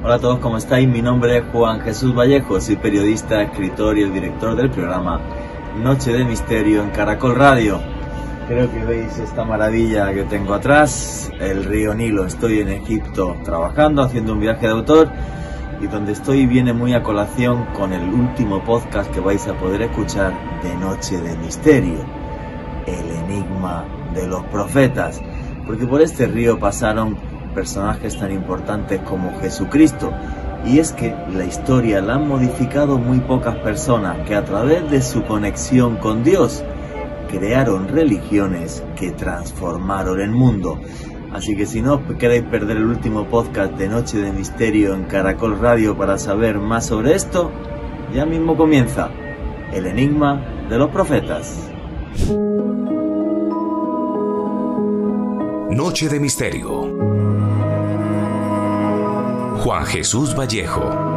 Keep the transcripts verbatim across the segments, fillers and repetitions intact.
Hola a todos, ¿cómo estáis? Mi nombre es Juan Jesús Vallejo, soy periodista, escritor y el director del programa Noche de Misterio en Caracol Radio. Creo que veis esta maravilla que tengo atrás, el río Nilo. Estoy en Egipto trabajando, haciendo un viaje de autor, y donde estoy viene muy a colación con el último podcast que vais a poder escuchar de Noche de Misterio, el enigma de los profetas, porque por este río pasaron personajes tan importantes como Jesucristo, y es que la historia la han modificado muy pocas personas que a través de su conexión con Dios crearon religiones que transformaron el mundo. Así que si no os queréis perder el último podcast de Noche de Misterio en Caracol Radio para saber más sobre esto, ya mismo comienza el enigma de los profetas. Noche de Misterio. Juan Jesús Vallejo.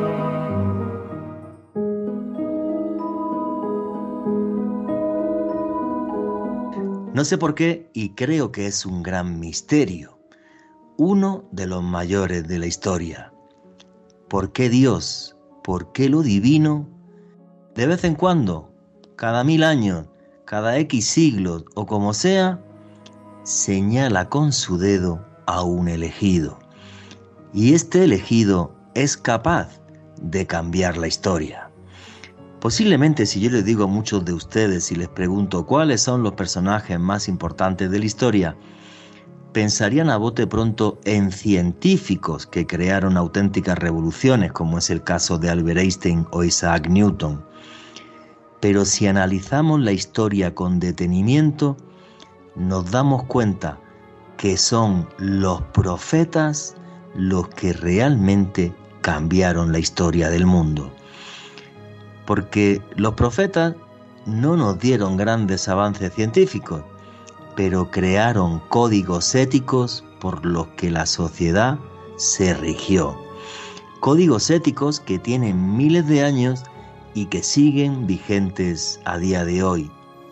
No sé por qué, y creo que es un gran misterio, uno de los mayores de la historia. ¿Por qué Dios, por qué lo divino, de vez en cuando, cada mil años, cada X siglos o como sea, señala con su dedo a un elegido? Y este elegido es capaz de cambiar la historia. Posiblemente si yo les digo a muchos de ustedes y les pregunto cuáles son los personajes más importantes de la historia, pensarían a bote pronto en científicos que crearon auténticas revoluciones, como es el caso de Albert Einstein o Isaac Newton. Pero si analizamos la historia con detenimiento, nos damos cuenta que son los profetas los que realmente cambiaron la historia del mundo. Porque los profetas no nos dieron grandes avances científicos, pero crearon códigos éticos por los que la sociedad se rigió. Códigos éticos que tienen miles de años y que siguen vigentes a día de hoy.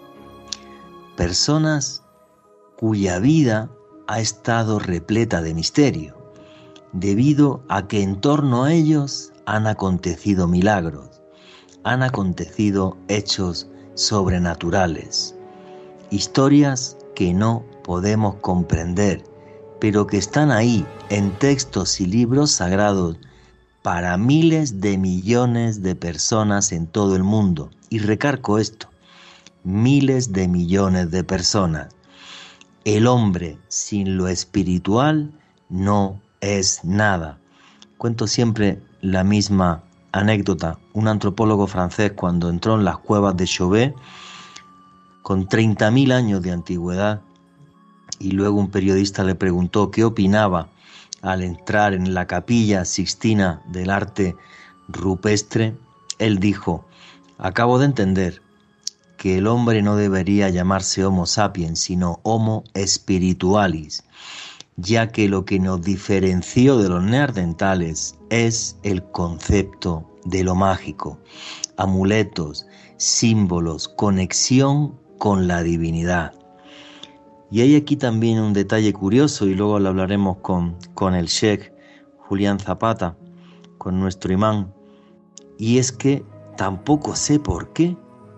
Personas cuya vida ha estado repleta de misterio, debido a que en torno a ellos han acontecido milagros. Han acontecido hechos sobrenaturales, historias que no podemos comprender, pero que están ahí en textos y libros sagrados para miles de millones de personas en todo el mundo. Y recargo esto, miles de millones de personas. El hombre sin lo espiritual no es nada. Cuento siempre la misma anécdota. Un antropólogo francés, cuando entró en las cuevas de Chauvet con treinta mil años de antigüedad, y luego un periodista le preguntó qué opinaba al entrar en la capilla Sixtina del arte rupestre, él dijo: acabo de entender que el hombre no debería llamarse Homo sapiens, sino Homo spiritualis, ya que lo que nos diferenció de los neandertales es el concepto de lo mágico, amuletos, símbolos, conexión con la divinidad. Y hay aquí también un detalle curioso, y luego lo hablaremos con, con el Sheikh Julián Zapata, con nuestro imán, y es que tampoco sé por qué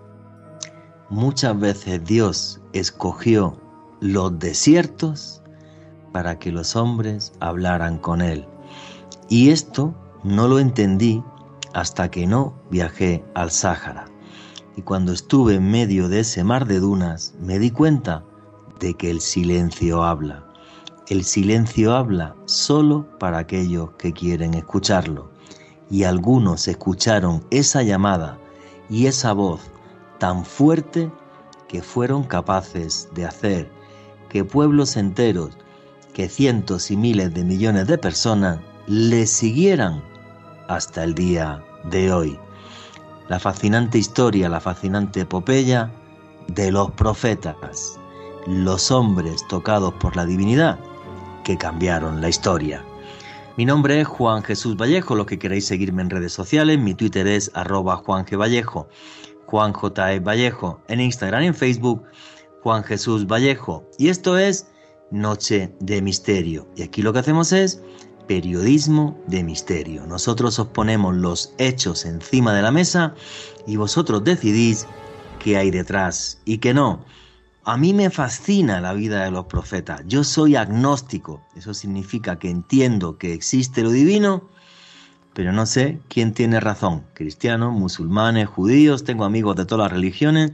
muchas veces Dios escogió los desiertos para que los hombres hablaran con Él. Y esto no lo entendí hasta que no viajé al Sáhara. Y cuando estuve en medio de ese mar de dunas, me di cuenta de que el silencio habla. El silencio habla solo para aquellos que quieren escucharlo. Y algunos escucharon esa llamada y esa voz tan fuerte que fueron capaces de hacer que pueblos enteros, que cientos y miles de millones de personas le siguieran hasta el día de hoy. La fascinante historia, la fascinante epopeya de los profetas, los hombres tocados por la divinidad que cambiaron la historia. Mi nombre es Juan Jesús Vallejo. Los que queréis seguirme en redes sociales, mi Twitter es arroba Juan G. Vallejo, Juan J. E. Vallejo, en Instagram y en Facebook, Juan Jesús Vallejo. Y esto es Noche de Misterio. Y aquí lo que hacemos es periodismo de misterio. Nosotros os ponemos los hechos encima de la mesa y vosotros decidís qué hay detrás y qué no. A mí me fascina la vida de los profetas. Yo soy agnóstico. Eso significa que entiendo que existe lo divino, pero no sé quién tiene razón. Cristianos, musulmanes, judíos, tengo amigos de todas las religiones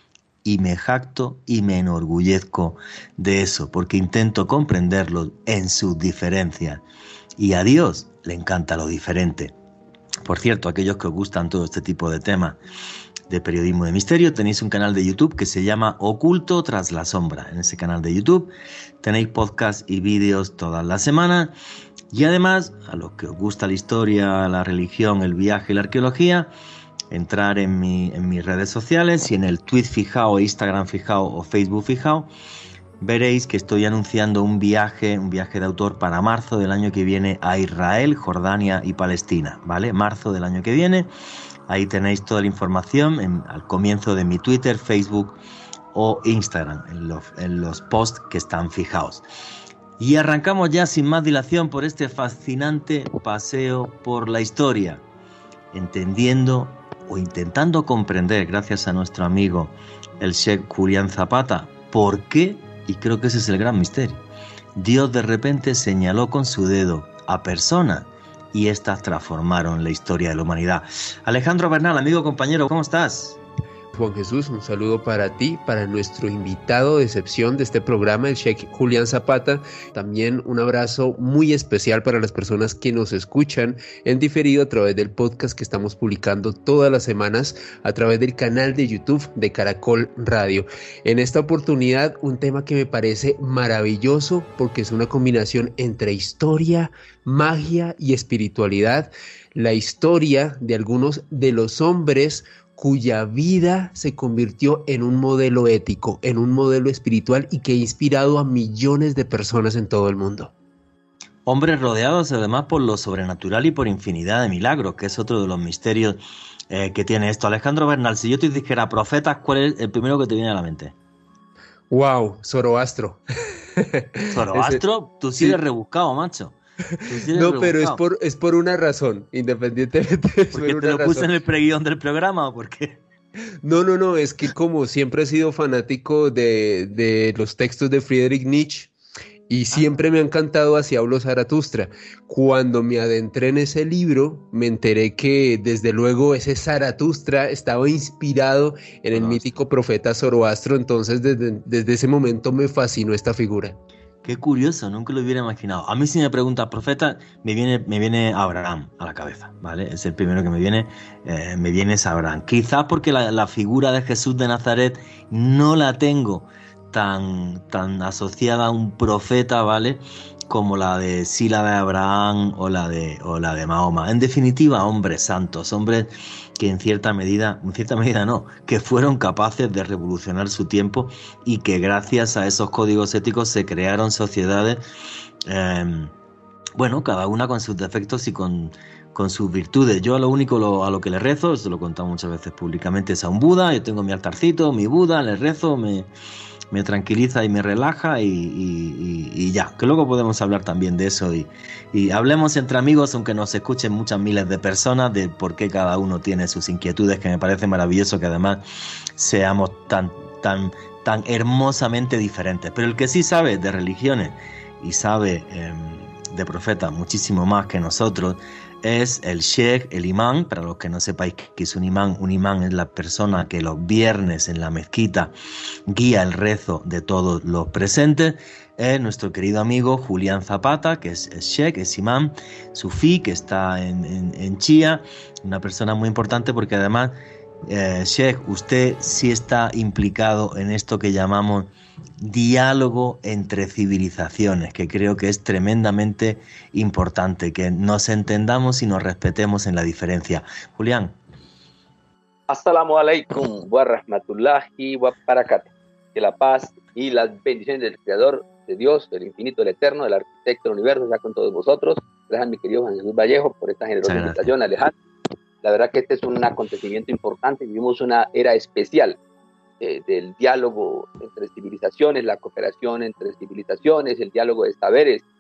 y me jacto y me enorgullezco de eso, porque intento comprenderlo en sus diferencias. Y a Dios le encanta lo diferente. Por cierto, aquellos que os gustan todo este tipo de temas de periodismo de misterio, tenéis un canal de YouTube que se llama Oculto tras la sombra. En ese canal de YouTube tenéis podcasts y vídeos todas las semanas. Y además, a los que os gusta la historia, la religión, el viaje y la arqueología, entrar en, mi, en mis redes sociales y en el tweet fijado, Instagram fijado o Facebook fijado, veréis que estoy anunciando un viaje, un viaje de autor para marzo del año que viene a Israel, Jordania y Palestina, ¿vale? Marzo del año que viene. Ahí tenéis toda la información en, al comienzo de mi Twitter, Facebook o Instagram, en los, en los posts que están fijados. Y arrancamos ya sin más dilación por este fascinante paseo por la historia, entendiendo o intentando comprender, gracias a nuestro amigo el Sheikh Julián Zapata, por qué, y creo que ese es el gran misterio, Dios de repente señaló con su dedo a personas y estas transformaron la historia de la humanidad. Alejandro Bernal, amigo, compañero, ¿cómo estás? Juan Jesús, un saludo para ti, para nuestro invitado de excepción de este programa, el Sheikh Julián Zapata. También un abrazo muy especial para las personas que nos escuchan en diferido a través del podcast que estamos publicando todas las semanas a través del canal de YouTube de Caracol Radio. En esta oportunidad, un tema que me parece maravilloso porque es una combinación entre historia, magia y espiritualidad. La historia de algunos de los hombres cuya vida se convirtió en un modelo ético, en un modelo espiritual y que ha inspirado a millones de personas en todo el mundo. Hombres rodeados además por lo sobrenatural y por infinidad de milagros, que es otro de los misterios eh, que tiene esto. Alejandro Bernal, si yo te dijera profetas, ¿cuál es el primero que te viene a la mente? ¡Wow! Zoroastro. ¿Zoroastro? Tú sí eres rebuscado, macho. No, pero es por, es por una razón, independientemente. Es ¿Porque por te una lo puse razón. en el preguión del programa o por qué? No, no, no, es que como siempre he sido fanático de, de los textos de Friedrich Nietzsche y siempre me ha encantado Así habló Zaratustra. Cuando me adentré en ese libro, me enteré que desde luego ese Zaratustra estaba inspirado en el mítico profeta Zoroastro, entonces desde, desde ese momento me fascinó esta figura. Qué curioso, nunca lo hubiera imaginado. A mí si me preguntas profeta, me viene, me viene Abraham a la cabeza, ¿vale? Es el primero que me viene, eh, me viene es Abraham. Quizás porque la, la figura de Jesús de Nazaret no la tengo tan, tan asociada a un profeta, ¿vale? Como la de sí la de Abraham o la de, o la de Mahoma. En definitiva, hombres santos, hombres que en cierta medida, en cierta medida no, que fueron capaces de revolucionar su tiempo y que gracias a esos códigos éticos se crearon sociedades, eh, bueno, cada una con sus defectos y con, con sus virtudes. Yo a lo único lo, a lo que le rezo, esto lo he contado muchas veces públicamente, es a un Buda. Yo tengo mi altarcito, mi Buda, le rezo, me... me tranquiliza y me relaja y, y, y, y ya, que luego podemos hablar también de eso y, y hablemos entre amigos, aunque nos escuchen muchas miles de personas, de por qué cada uno tiene sus inquietudes, que me parece maravilloso que además seamos tan, tan, tan hermosamente diferentes. Pero el que sí sabe de religiones y sabe eh, de profetas muchísimo más que nosotros es el sheikh, el imán. Para los que no sepáis qué es un imán, un imán es la persona que los viernes en la mezquita guía el rezo de todos los presentes. Es nuestro querido amigo Julián Zapata, que es, es sheikh, es imán, sufí, que está en, en, en Chía, una persona muy importante porque además, eh, sheikh, usted sí está implicado en esto que llamamos diálogo entre civilizaciones, que creo que es tremendamente importante, que nos entendamos y nos respetemos en la diferencia. Julián. Assalamu alaikum wa rahmatullahi wa barakatuh. Que la paz y las bendiciones del Creador, de Dios, del infinito, del eterno, del arquitecto del universo, sea con todos vosotros. Gracias a mi querido Juan Jesús Vallejo por esta generosa invitación, Alejandro. La verdad que este es un acontecimiento importante, vivimos una era especial eh, del diálogo entre civilizaciones, la cooperación entre civilizaciones, el diálogo de saberes,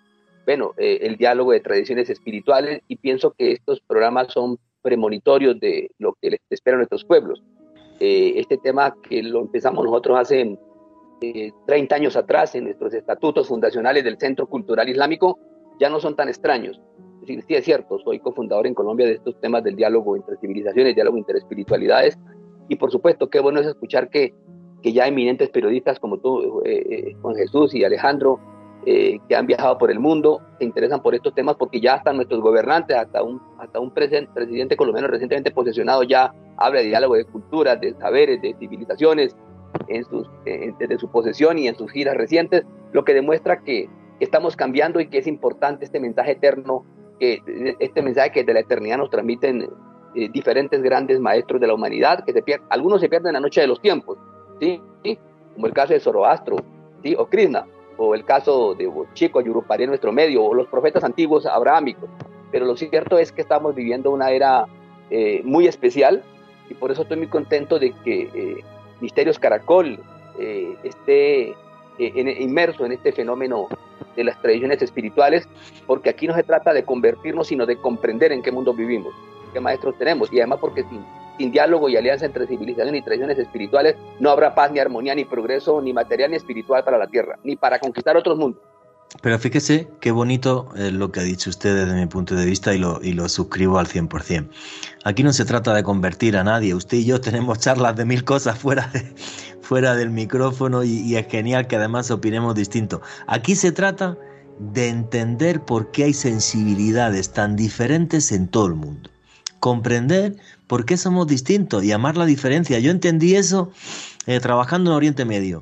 bueno, eh, el diálogo de tradiciones espirituales, y pienso que estos programas son premonitorios de lo que les espera a nuestros pueblos. Eh, este tema que lo empezamos nosotros hace eh, treinta años atrás en nuestros estatutos fundacionales del Centro Cultural Islámico, ya no son tan extraños. Es decir, sí es cierto, soy cofundador en Colombia de estos temas del diálogo entre civilizaciones, diálogo interespiritualidades, y por supuesto, qué bueno es escuchar que, que ya eminentes periodistas como tú, eh, eh, Juan Jesús y Alejandro, Eh, que han viajado por el mundo, se interesan por estos temas, porque ya hasta nuestros gobernantes, hasta un, hasta un presen, presidente colombiano recientemente posesionado ya habla de diálogo de culturas, de saberes, de civilizaciones, en sus, en, desde su posesión y en sus giras recientes, lo que demuestra que estamos cambiando y que es importante este mensaje eterno, que este mensaje que de la eternidad nos transmiten eh, diferentes grandes maestros de la humanidad, que se pierden, algunos se pierden en la noche de los tiempos, ¿sí? ¿Sí? Como el caso de Zoroastro, ¿sí? O Krishna, o el caso de Chico Yurupari en nuestro medio, o los profetas antiguos abrahámicos. Pero lo cierto es que estamos viviendo una era eh, muy especial, y por eso estoy muy contento de que eh, Misterios Caracol eh, esté eh, en, inmerso en este fenómeno de las tradiciones espirituales, porque aquí no se trata de convertirnos, sino de comprender en qué mundo vivimos, qué maestros tenemos, y además porque sin, sin diálogo y alianza entre civilización y tradiciones espirituales no habrá paz, ni armonía, ni progreso, ni material, ni espiritual para la tierra, ni para conquistar otros mundos. Pero fíjese qué bonito es lo que ha dicho usted desde mi punto de vista, y lo, y lo suscribo al cien por ciento. Aquí no se trata de convertir a nadie. Usted y yo tenemos charlas de mil cosas fuera, de, fuera del micrófono, y, y es genial que además opinemos distinto. Aquí se trata de entender por qué hay sensibilidades tan diferentes en todo el mundo. Comprender por qué somos distintos y amar la diferencia. Yo entendí eso eh, trabajando en Oriente Medio.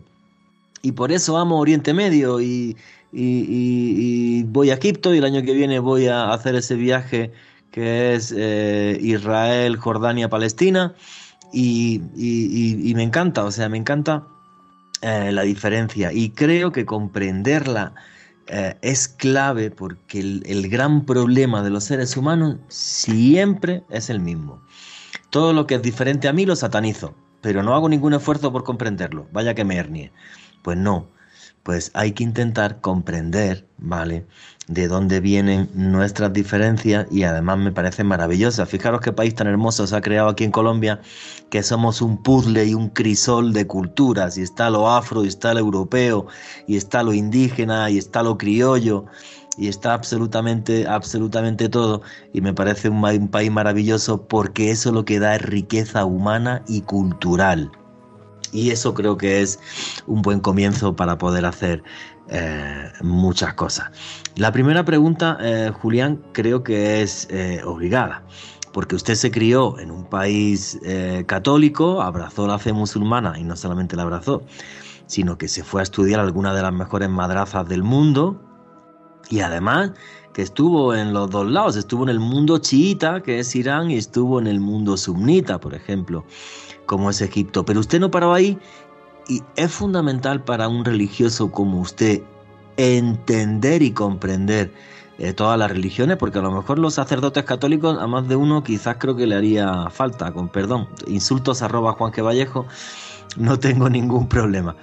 Y por eso amo Oriente Medio, y... Y, y, y voy a Egipto, y el año que viene voy a hacer ese viaje que es eh, Israel, Jordania, Palestina, y, y, y me encanta, o sea, me encanta eh, la diferencia, y creo que comprenderla eh, es clave, porque el, el gran problema de los seres humanos siempre es el mismo. Todo lo que es diferente a mí lo satanizo, pero no hago ningún esfuerzo por comprenderlo, vaya que me hernie. Pues no. Pues hay que intentar comprender, ¿vale?, de dónde vienen nuestras diferencias, y además me parece maravillosa. Fijaros qué país tan hermoso se ha creado aquí en Colombia, que somos un puzzle y un crisol de culturas, y está lo afro, y está lo europeo, y está lo indígena, y está lo criollo, y está absolutamente, absolutamente todo, y me parece un, un país maravilloso, porque eso lo que da es riqueza humana y cultural. Y eso creo que es un buen comienzo para poder hacer eh, muchas cosas. La primera pregunta, eh, Julián, creo que es eh, obligada, porque usted se crió en un país eh, católico, abrazó la fe musulmana, y no solamente la abrazó, sino que se fue a estudiar alguna de las mejores madrazas del mundo, y además que estuvo en los dos lados, estuvo en el mundo chiita, que es Irán, y estuvo en el mundo sunnita, por ejemplo, como es Egipto. Pero usted no paró ahí, y es fundamental para un religioso como usted entender y comprender eh, todas las religiones, porque a lo mejor los sacerdotes católicos, a más de uno quizás creo que le haría falta, con perdón, insultos arroba Juan G. Vallejo, no tengo ningún problema.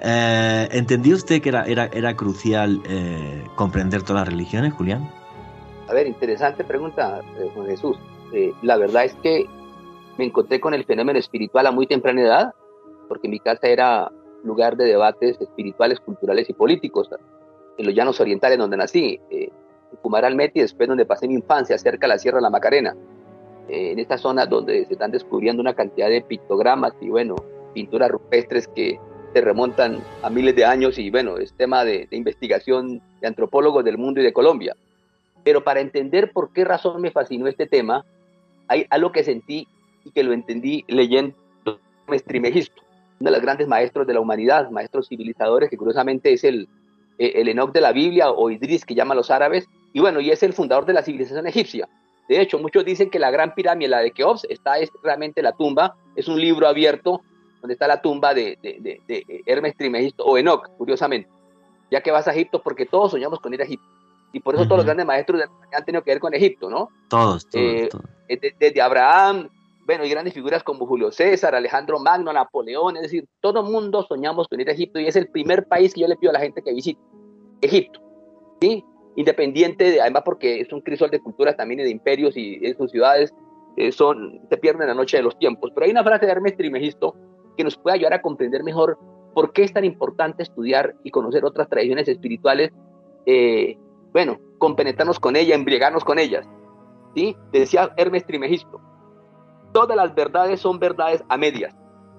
Eh, ¿Entendió usted que era, era, era crucial eh, comprender todas las religiones, Julián? A ver, interesante pregunta, eh, Juan Jesús. Eh, la verdad es que me encontré con el fenómeno espiritual a muy temprana edad, porque mi casa era lugar de debates espirituales, culturales y políticos, en los llanos orientales donde nací, eh, en Pumaralmeti, después donde pasé mi infancia, cerca de la Sierra de la Macarena, eh, en esta zona donde se están descubriendo una cantidad de pictogramas y, bueno, pinturas rupestres que se remontan a miles de años, y, bueno, es tema de, de investigación de antropólogos del mundo y de Colombia. Pero para entender por qué razón me fascinó este tema, hay algo que sentí y que lo entendí leyendo Hermes Trismegisto, uno de los grandes maestros de la humanidad, maestros civilizadores, que curiosamente es el, el Enoc de la Biblia, o Idris, que llaman los árabes, y bueno, y es el fundador de la civilización egipcia. De hecho, muchos dicen que la gran pirámide, la de Keops, está es realmente la tumba, es un libro abierto donde está la tumba de, de, de, de Hermes Trismegisto, o Enoc, curiosamente, ya que vas a Egipto, porque todos soñamos con ir a Egipto. Y por eso uh-huh. todos los grandes maestros de la humanidad han tenido que ver con Egipto, ¿no? Todos, todos, eh, todos. Desde, desde Abraham, bueno, y grandes figuras como Julio César, Alejandro Magno, Napoleón, es decir, todo el mundo soñamos con ir a Egipto, y es el primer país que yo le pido a la gente que visite, Egipto, ¿sí? independiente, de, además porque es un crisol de culturas también y de imperios y de sus ciudades, eh, son, se pierden en la noche de los tiempos. Pero hay una frase de Hermes Trismegisto que nos puede ayudar a comprender mejor por qué es tan importante estudiar y conocer otras tradiciones espirituales, eh, bueno, compenetrarnos con ellas, embriagarnos con ellas, ¿sí? Decía Hermes Trismegisto, todas las verdades son verdades a medias,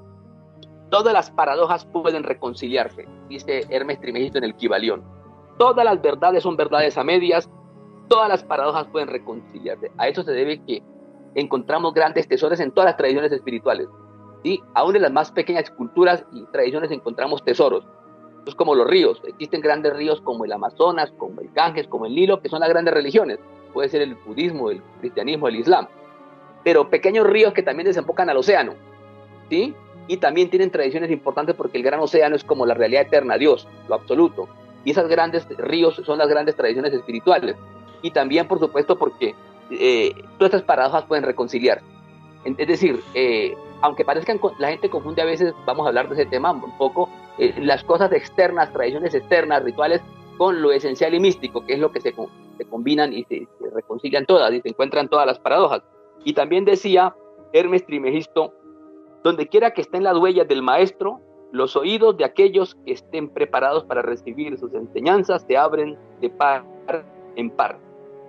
todas las paradojas pueden reconciliarse, dice Hermes Trismegisto en el Kybalión. Todas las verdades son verdades a medias, todas las paradojas pueden reconciliarse. A eso se debe que encontramos grandes tesoros en todas las tradiciones espirituales, ¿sí? Aún en las más pequeñas culturas y tradiciones encontramos tesoros. Es como los ríos, existen grandes ríos como el Amazonas, como el Ganges, como el Nilo, que son las grandes religiones. Puede ser el budismo, el cristianismo, el islam. Pero pequeños ríos que también desembocan al océano, ¿sí? Y también tienen tradiciones importantes porque el gran océano es como la realidad eterna, Dios, lo absoluto. Y esos grandes ríos son las grandes tradiciones espirituales. Y también, por supuesto, porque eh, todas estas paradojas pueden reconciliar. Es decir, eh, aunque parezcan, la gente confunde a veces, vamos a hablar de ese tema un poco, eh, las cosas externas, tradiciones externas, rituales, con lo esencial y místico, que es lo que se, se combinan y se, se reconcilian todas y se encuentran todas las paradojas. Y también decía Hermes Trismegisto, donde quiera que estén las huellas del maestro, los oídos de aquellos que estén preparados para recibir sus enseñanzas se abren de par en par,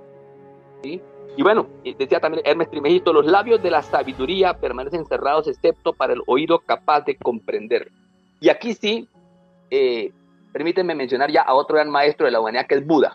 ¿sí? Y bueno, decía también Hermes Trismegisto, los labios de la sabiduría permanecen cerrados excepto para el oído capaz de comprender. Y aquí sí, eh, permítanme mencionar ya a otro gran maestro de la humanidad que es Buda,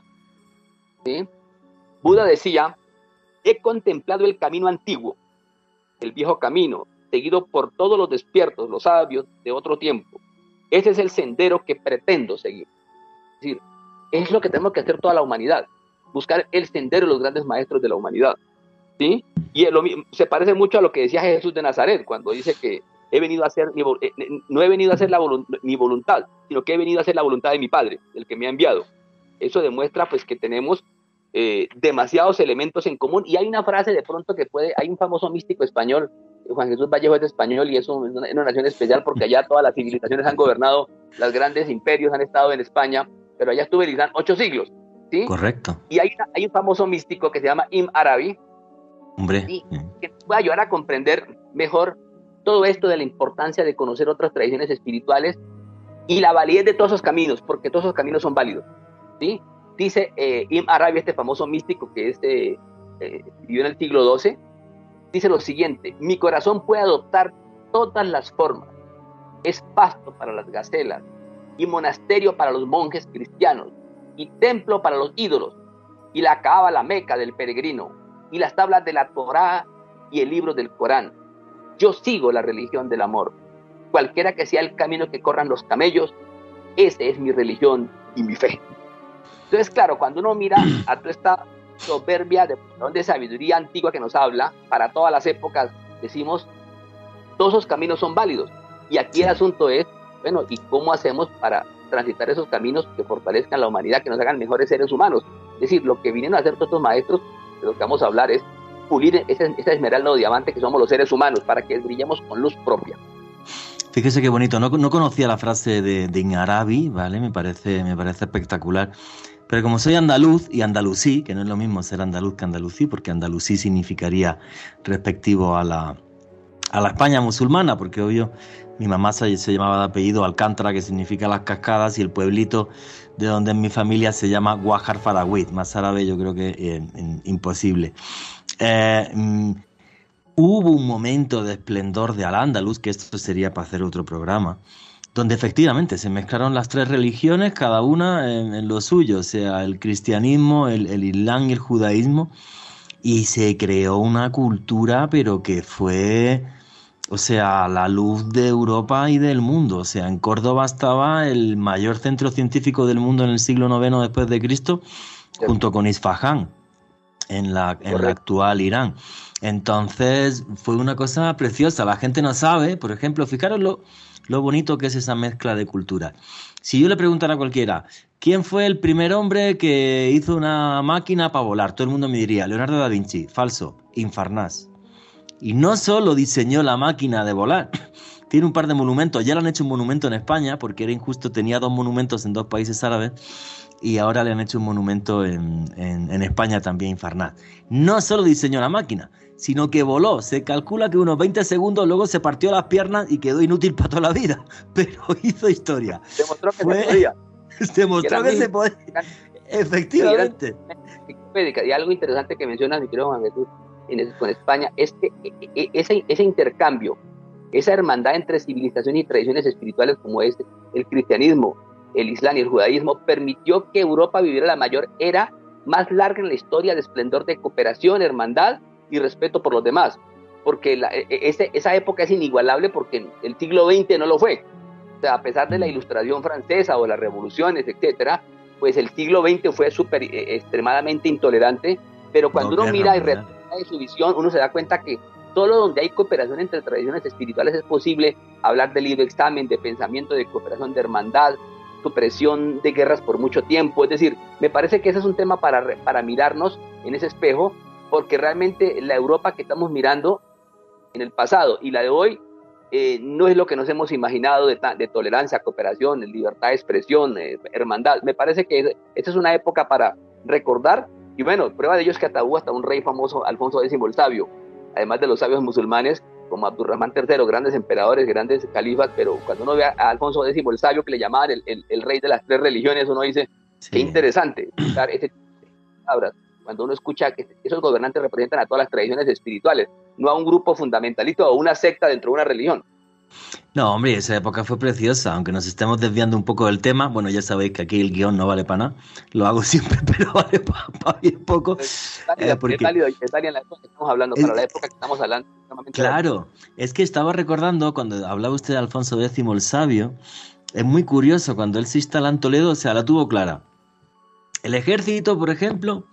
¿sí? Buda decía, he contemplado el camino antiguo, el viejo camino, seguido por todos los despiertos, los sabios de otro tiempo. Ese es el sendero que pretendo seguir. Es decir, es lo que tenemos que hacer toda la humanidad, buscar el sendero de los grandes maestros de la humanidad, ¿sí? Y lo, se parece mucho a lo que decía Jesús de Nazaret, cuando dice que he venido a hacer, no he venido a hacer la volu- mi voluntad, sino que he venido a hacer la voluntad de mi Padre, el que me ha enviado. Eso demuestra pues que tenemos eh, demasiados elementos en común, y hay una frase de pronto que puede, hay un famoso místico español, Juan Jesús Vallejo es español y es una, una nación especial porque allá todas las civilizaciones han gobernado, los grandes imperios han estado en España, pero allá estuvo el Islam ocho siglos, ¿sí? Correcto. Y hay, una, hay un famoso místico que se llama Ibn Arabi, hombre, ¿sí? Que puede ayudar a comprender mejor todo esto de la importancia de conocer otras tradiciones espirituales y la validez de todos esos caminos, porque todos esos caminos son válidos, ¿sí? Dice eh, Ibn Arabi, este famoso místico que es, eh, eh, vivió en el siglo doce, dice lo siguiente: mi corazón puede adoptar todas las formas, es pasto para las gacelas, y monasterio para los monjes cristianos, y templo para los ídolos, y la Kaaba, la Meca del peregrino, y las tablas de la Torá y el libro del Corán. Yo sigo la religión del amor. Cualquiera que sea el camino que corran los camellos, ese es mi religión y mi fe. Entonces, claro, cuando uno mira a toda esta soberbia de, de sabiduría antigua que nos habla, para todas las épocas, decimos, todos esos caminos son válidos. Y aquí el asunto es, bueno, ¿y cómo hacemos para transitar esos caminos que fortalezcan la humanidad, que nos hagan mejores seres humanos? Es decir, lo que vinieron a hacer todos estos maestros, de lo que vamos a hablar, es pulir esa, esa esmeralda o diamante que somos los seres humanos, para que brillemos con luz propia. Fíjese qué bonito, no, no conocía la frase de, de Ibn Arabi, ¿vale? Me parece, me parece espectacular. Pero como soy andaluz y andalusí, que no es lo mismo ser andaluz que andalusí, porque andalusí significaría respectivo a la, a la España musulmana, porque obvio, mi mamá se, se llamaba de apellido Alcántara, que significa las cascadas, y el pueblito de donde es mi familia se llama Guajar Faragüit, más árabe yo creo que eh, eh, imposible. Eh, mm, hubo un momento de esplendor de Al-Ándalus, que esto sería para hacer otro programa, donde efectivamente se mezclaron las tres religiones, cada una en, en lo suyo, o sea, el cristianismo, el, el islam y el judaísmo, y se creó una cultura, pero que fue, o sea, la luz de Europa y del mundo. O sea, en Córdoba estaba el mayor centro científico del mundo en el siglo noveno después de Cristo, junto con Isfahán, en la, en la actual Irán. Entonces, fue una cosa preciosa. La gente no sabe, por ejemplo, fijaros lo... lo bonito que es esa mezcla de culturas. Si yo le preguntara a cualquiera, ¿quién fue el primer hombre que hizo una máquina para volar? Todo el mundo me diría, Leonardo da Vinci. Falso, Infarnás. Y no solo diseñó la máquina de volar, tiene un par de monumentos, ya le han hecho un monumento en España, porque era injusto, tenía dos monumentos en dos países árabes, y ahora le han hecho un monumento en, en, en España también, Farnaz. No solo diseñó la máquina, sino que voló. Se calcula que unos veinte segundos luego se partió las piernas y quedó inútil para toda la vida, pero hizo historia. Demostró que Fue, se podía. Demostró que, que se podía. Efectivamente. Y algo interesante que mencionas, mi querido Juan Jesús, en, con España, es que ese, ese intercambio, esa hermandad entre civilizaciones y tradiciones espirituales como es el cristianismo, el islam y el judaísmo, permitió que Europa viviera la mayor era más larga en la historia de esplendor de cooperación, hermandad y respeto por los demás, porque la, ese, esa época es inigualable porque el siglo veinte no lo fue. O sea, a pesar de la ilustración francesa o las revoluciones, etcétera, pues el siglo veinte fue super, eh, extremadamente intolerante, pero cuando no, uno mira y retrata de su visión, uno se da cuenta que solo donde hay cooperación entre tradiciones espirituales es posible hablar de libre examen, de pensamiento, de cooperación, de hermandad, supresión de guerras por mucho tiempo. Es decir, me parece que ese es un tema para, para mirarnos en ese espejo, porque realmente la Europa que estamos mirando en el pasado y la de hoy eh, no es lo que nos hemos imaginado de, de tolerancia, cooperación, libertad de expresión, eh, hermandad. Me parece que esta es una época para recordar, y bueno, prueba de ello es que hasta hubo hasta un rey famoso, Alfonso décimo el Sabio, además de los sabios musulmanes como Abdurrahman tercero, grandes emperadores, grandes califas, pero cuando uno ve a Alfonso décimo el Sabio, que le llamaban el, el, el rey de las tres religiones, uno dice, sí, qué interesante escuchar este tipo de palabras, cuando uno escucha que esos gobernantes representan a todas las tradiciones espirituales, no a un grupo fundamentalista o una secta dentro de una religión. No, hombre, esa época fue preciosa, aunque nos estemos desviando un poco del tema. Bueno, ya sabéis que aquí el guión no vale para nada, lo hago siempre, pero vale para pa bien poco. Es válido, eh, porque... es válido, es válido en la época que estamos hablando, es... para la época que estamos hablando. Claro, válido. Es que estaba recordando, cuando hablaba usted de Alfonso décimo el Sabio, es muy curioso, cuando él se instala en Toledo, o sea, la tuvo clara. El ejército, por ejemplo,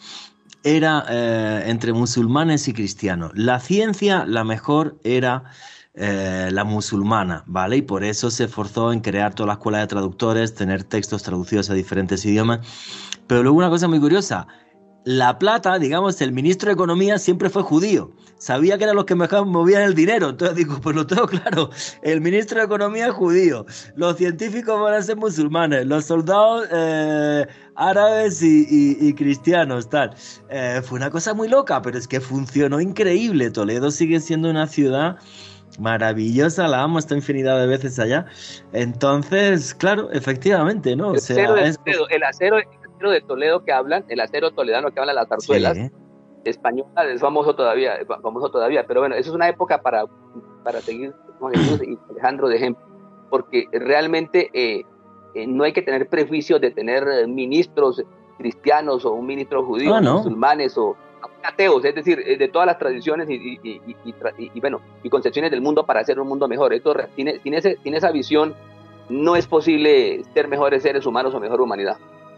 era eh, entre musulmanes y cristianos. La ciencia, la mejor, era... Eh, la musulmana, ¿vale? Y por eso se esforzó en crear toda la escuela de traductores, tener textos traducidos a diferentes idiomas. Pero luego una cosa muy curiosa, La Plata, digamos, el ministro de Economía siempre fue judío, sabía que eran los que mejor movían el dinero, entonces digo, pues lo tengo claro, el ministro de Economía es judío, los científicos van a ser musulmanes, los soldados eh, árabes y, y, y cristianos, tal. Eh, fue una cosa muy loca, pero es que funcionó increíble. Toledo sigue siendo una ciudad maravillosa, la amo, está infinidad de veces allá. Entonces, claro, efectivamente, ¿no? O sea, el, acero de es... Toledo, el acero el acero de Toledo que hablan, el acero toledano que hablan las zarzuelas, sí, española, es famoso todavía, famoso todavía, pero bueno, eso es una época para, para seguir, como decimos, Alejandro, de ejemplo, porque realmente eh, eh, no hay que tener prejuicios de tener ministros cristianos o un ministro judío, ah, ¿no? musulmanes o ateos, es decir, de todas las tradiciones y, y, y, y, y, y bueno, y concepciones del mundo para hacer un mundo mejor. Esto, sin, sin, ese, sin esa visión no es posible ser mejores seres humanos o mejor humanidad.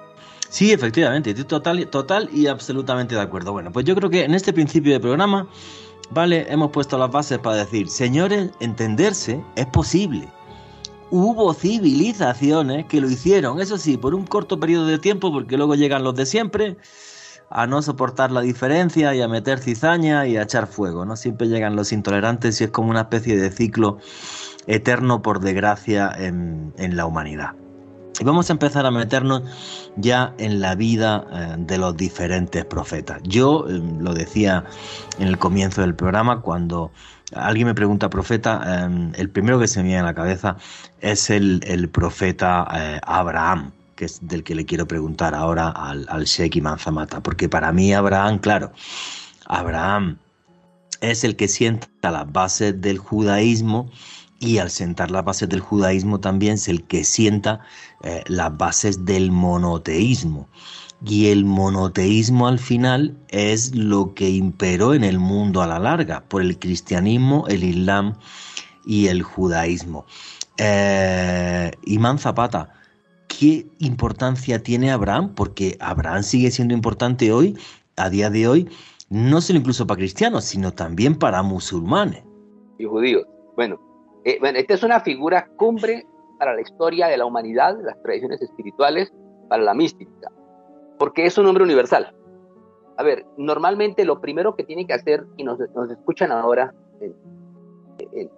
Sí, efectivamente, estoy total, total y absolutamente de acuerdo. Bueno, pues yo creo que en este principio de programa, vale, hemos puesto las bases para decir, señores, entenderse es posible. Hubo civilizaciones que lo hicieron, eso sí, por un corto periodo de tiempo, porque luego llegan los de siempre a no soportar la diferencia y a meter cizaña y a echar fuego, ¿no? Siempre llegan los intolerantes y es como una especie de ciclo eterno, por desgracia, en, en la humanidad. Y vamos a empezar a meternos ya en la vida eh, de los diferentes profetas. Yo eh, lo decía en el comienzo del programa, cuando alguien me pregunta profeta, eh, el primero que se me viene a la cabeza es el, el profeta eh, Abraham, que es del que le quiero preguntar ahora al, al Sheikh Imam Zamata, porque para mí Abraham, claro, Abraham es el que sienta las bases del judaísmo, y al sentar las bases del judaísmo también es el que sienta eh, las bases del monoteísmo. Y el monoteísmo al final es lo que imperó en el mundo a la larga, por el cristianismo, el islam y el judaísmo. Eh, Imam Zapata, ¿qué importancia tiene Abraham? Porque Abraham sigue siendo importante hoy, a día de hoy, no solo incluso para cristianos, sino también para musulmanes. Y judíos. Bueno, eh, bueno, esta es una figura cumbre para la historia de la humanidad, de las tradiciones espirituales, para la mística, porque es un hombre universal. A ver, normalmente lo primero que tienen que hacer, y nos, nos escuchan ahora en, en,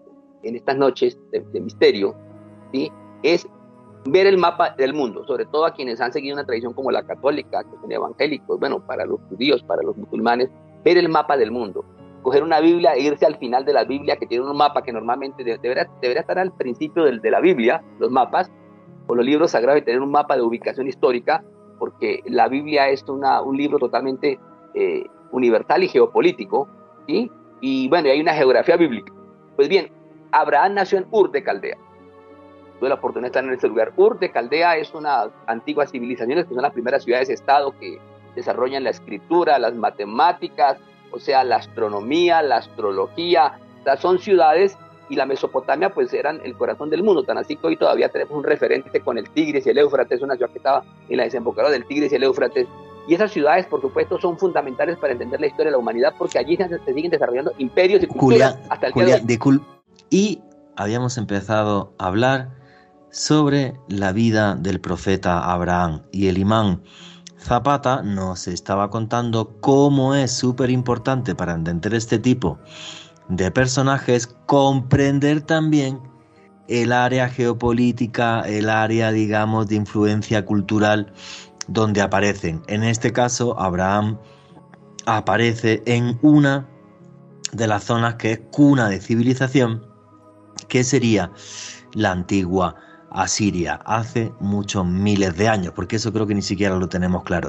en estas noches de, de misterio, ¿sí? Es ver el mapa del mundo, sobre todo a quienes han seguido una tradición como la católica, que son evangélicos, bueno, para los judíos, para los musulmanes, ver el mapa del mundo, coger una Biblia e irse al final de la Biblia, que tiene un mapa que normalmente de, debería, debería estar al principio de, de la Biblia, los mapas, o los libros sagrados, y tener un mapa de ubicación histórica, porque la Biblia es una, un libro totalmente eh, universal y geopolítico, ¿sí? Y bueno, hay una geografía bíblica. Pues bien, Abraham nació en Ur de Caldea. Tuve la oportunidad de estar en ese lugar. Ur de Caldea es una antigua civilización, que son las primeras ciudades-estado que desarrollan la escritura, las matemáticas, o sea, la astronomía, la astrología. O sea, son ciudades, y la Mesopotamia pues eran el corazón del mundo, tan así que hoy todavía tenemos un referente con el Tigris y el Éufrates, una ciudad que estaba en la desembocadura del Tigris y el Éufrates. Y esas ciudades, por supuesto, son fundamentales para entender la historia de la humanidad, porque allí se, se siguen desarrollando imperios y culturas Julia, hasta el Julia, día de hoy. Y habíamos empezado a hablar sobre la vida del profeta Abraham, y el imán Zapata nos estaba contando cómo es súper importante para entender este tipo de personajes comprender también el área geopolítica, el área, digamos, de influencia cultural donde aparecen. En este caso, Abraham aparece en una de las zonas que es cuna de civilización, que sería la antigua Asiria, hace muchos miles de años, porque eso creo que ni siquiera lo tenemos claro.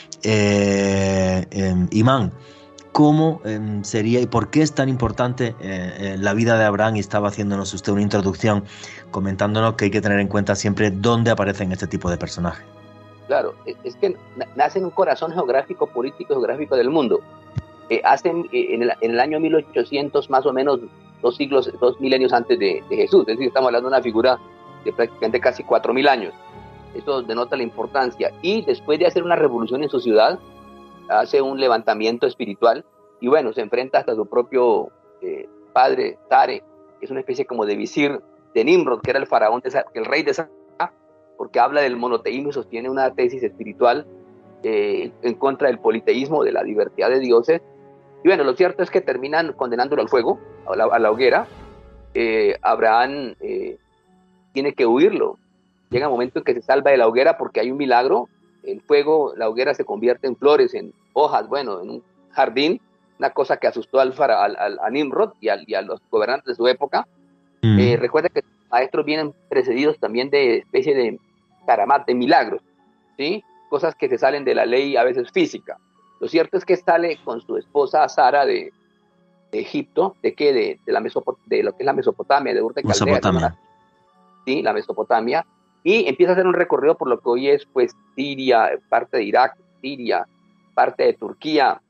Eh, eh, Imán, ¿cómo eh, sería y por qué es tan importante eh, eh, la vida de Abraham? Y estaba haciéndonos usted una introducción comentándonos que hay que tener en cuenta siempre dónde aparecen este tipo de personajes. Claro, es que nace en un corazón geográfico, político, geográfico del mundo. Eh, hacen eh, en, el, en el año mil ochocientos, más o menos dos siglos, dos milenios antes de, de Jesús. Es decir, estamos hablando de una figura de prácticamente casi cuatro mil años. Esto denota la importancia. Y después de hacer una revolución en su ciudad, hace un levantamiento espiritual y bueno, se enfrenta hasta su propio eh, padre, Tare, que es una especie como de visir de Nimrod, que era el faraón, de, el rey de Saba, porque habla del monoteísmo y sostiene una tesis espiritual eh, en contra del politeísmo, de la diversidad de dioses. Y bueno, lo cierto es que terminan condenándolo al fuego, a la, a la hoguera. eh, Abraham eh, tiene que huirlo. Llega un momento en que se salva de la hoguera porque hay un milagro. El fuego, la hoguera se convierte en flores, en hojas, bueno, en un jardín, una cosa que asustó al, al, al a Nimrod y, al, y a los gobernantes de su época. Mm. Eh, recuerda que los maestros vienen precedidos también de especie de karamat, de milagros, ¿sí? Cosas que se salen de la ley a veces física. Lo cierto es que sale con su esposa Sara de, de Egipto, ¿de qué? De, de, la Mesopot de lo que es la Mesopotamia, de Ur de Caldea. Mesopotamia. Sí, la Mesopotamia. Y empieza a hacer un recorrido por lo que hoy es pues Siria, parte de Irak, Siria, parte de Turquía,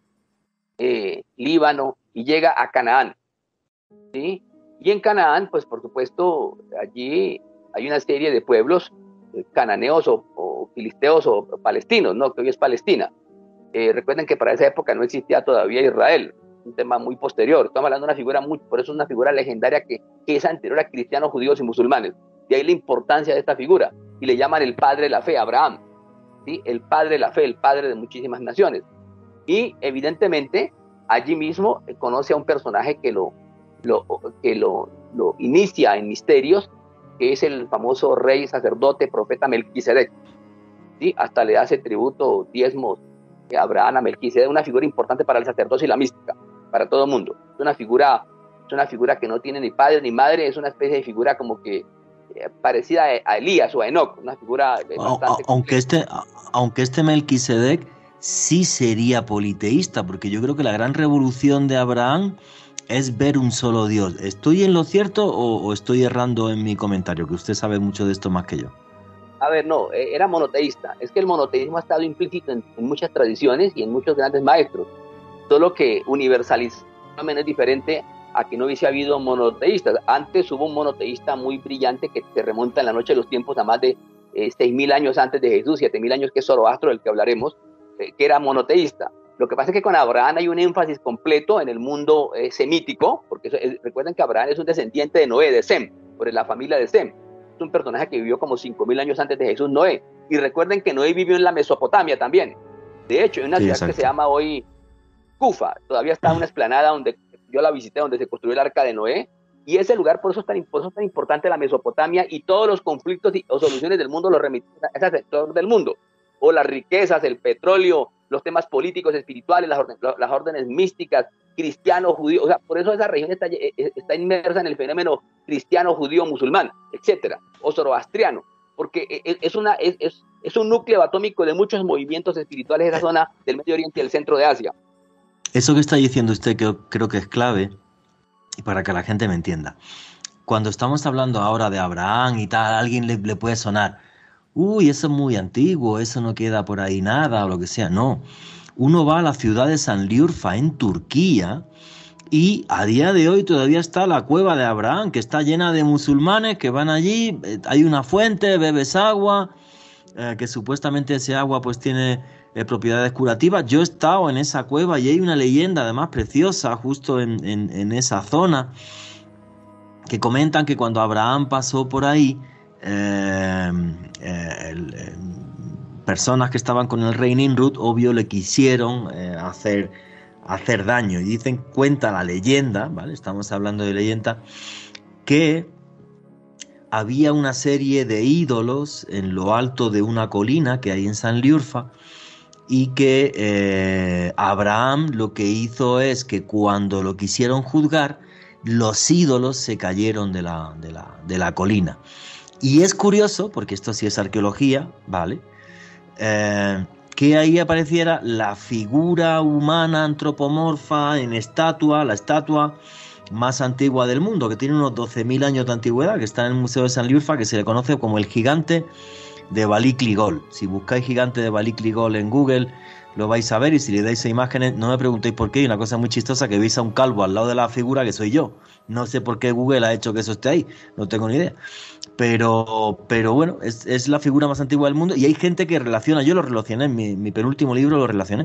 eh, Líbano, y llega a Canaán, ¿sí? Y en Canaán, pues por supuesto, allí hay una serie de pueblos eh, cananeos o, o filisteos o, o palestinos, ¿no? Que hoy es Palestina. Eh, recuerden que para esa época no existía todavía Israel, un tema muy posterior. Estamos hablando de una figura muy, por eso es una figura legendaria que, que es anterior a cristianos, judíos y musulmanes. De ahí la importancia de esta figura, y le llaman el padre de la fe, Abraham, ¿sí? El padre de la fe, el padre de muchísimas naciones. Y evidentemente allí mismo conoce a un personaje que lo, lo, que lo, lo inicia en misterios, que es el famoso rey, sacerdote, profeta Melquisedec, ¿sí? Hasta le hace tributo, diezmos de Abraham a Melquisedec, una figura importante para el sacerdocio y la mística, para todo el mundo. Es una figura, es una figura que no tiene ni padre ni madre, es una especie de figura como que parecida a Elías o a Enoc, una figura bastante... Aunque este, aunque este Melquisedec sí sería politeísta, porque yo creo que la gran revolución de Abraham es ver un solo Dios. ¿Estoy en lo cierto o, o estoy errando en mi comentario? Que usted sabe mucho de esto más que yo. A ver, no, era monoteísta. Es que el monoteísmo ha estado implícito en, en muchas tradiciones y en muchos grandes maestros, solo que universalizar es diferente a que no hubiese habido monoteístas. Antes hubo un monoteísta muy brillante que se remonta en la noche de los tiempos a más de eh, seis mil años antes de Jesús, siete mil años, que es Zoroastro, del que hablaremos, eh, que era monoteísta. Lo que pasa es que con Abraham hay un énfasis completo en el mundo eh, semítico, porque eso, eh, recuerden que Abraham es un descendiente de Noé, de Sem, por la familia de Sem. Es un personaje que vivió como cinco mil años antes de Jesús, Noé. Y recuerden que Noé vivió en la Mesopotamia también. De hecho, hay una sí, ciudad exacto. que se llama hoy Cufa. Todavía está una explanada donde yo la visité, donde se construyó el arca de Noé, Y ese lugar, por eso es tan, por eso es tan importante la Mesopotamia, y todos los conflictos y, o soluciones del mundo los remiten a ese sector del mundo. O las riquezas, el petróleo, los temas políticos, espirituales, las, orden, las órdenes místicas, cristiano, judío. O sea, por eso esa región está, está inmersa en el fenómeno cristiano, judío, musulmán, etcétera, o zoroastriano, porque es, una, es, es, es un núcleo atómico de muchos movimientos espirituales de esa zona del Medio Oriente y el centro de Asia. Eso que está diciendo usted que creo que es clave, y para que la gente me entienda. Cuando estamos hablando ahora de Abraham y tal, a alguien le, le puede sonar, uy, eso es muy antiguo, eso no queda por ahí nada, o lo que sea. No, uno va a la ciudad de Sanliurfa, en Turquía, y a día de hoy todavía está la cueva de Abraham, que está llena de musulmanes que van allí, hay una fuente, bebes agua, eh, que supuestamente ese agua pues tiene eh, propiedades curativas. Yo he estado en esa cueva y hay una leyenda además preciosa justo en, en, en esa zona, que comentan que cuando Abraham pasó por ahí, eh, eh, eh, personas que estaban con el rey Nimrud, obvio, le quisieron eh, hacer, hacer daño. Y dicen, cuenta la leyenda, ¿vale? Estamos hablando de leyenda, que había una serie de ídolos en lo alto de una colina que hay en Sanliurfa, y que eh, Abraham lo que hizo es que cuando lo quisieron juzgar, los ídolos se cayeron de la, de la, de la colina. Y es curioso, porque esto sí es arqueología, ¿vale? Eh, que ahí apareciera la figura humana antropomorfa en estatua, la estatua más antigua del mundo, que tiene unos doce mil años de antigüedad, que está en el Museo de Sanliurfa, que se le conoce como el gigante de Balikli-Gol. Si buscáis gigante de Balikli-Gol en Google, lo vais a ver, y si le dais a imágenes, no me preguntéis por qué, hay una cosa muy chistosa, que veis a un calvo al lado de la figura que soy yo. No sé por qué Google ha hecho que eso esté ahí, no tengo ni idea. Pero, pero bueno, es, es la figura más antigua del mundo, y hay gente que relaciona, yo lo relacioné, en mi, mi penúltimo libro lo relacioné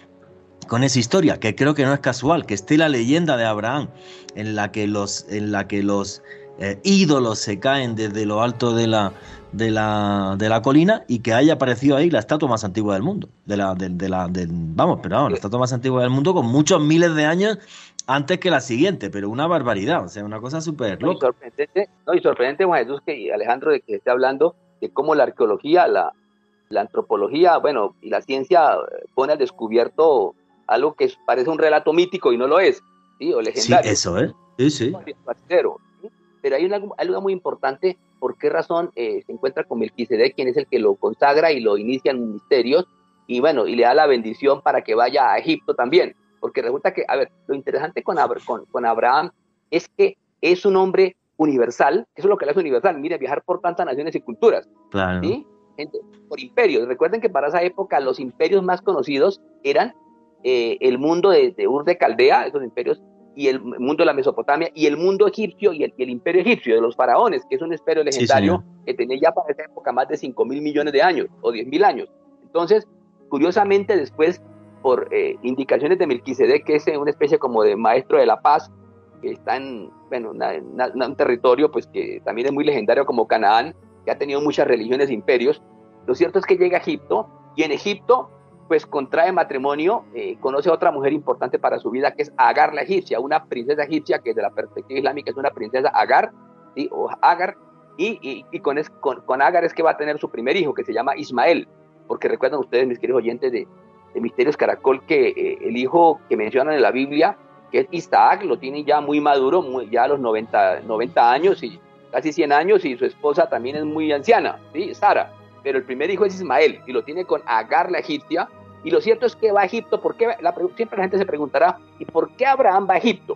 con esa historia, que creo que no es casual, que esté la leyenda de Abraham, en la que los, en la que los eh, ídolos se caen desde lo alto de la, de la, de la colina, y que haya aparecido ahí la estatua más antigua del mundo, de la, de, de la, de, vamos, pero vamos, la estatua más antigua del mundo, con muchos miles de años antes que la siguiente, pero una barbaridad, o sea, una cosa súper loca. No, y sorprendente, no, y sorprendente, Juan Jesús, que Alejandro, de que esté hablando de cómo la arqueología, la, la antropología, bueno, y la ciencia pone al descubierto algo que parece un relato mítico y no lo es, ¿sí? O legendario. Sí, eso es, sí, sí. Pero hay una, algo muy importante, ¿por qué razón eh, se encuentra con Melquisedec, quien es el que lo consagra y lo inicia en misterios, y bueno, y le da la bendición para que vaya a Egipto también? Porque resulta que, a ver, lo interesante con, Abra, con, con Abraham es que es un hombre universal, eso es lo que le hace universal, mire, viajar por tantas naciones y culturas, claro. ¿Sí? Gente, por imperios. Recuerden que para esa época los imperios más conocidos eran eh, el mundo de, de Ur de Caldea, esos imperios, y el mundo de la Mesopotamia, y el mundo egipcio, y el, y el imperio egipcio de los faraones, que es un imperio legendario, sí, que tenía ya para esa época más de cinco mil millones de años, o diez mil años. Entonces, curiosamente, después, por eh, indicaciones de Melquisedec, que es una especie como de maestro de la paz, que está en, bueno, una, una, un territorio pues que también es muy legendario como Canaán, que ha tenido muchas religiones e imperios. Lo cierto es que llega a Egipto, y en Egipto pues contrae matrimonio, eh, conoce a otra mujer importante para su vida, que es Agar la egipcia, una princesa egipcia que desde la perspectiva islámica es una princesa Agar, ¿sí? O Agar, y, y, y con, es, con, con Agar es que va a tener su primer hijo, que se llama Ismael, porque recuerdan ustedes, mis queridos oyentes de, de Misterios Caracol, que eh, el hijo que mencionan en la Biblia, que es Isaac, lo tiene ya muy maduro, muy, ya a los noventa, noventa años, y casi cien años, y su esposa también es muy anciana, ¿sí? Sara, pero el primer hijo es Ismael, y lo tiene con Agar la egipcia. Y lo cierto es que va a Egipto. ¿Por qué? La, siempre la gente se preguntará, ¿y por qué Abraham va a Egipto?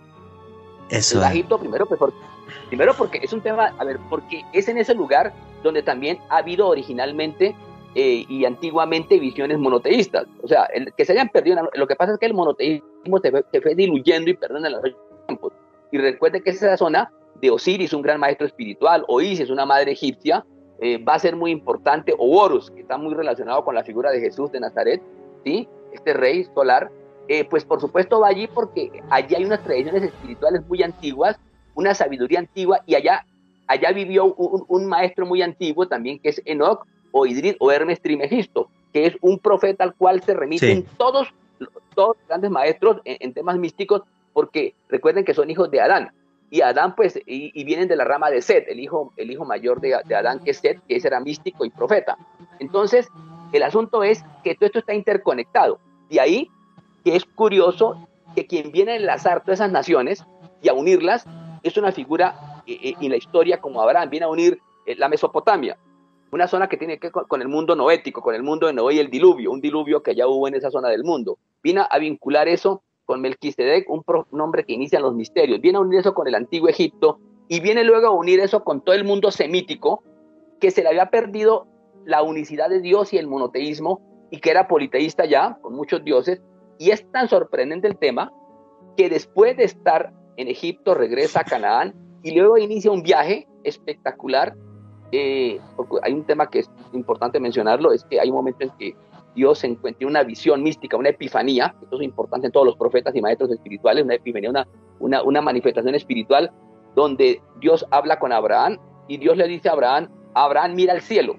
Eso va a Egipto primero, pues, por, primero porque es un tema, a ver, porque es en ese lugar donde también ha habido originalmente eh, y antiguamente visiones monoteístas. O sea, el, que se hayan perdido, lo que pasa es que el monoteísmo se fue, se fue diluyendo y perdiendo en los tiempos. Y recuerde que esa zona de Osiris, un gran maestro espiritual, o Isis, una madre egipcia, eh, va a ser muy importante, o Horus, que está muy relacionado con la figura de Jesús de Nazaret, ¿sí? Este rey solar, eh, pues por supuesto va allí porque allí hay unas tradiciones espirituales muy antiguas, una sabiduría antigua, y allá, allá vivió un, un maestro muy antiguo también, que es Enoch, o Idris, o Hermes Trismegisto, que es un profeta al cual se remiten sí. todos, todos los grandes maestros en, en temas místicos, porque recuerden que son hijos de Adán, y Adán, pues, y, y vienen de la rama de Set, el hijo, el hijo mayor de, de Adán, que es Set, que ese era místico y profeta. Entonces, el asunto es que todo esto está interconectado. De ahí que es curioso que quien viene a enlazar todas esas naciones y a unirlas es una figura eh, en la historia como Abraham, viene a unir eh, la Mesopotamia, una zona que tiene que ver con, con el mundo noético, con el mundo de Noé y el diluvio, un diluvio que ya hubo en esa zona del mundo. Viene a vincular eso con Melquisedec, un, pro, un hombre que inicia los misterios, viene a unir eso con el antiguo Egipto y viene luego a unir eso con todo el mundo semítico que se le había perdido la unicidad de Dios y el monoteísmo y que era politeísta ya, con muchos dioses. Y es tan sorprendente el tema que después de estar en Egipto regresa a Canaán y luego inicia un viaje espectacular. Eh, porque hay un tema que es importante mencionarlo, es que hay un momento en que Dios se encuentra una visión mística, una epifanía, esto es importante en todos los profetas y maestros espirituales, una epifanía, una, una, una manifestación espiritual donde Dios habla con Abraham y Dios le dice a Abraham, Abraham mira al cielo,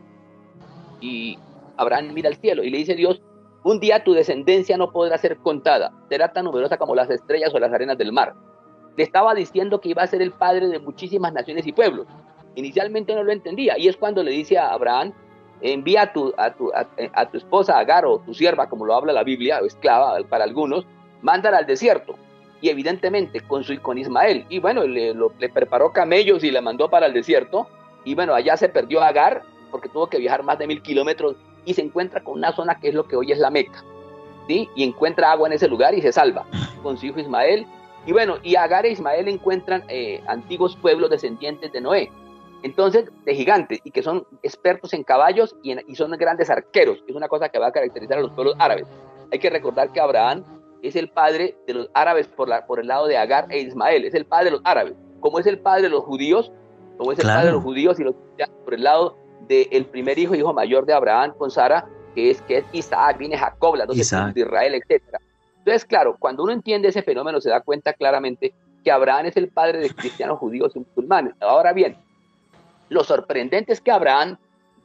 y Abraham mira al cielo y le dice Dios, un día tu descendencia no podrá ser contada, será tan numerosa como las estrellas o las arenas del mar. Le estaba diciendo que iba a ser el padre de muchísimas naciones y pueblos. Inicialmente no lo entendía, y es cuando le dice a Abraham, envía a tu, a tu, a, a tu esposa Agar, o tu sierva, como lo habla la Biblia, o esclava para algunos, mándala al desierto, y evidentemente con, su, con Ismael, y bueno, le, lo, le preparó camellos y la mandó para el desierto, y bueno, allá se perdió Agar, porque tuvo que viajar más de mil kilómetros, y se encuentra con una zona que es lo que hoy es la Meca, ¿sí? Y encuentra agua en ese lugar y se salva, con su hijo Ismael, y bueno, y Agar e Ismael encuentran eh, antiguos pueblos descendientes de Noé, entonces, de gigantes, y que son expertos en caballos y, en, y son grandes arqueros, que es una cosa que va a caracterizar a los pueblos árabes. Hay que recordar que Abraham es el padre de los árabes por, la, por el lado de Agar e Ismael, es el padre de los árabes, como es el padre de los judíos, como es el claro. padre de los judíos y los por el lado del primer hijo, hijo mayor de Abraham con Sara, que es, que es Isaac, viene Jacob, las dos hijos de Israel, etcétera. Entonces, claro, cuando uno entiende ese fenómeno, se da cuenta claramente que Abraham es el padre de cristianos, judíos y musulmanes. Ahora bien, lo sorprendente es que Abraham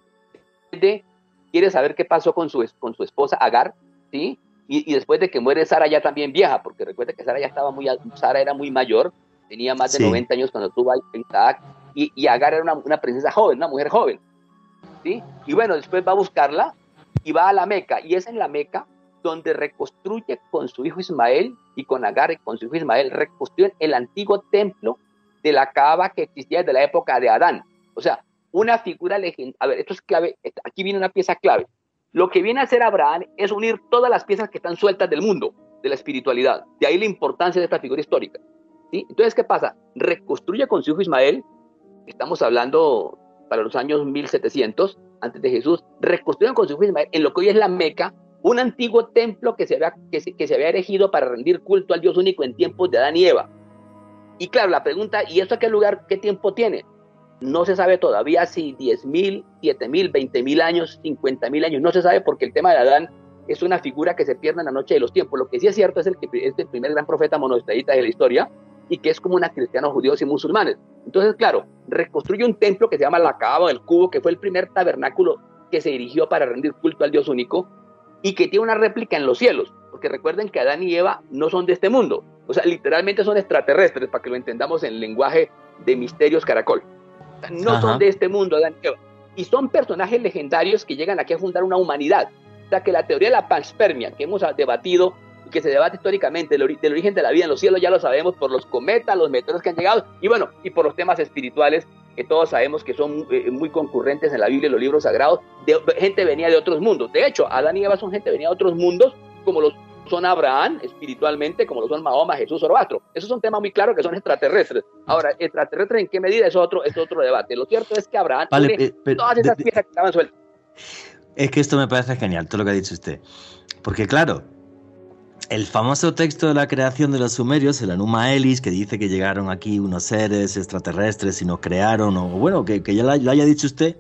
de, quiere saber qué pasó con su, con su esposa Agar, ¿sí? Y, y después de que muere Sara ya también viaja, porque recuerda que Sara ya estaba muy, Sara era muy mayor, tenía más de sí. noventa años cuando tuvo a Isaac, y, y Agar era una, una princesa joven, una mujer joven, ¿sí? Y bueno, después va a buscarla y va a la Meca, y es en la Meca donde reconstruye con su hijo Ismael y con Agar y con su hijo Ismael, reconstruyen el antiguo templo de la Kaaba que existía desde la época de Adán. O sea, una figura legendaria. A ver, esto es clave, aquí viene una pieza clave. Lo que viene a hacer Abraham es unir todas las piezas que están sueltas del mundo, de la espiritualidad. De ahí la importancia de esta figura histórica, ¿sí? Entonces, ¿qué pasa? Reconstruye con su hijo Ismael, estamos hablando para los años mil setecientos, antes de Jesús, reconstruyen con su hijo Ismael, en lo que hoy es la Meca, un antiguo templo que se había, que se, que se había erigido para rendir culto al Dios único en tiempos de Adán y Eva. Y claro, la pregunta, ¿y esto a qué lugar, qué tiempo tiene? No se sabe todavía si diez mil, siete mil, veinte mil años, cincuenta mil años, no se sabe porque el tema de Adán es una figura que se pierde en la noche de los tiempos. Lo que sí es cierto es el que es el primer gran profeta monoteísta de la historia y que es como una cristianos, judíos y musulmanes. Entonces, claro, reconstruye un templo que se llama la Kaaba, el Cubo, que fue el primer tabernáculo que se erigió para rendir culto al Dios único y que tiene una réplica en los cielos, porque recuerden que Adán y Eva no son de este mundo, o sea, literalmente son extraterrestres, para que lo entendamos en el lenguaje de Misterios Caracol. No Ajá. son de este mundo, Adán y Eva. Y son personajes legendarios que llegan aquí a fundar una humanidad. O sea, que la teoría de la panspermia, que hemos debatido y que se debate históricamente del, ori del origen de la vida en los cielos, ya lo sabemos por los cometas, los meteoros que han llegado, y bueno, y por los temas espirituales que todos sabemos que son eh, muy concurrentes en la Biblia y los libros sagrados. De, gente venía de otros mundos. De hecho, Adán y Eva son gente venía de otros mundos, como los son Abraham espiritualmente, como lo son Mahoma, Jesús, Zoroastro. Esos son temas muy claros que son extraterrestres. Ahora, extraterrestres en qué medida es otro, es otro debate. Lo cierto es que Abraham vale, tiene eh, pero, todas esas de, piezas que estaban sueltas. Es que esto me parece genial, todo lo que ha dicho usted. Porque claro, el famoso texto de la creación de los sumerios, el Enuma Elis, que dice que llegaron aquí unos seres extraterrestres y nos crearon, o bueno, que, que ya lo, lo haya dicho usted,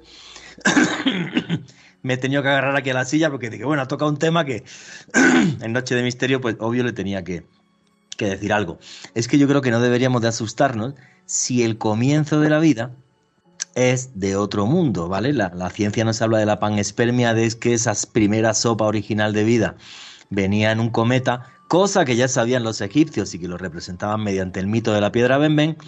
me he tenido que agarrar aquí a la silla porque dije, bueno, ha tocado un tema que en Noche de Misterio, pues obvio le tenía que, que decir algo. Es que yo creo que no deberíamos de asustarnos si el comienzo de la vida es de otro mundo, ¿vale? La, la ciencia nos habla de la panspermia, de que esa primera sopa original de vida venía en un cometa, cosa que ya sabían los egipcios y que lo representaban mediante el mito de la piedra Benben,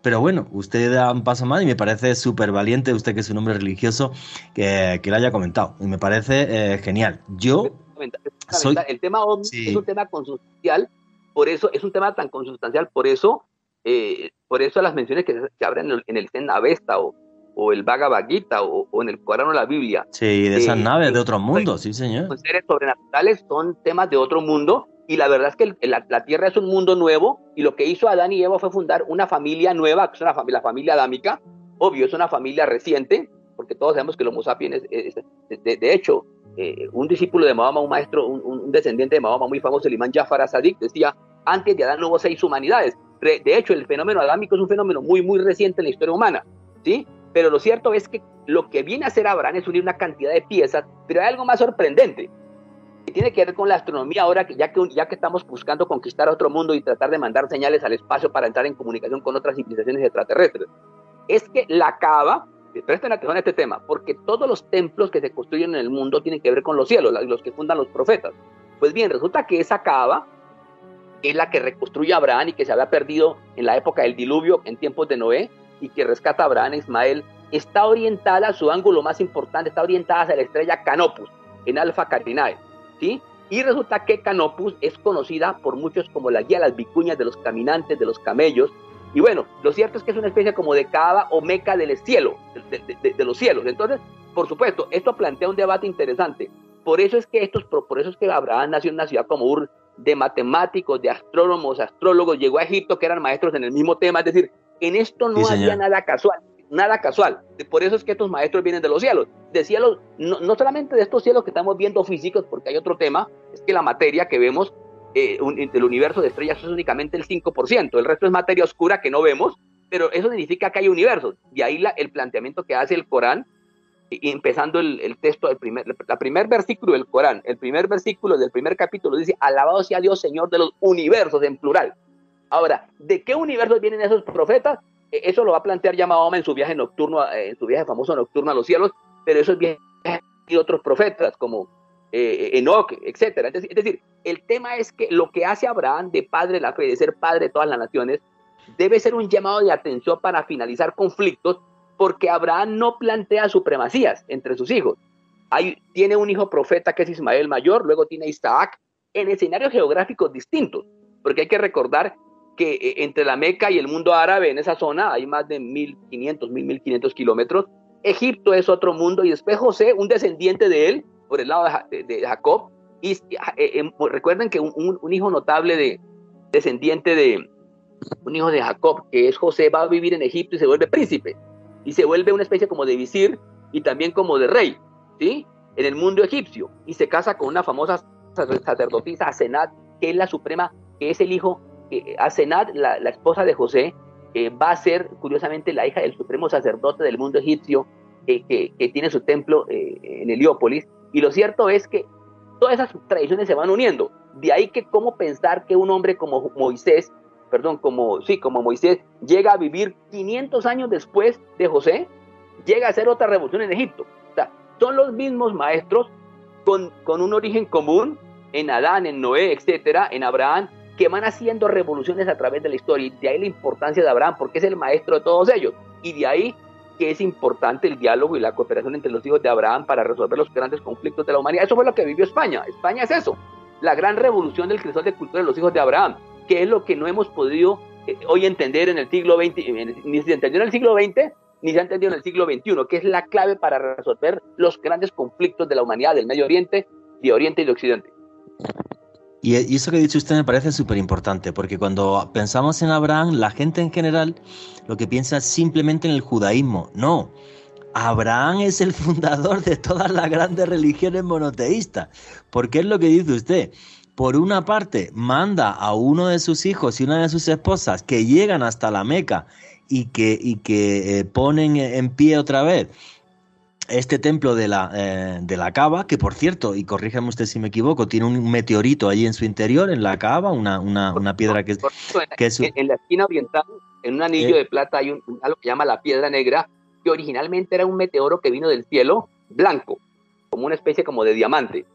Pero bueno, usted da un paso más y me parece súper valiente, usted que es un hombre religioso, que, que lo haya comentado. Y me parece eh, genial. Yo soy... El tema ovni sí. es un tema consustancial, por eso es un tema tan consustancial, por eso, eh, por eso las menciones que se abren en el, en el Zen Avesta o, o el Bhagavad Gita o, o en el Corán o la Biblia. Sí, de esas eh, naves eh, de otro mundo, sí señor. Los seres sobrenaturales son temas de otro mundo. Y la verdad es que el, la, la Tierra es un mundo nuevo, y lo que hizo Adán y Eva fue fundar una familia nueva, que es una familia, la familia adámica. Obvio, es una familia reciente, porque todos sabemos que el Homo sapiens, es, es, de, de hecho, eh, un discípulo de Mahoma, un maestro, un, un descendiente de Mahoma muy famoso, el imán Jafar as-Sadiq, decía, antes de Adán no hubo seis humanidades. De hecho, el fenómeno adámico es un fenómeno muy, muy reciente en la historia humana, ¿sí? Pero lo cierto es que lo que viene a hacer Abraham es unir una cantidad de piezas, pero hay algo más sorprendente, que tiene que ver con la astronomía ahora, que ya, que ya que estamos buscando conquistar otro mundo y tratar de mandar señales al espacio para entrar en comunicación con otras civilizaciones extraterrestres. Es que la Kaaba, presten atención a este tema, porque todos los templos que se construyen en el mundo tienen que ver con los cielos, los que fundan los profetas. Pues bien, resulta que esa Kaaba, que es la que reconstruye Abraham y que se había perdido en la época del diluvio, en tiempos de Noé, y que rescata a Abraham e Ismael, está orientada, su ángulo más importante, está orientada hacia la estrella Canopus, en Alfa Carinae. ¿Sí? Y resulta que Canopus es conocida por muchos como la guía de las vicuñas de los caminantes, de los camellos, y bueno, lo cierto es que es una especie como de Kaaba o Meca del cielo, de, de, de, de los cielos. Entonces, por supuesto, esto plantea un debate interesante. Por eso es que estos, por eso es que Abraham nació en una ciudad como Ur, de matemáticos, de astrónomos, astrólogos, llegó a Egipto, que eran maestros en el mismo tema, es decir, en esto no sí, había nada casual. Nada casual, por eso es que estos maestros vienen de los cielos, de cielos, no, no solamente de estos cielos que estamos viendo físicos, porque hay otro tema, es que la materia que vemos eh, un, del universo de estrellas es únicamente el cinco por ciento, el resto es materia oscura que no vemos, pero eso significa que hay universos, y ahí la, el planteamiento que hace el Corán, y empezando el, el texto, el primer, el primer versículo del Corán, el primer versículo del primer capítulo dice, alabado sea Dios, Señor de los universos, en plural. Ahora, ¿de qué universos vienen esos profetas? Eso lo va a plantear ya Mahoma en su viaje nocturno, en su viaje famoso nocturno a los cielos, pero esos viajes y otros profetas como eh, Enoc, etcétera. Es decir, el tema es que lo que hace Abraham de padre de la fe, de ser padre de todas las naciones, debe ser un llamado de atención para finalizar conflictos, porque Abraham no plantea supremacías entre sus hijos. Hay, tiene un hijo profeta que es Ismael mayor, luego tiene Isaac, en escenarios geográficos distintos, porque hay que recordar que eh, entre la Meca y el mundo árabe, en esa zona, hay más de mil quinientos, mil quinientos kilómetros. Egipto es otro mundo, y después José, un descendiente de él, por el lado de, de, de Jacob, y eh, eh, recuerden que un, un, un hijo notable de descendiente de un hijo de Jacob, que es José, va a vivir en Egipto y se vuelve príncipe, y se vuelve una especie como de visir, y también como de rey, ¿sí? En el mundo egipcio, y se casa con una famosa sacerdotisa, Asenat, que es la suprema, que es el hijo Asenat, la, la esposa de José, eh, va a ser curiosamente la hija del supremo sacerdote del mundo egipcio, eh, que, que tiene su templo eh, en Heliópolis, y lo cierto es que todas esas tradiciones se van uniendo. De ahí que cómo pensar que un hombre como Moisés, perdón, como, sí, como Moisés, llega a vivir quinientos años después de José, llega a hacer otra revolución en Egipto. O sea, son los mismos maestros con, con un origen común en Adán, en Noé, etcétera, en Abraham, que van haciendo revoluciones a través de la historia, y de ahí la importancia de Abraham, porque es el maestro de todos ellos, y de ahí que es importante el diálogo y la cooperación entre los hijos de Abraham para resolver los grandes conflictos de la humanidad. Eso fue lo que vivió España. España es eso, la gran revolución del crisol de cultura de los hijos de Abraham, que es lo que no hemos podido eh, hoy entender en el siglo veinte, ni se entendió en el siglo veinte, ni se ha entendido en el siglo veintiuno, que es la clave para resolver los grandes conflictos de la humanidad, del Medio Oriente, de Oriente y de Occidente. Y eso que ha dicho usted me parece súper importante, porque cuando pensamos en Abraham, la gente en general lo que piensa es simplemente en el judaísmo. No, Abraham es el fundador de todas las grandes religiones monoteístas, porque es lo que dice usted. Por una parte, manda a uno de sus hijos y una de sus esposas que llegan hasta la Meca y que, y que eh, ponen en pie otra vez este templo de la, eh, de la Kaaba, que por cierto, y corríjame usted si me equivoco, tiene un meteorito allí en su interior, en la Kaaba, una, una, una piedra que, que es... En, en la esquina oriental, en un anillo eh, de plata, hay un, algo que llama la piedra negra, que originalmente era un meteoro que vino del cielo blanco, como una especie como de diamante,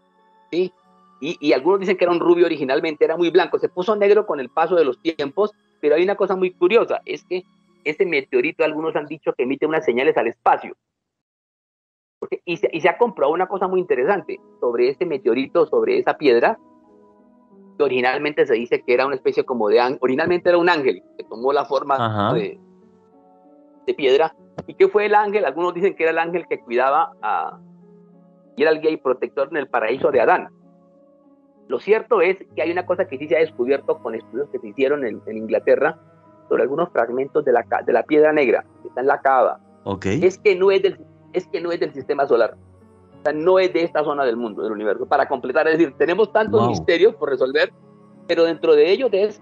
¿sí? Y, y algunos dicen que era un rubio originalmente, era muy blanco, se puso negro con el paso de los tiempos, pero hay una cosa muy curiosa, es que ese meteorito, algunos han dicho que emite unas señales al espacio. Porque, y, se, y se ha comprobado una cosa muy interesante sobre ese meteorito, sobre esa piedra, que originalmente se dice que era una especie como de ángel, originalmente era un ángel, que tomó la forma de, de piedra. ¿Y qué fue el ángel? Algunos dicen que era el ángel que cuidaba a, y era el guía y protector en el paraíso de Adán. Lo cierto es que hay una cosa que sí se ha descubierto con estudios que se hicieron en, en Inglaterra sobre algunos fragmentos de la, de la piedra negra que está en la Kaaba. Okay. Es que no es del, es que no es del sistema solar. O sea, no es de esta zona del mundo, del universo. Para completar, es decir, tenemos tantos wow. misterios por resolver, pero dentro de ellos es,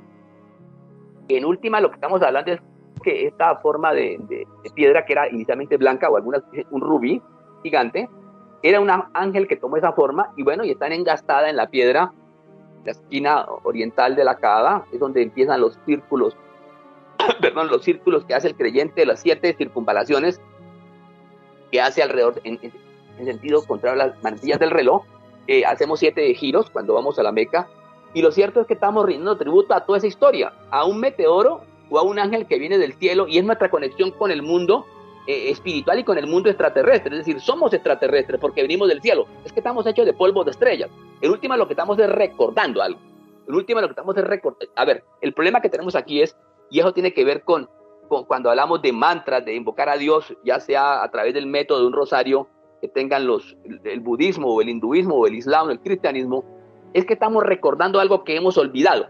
en última, lo que estamos hablando es que esta forma de, de, de piedra que era inicialmente blanca o algunas un rubí gigante, era un ángel que tomó esa forma y bueno, y está engastada en la piedra, la esquina oriental de la Kaaba, es donde empiezan los círculos, perdón, los círculos que hace el creyente, las siete circunvalaciones que hace alrededor, en, en, en sentido contrario a las manecillas del reloj, eh, hacemos siete giros cuando vamos a la Meca, y lo cierto es que estamos rindiendo tributo a toda esa historia, a un meteoro o a un ángel que viene del cielo, y es nuestra conexión con el mundo eh, espiritual y con el mundo extraterrestre, es decir, somos extraterrestres porque venimos del cielo, es que estamos hechos de polvo de estrellas. En última lo que estamos es recordando algo, en última lo que estamos es recordando, a ver, el problema que tenemos aquí es, y eso tiene que ver con, con cuando hablamos de mantras, de invocar a Dios, ya sea a través del método de un rosario, que tengan los, el budismo o el hinduismo o el islam o el cristianismo, es que estamos recordando algo que hemos olvidado.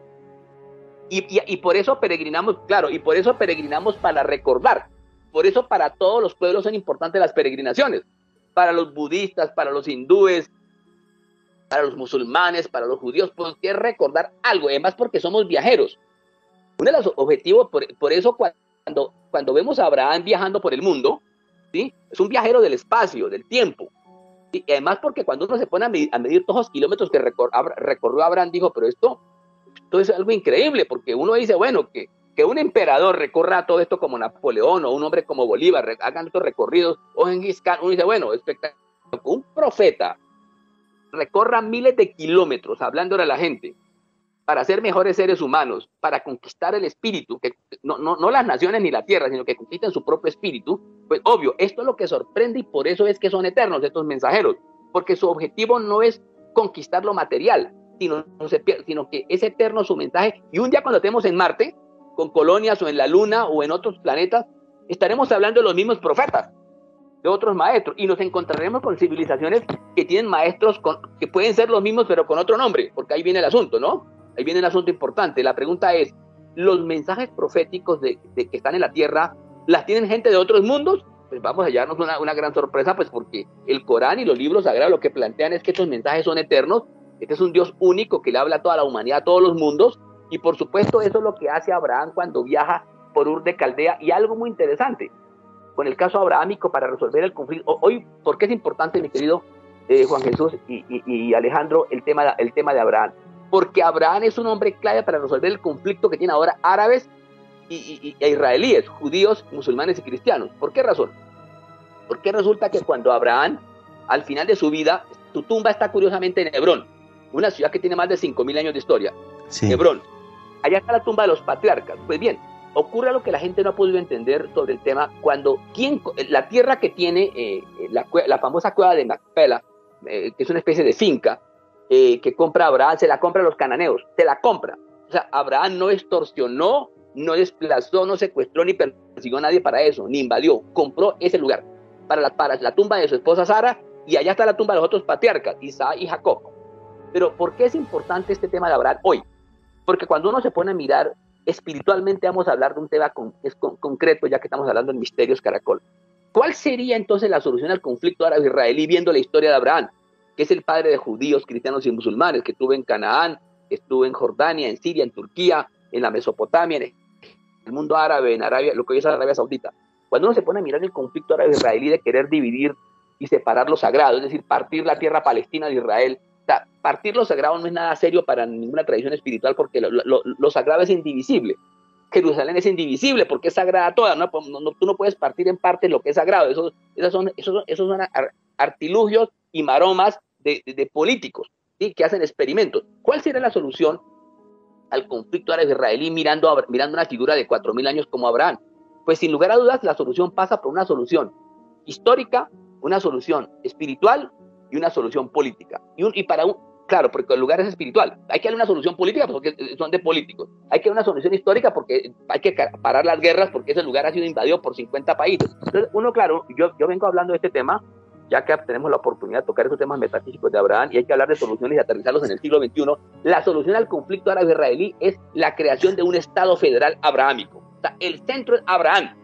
Y, y, y por eso peregrinamos, claro, y por eso peregrinamos para recordar. Por eso para todos los pueblos son importantes las peregrinaciones. Para los budistas, para los hindúes, para los musulmanes, para los judíos, porque es recordar algo, además porque somos viajeros. Uno de los objetivos, por, por eso cuando, cuando vemos a Abraham viajando por el mundo, ¿sí? Es un viajero del espacio, del tiempo. ¿Sí? Y además porque cuando uno se pone a medir, a medir todos los kilómetros que recor, recorrió Abraham, dijo, pero esto, esto es algo increíble, porque uno dice, bueno, que, que un emperador recorra todo esto como Napoleón o un hombre como Bolívar, re, hagan estos recorridos, o Gengis Khan, uno dice, bueno, espectacular. Un profeta recorra miles de kilómetros hablando a la gente, para ser mejores seres humanos, para conquistar el espíritu, que no, no, no las naciones ni la tierra, sino que conquisten su propio espíritu, pues obvio, esto es lo que sorprende y por eso es que son eternos estos mensajeros, porque su objetivo no es conquistar lo material, sino, sino que es eterno su mensaje, y un día cuando estemos en Marte, con colonias o en la Luna o en otros planetas, estaremos hablando de los mismos profetas, de otros maestros, y nos encontraremos con civilizaciones que tienen maestros con, que pueden ser los mismos pero con otro nombre, porque ahí viene el asunto, ¿no? Ahí viene el asunto importante. La pregunta es, ¿los mensajes proféticos de, de que están en la Tierra, las tienen gente de otros mundos? Pues vamos a llevarnos una, una gran sorpresa, pues porque el Corán y los libros sagrados lo que plantean es que estos mensajes son eternos, este es un Dios único que le habla a toda la humanidad, a todos los mundos, y por supuesto eso es lo que hace Abraham cuando viaja por Ur de Caldea, y algo muy interesante, con el caso abrahámico para resolver el conflicto. Hoy, ¿por qué es importante, mi querido eh, Juan Jesús y, y, y Alejandro, el tema, el tema de Abraham? Porque Abraham es un hombre clave para resolver el conflicto que tiene ahora árabes y, y, y israelíes, judíos, musulmanes y cristianos. ¿Por qué razón? Porque resulta que cuando Abraham, al final de su vida, su tumba está curiosamente en Hebrón, una ciudad que tiene más de cinco mil años de historia. Sí. Hebrón. Allá está la tumba de los patriarcas. Pues bien, ocurre lo que la gente no ha podido entender sobre el tema. Cuando ¿quién, la tierra que tiene eh, la, la famosa cueva de Macpela, eh, que es una especie de finca, Eh, que compra Abraham, se la compra a los cananeos, se la compra. O sea, Abraham no extorsionó, no desplazó, no secuestró ni persiguió a nadie para eso, ni invadió, compró ese lugar para la, para la tumba de su esposa Sara, y allá está la tumba de los otros patriarcas, Isaac y Jacob. Pero ¿por qué es importante este tema de Abraham hoy? Porque cuando uno se pone a mirar espiritualmente, vamos a hablar de un tema con, es con, concreto, ya que estamos hablando en Misterios Caracol. ¿Cuál sería entonces la solución al conflicto árabe-israelí viendo la historia de Abraham, que es el padre de judíos, cristianos y musulmanes, que estuvo en Canaán, que estuvo en Jordania, en Siria, en Turquía, en la Mesopotamia, en el mundo árabe, en Arabia, lo que hoy es Arabia Saudita? Cuando uno se pone a mirar el conflicto árabe-israelí de querer dividir y separar lo sagrado, es decir, partir la tierra palestina de Israel, o sea, partir lo sagrado no es nada serio para ninguna tradición espiritual, porque lo, lo, lo sagrado es indivisible. Jerusalén es indivisible porque es sagrada toda, ¿no? No, no, tú no puedes partir en parte lo que es sagrado. Esos, esos son, esos, esos son artilugios y maromas de, de, de políticos, ¿sí? Que hacen experimentos. ¿Cuál sería la solución al conflicto árabe-israelí mirando, a, mirando una figura de cuatro mil años como Abraham? Pues sin lugar a dudas la solución pasa por una solución histórica, una solución espiritual y una solución política. Y, un, y para un, claro, porque el lugar es espiritual. Hay que darle una solución política porque son de políticos. Hay que dar una solución histórica porque hay que parar las guerras porque ese lugar ha sido invadido por cincuenta países. Entonces, uno, claro, yo, yo vengo hablando de este tema ya que tenemos la oportunidad de tocar esos temas metafísicos de Abraham y hay que hablar de soluciones y aterrizarlos en el siglo veintiuno. La solución al conflicto árabe-israelí es la creación de un Estado federal abrahámico. O sea, el centro es Abraham.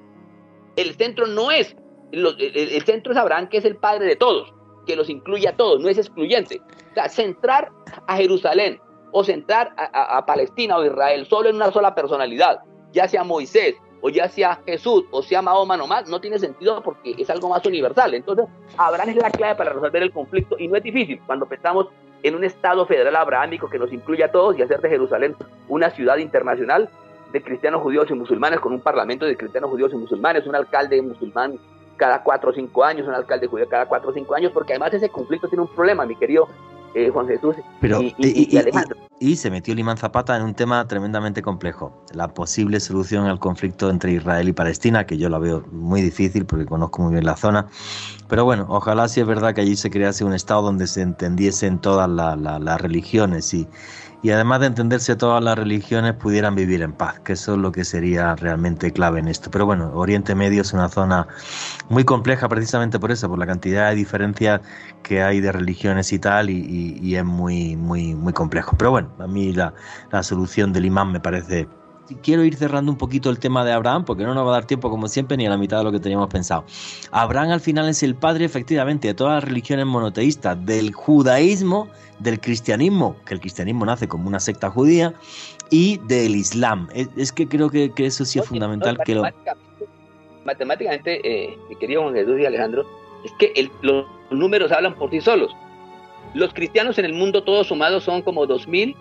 El centro no es, el, el, el centro es Abraham, que es el padre de todos, que los incluye a todos, no es excluyente. O sea, centrar a Jerusalén o centrar a, a, a Palestina o Israel solo en una sola personalidad, ya sea Moisés, o ya sea Jesús, o sea Mahoma nomás, no tiene sentido porque es algo más universal. Entonces, Abraham es la clave para resolver el conflicto y no es difícil cuando pensamos en un Estado federal abrahámico que nos incluya a todos y hacer de Jerusalén una ciudad internacional de cristianos, judíos y musulmanes con un parlamento de cristianos, judíos y musulmanes, un alcalde musulmán cada cuatro o cinco años, un alcalde judío cada cuatro o cinco años, porque además ese conflicto tiene un problema, mi querido Eh, Juan Jesús Pero, y, y, y, y Alejandro. Y, y se metió el imán Zapata en un tema tremendamente complejo, la posible solución al conflicto entre Israel y Palestina, que yo la veo muy difícil porque conozco muy bien la zona, pero bueno, ojalá si es verdad que allí se crease un estado donde se entendiesen todas la, la, las religiones y, y además de entenderse todas las religiones pudieran vivir en paz, que eso es lo que sería realmente clave en esto. Pero bueno, Oriente Medio es una zona muy compleja precisamente por eso, por la cantidad de diferencias que hay de religiones y tal, y, y, y es muy, muy, muy complejo. Pero bueno, a mí la, la solución del imán me parece... Quiero ir cerrando un poquito el tema de Abraham, porque no nos va a dar tiempo, como siempre, ni a la mitad de lo que teníamos pensado. Abraham al final es el padre, efectivamente, de todas las religiones monoteístas, del judaísmo, del cristianismo, que el cristianismo nace como una secta judía, y del islam. Es, es que creo que, que eso sí es Oye, fundamental. No, que lo... Matemáticamente, eh, mi querido Juan Jesús y Alejandro, es que el, los números hablan por sí solos. Los cristianos en el mundo todos sumados son como dos mil...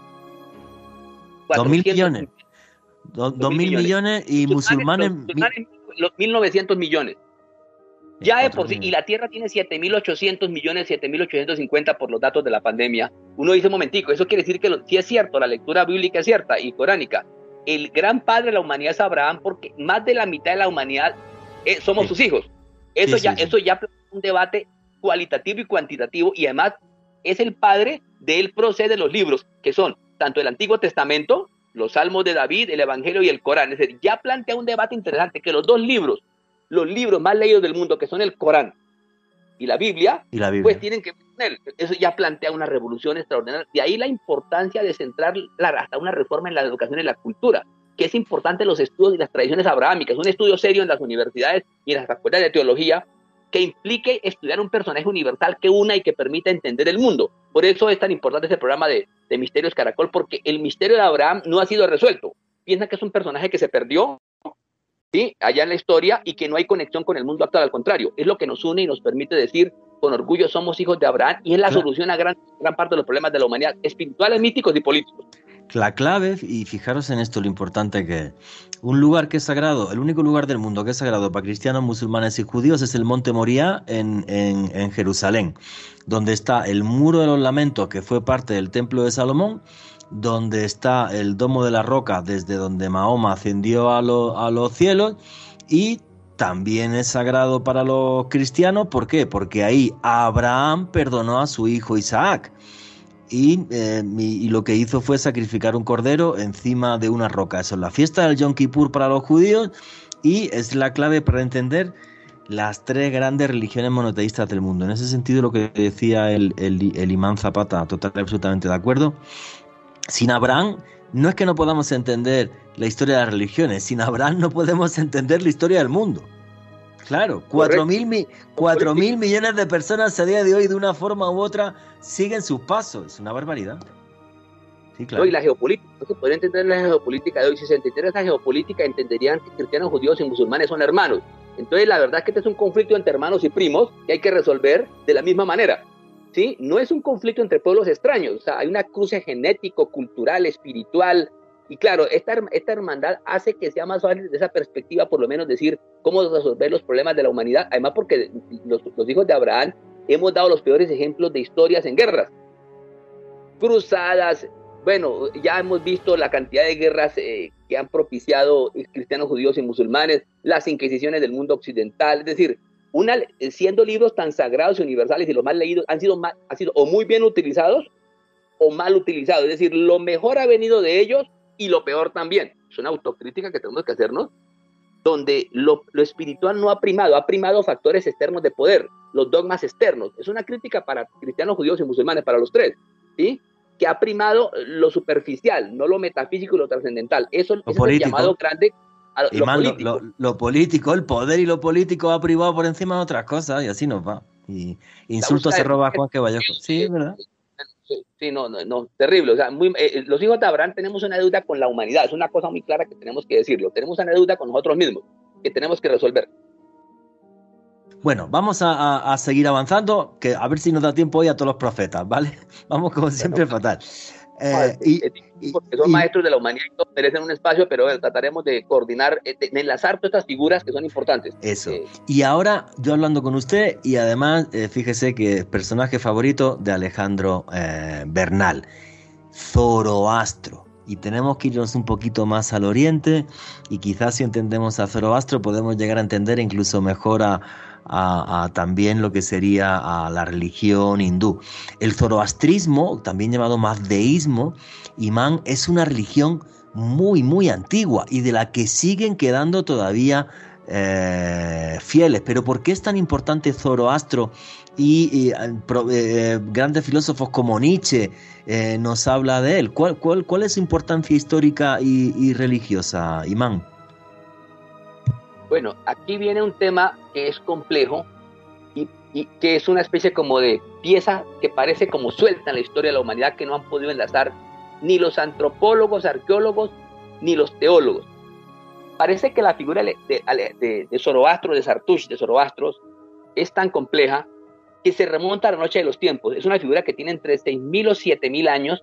Dos mil millones. Dos, dos mil millones, millones y musulmanes, musulmanes los mil novecientos millones. Ya de por sí, y la Tierra tiene siete mil ochocientos millones, siete mil ochocientos cincuenta por los datos de la pandemia. Uno dice, un momentico, eso quiere decir que lo, sí es cierto, la lectura bíblica es cierta y coránica. El gran padre de la humanidad es Abraham porque más de la mitad de la humanidad eh, somos sí. sus hijos. Eso sí, ya sí, sí. eso ya es un debate cualitativo y cuantitativo y además es el padre del procede de los libros, que son tanto el Antiguo Testamento, los Salmos de David, el Evangelio y el Corán. Es decir, ya plantea un debate interesante que los dos libros, los libros más leídos del mundo, que son el Corán y la Biblia, y la Biblia. pues tienen que poner. Eso ya plantea una revolución extraordinaria. De ahí la importancia de centrar la, hasta una reforma en la educación y la cultura, que es importante los estudios y las tradiciones abrahámicas, un estudio serio en las universidades y en las escuelas de teología, que implique estudiar un personaje universal que una y que permita entender el mundo. Por eso es tan importante este programa de, de Misterios Caracol, porque el misterio de Abraham no ha sido resuelto. Piensa que es un personaje que se perdió, ¿sí?, allá en la historia y que no hay conexión con el mundo actual. Al contrario, es lo que nos une y nos permite decir con orgullo somos hijos de Abraham y es la claro. solución a gran, gran parte de los problemas de la humanidad, espirituales, místicos y políticos. La clave, y fijaros en esto lo importante que es, un lugar que es sagrado, el único lugar del mundo que es sagrado para cristianos, musulmanes y judíos es el Monte Moriah en, en, en Jerusalén, donde está el Muro de los Lamentos, que fue parte del Templo de Salomón, donde está el Domo de la Roca, desde donde Mahoma ascendió a, lo, a los cielos, y también es sagrado para los cristianos. ¿Por qué? Porque ahí Abraham perdonó a su hijo Isaac. Y, eh, y, y lo que hizo fue sacrificar un cordero encima de una roca. Eso es la fiesta del Yom Kippur para los judíos y es la clave para entender las tres grandes religiones monoteístas del mundo. En ese sentido, lo que decía el, el, el imán Zapata, total y absolutamente de acuerdo. Sin Abraham, no es que no podamos entender la historia de las religiones, sin Abraham no podemos entender la historia del mundo. Claro, cuatro mil millones de personas a día de hoy, de una forma u otra, siguen sus pasos. Es una barbaridad. Sí, claro. No, y la geopolítica, no se podría entender la geopolítica de hoy. Si se entendiera esa geopolítica, entenderían que cristianos, judíos y musulmanes son hermanos. Entonces, la verdad es que este es un conflicto entre hermanos y primos que hay que resolver de la misma manera. ¿Sí? No es un conflicto entre pueblos extraños. O sea, hay una cruce genético, cultural, espiritual. Y claro, esta, esta hermandad hace que sea más fácil desde esa perspectiva, por lo menos decir cómo resolver los problemas de la humanidad. Además, porque los, los hijos de Abraham hemos dado los peores ejemplos de historias en guerras. Cruzadas, bueno, ya hemos visto la cantidad de guerras eh, que han propiciado cristianos, judíos y musulmanes, las inquisiciones del mundo occidental, es decir, una, siendo libros tan sagrados y universales y los más leídos, han sido, mal, han sido o muy bien utilizados o mal utilizados, es decir, lo mejor ha venido de ellos y lo peor también. Es una autocrítica que tenemos que hacernos, donde lo, lo espiritual no ha primado, ha primado factores externos de poder, los dogmas externos. Es una crítica para cristianos, judíos y musulmanes, para los tres, ¿sí? Que ha primado lo superficial, no lo metafísico y lo trascendental. Eso, lo eso es el llamado grande a lo, Imán, lo político. Lo, lo, lo político, el poder y lo político ha privado por encima de otras cosas y así nos va. Y insulto se roba a Juan que Vallejo. Sí, es verdad. Sí, no, no, no, terrible. O sea, muy, eh, los hijos de Abraham tenemos una deuda con la humanidad. Es una cosa muy clara que tenemos que decirlo. Tenemos una deuda con nosotros mismos que tenemos que resolver. Bueno, vamos a, a, a seguir avanzando, que a ver si nos da tiempo hoy a todos los profetas, ¿vale? Vamos como siempre, bueno, fatal. Eh, no, y, y, porque son y, maestros de la humanidad y todos merecen un espacio, pero bueno, trataremos de coordinar, de, de enlazar todas estas figuras que son importantes. Eso. Eh, y ahora yo hablando con usted y además, eh, fíjese que personaje favorito de Alejandro eh, Bernal, Zoroastro. Y tenemos que irnos un poquito más al oriente y quizás si entendemos a Zoroastro podemos llegar a entender incluso mejor a, a, a también lo que sería a la religión hindú. El zoroastrismo, también llamado mazdeísmo, Imán, es una religión muy muy antigua y de la que siguen quedando todavía eh, fieles. Pero ¿por qué es tan importante Zoroastro? Y, y eh, grandes filósofos como Nietzsche eh, nos habla de él. ¿Cuál, cuál, cuál es su importancia histórica y, y religiosa, Imán? Bueno, aquí viene un tema que es complejo y, y que es una especie como de pieza que parece como suelta en la historia de la humanidad, que no han podido enlazar ni los antropólogos, arqueólogos, ni los teólogos. Parece que la figura de, de, de, de Zoroastro, de Zartush, de Zoroastro, es tan compleja que se remonta a la noche de los tiempos. Es una figura que tiene entre seis mil o siete mil años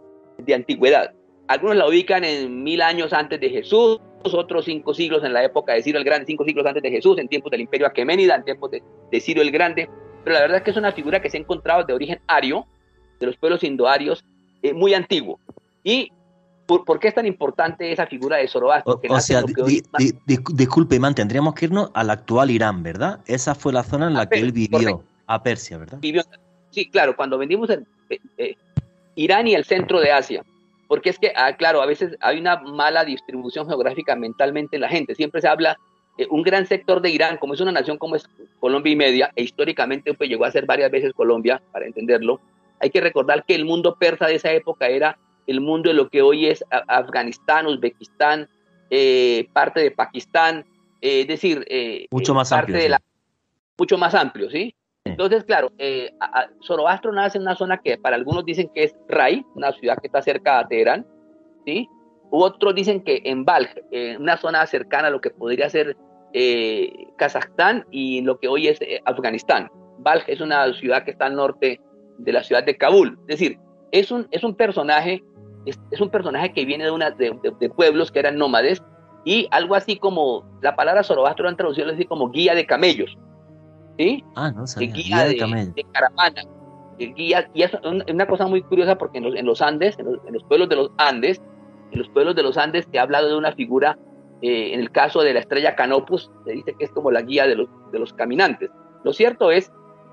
de antigüedad. Algunos la ubican en mil años antes de Jesús, otros cinco siglos en la época de Ciro el Grande, cinco siglos antes de Jesús, en tiempos del Imperio Aqueménida, en tiempos de, de Ciro el Grande. Pero la verdad es que es una figura que se ha encontrado de origen ario, de los pueblos indoarios, eh, muy antiguo. ¿Y por, por qué es tan importante esa figura de Zoroastro? O, o sea, di, di, di, disculpe, Imán, tendríamos que irnos al actual Irán, ¿verdad? Esa fue la zona en la que él vivió. Correcto. A Persia, ¿verdad? Sí, claro, cuando vendimos el, eh, eh, Irán y el centro de Asia, porque es que, ah, claro, a veces hay una mala distribución geográfica mentalmente en la gente. Siempre se habla, eh, un gran sector de Irán, como es una nación como es Colombia y media, e históricamente pues, llegó a ser varias veces Colombia, para entenderlo. Hay que recordar que el mundo persa de esa época era el mundo de lo que hoy es Afganistán, Uzbekistán, eh, parte de Pakistán, eh, es decir, eh, mucho más parte amplio, de la, sí. mucho más amplio, ¿sí? Entonces, claro, eh, a, a Zoroastro nace en una zona que para algunos dicen que es Rai, una ciudad que está cerca de Teherán, ¿sí? U otros dicen que en Balj, eh, una zona cercana a lo que podría ser eh, Kazajstán y lo que hoy es eh, Afganistán. Balj es una ciudad que está al norte de la ciudad de Kabul. Es decir, es un, es un personaje, es, es un personaje que viene de, una, de, de, de pueblos que eran nómades y algo así como, la palabra Zoroastro han traducido así como guía de camellos. ¿Sí? Ah, no sabía. De guía, guía de, de, de caravana. De guía, y es una cosa muy curiosa porque en los, en los Andes, en los, en los pueblos de los Andes, en los pueblos de los Andes se ha hablado de una figura, eh, en el caso de la estrella Canopus, se dice que es como la guía de los, de los caminantes. Lo cierto es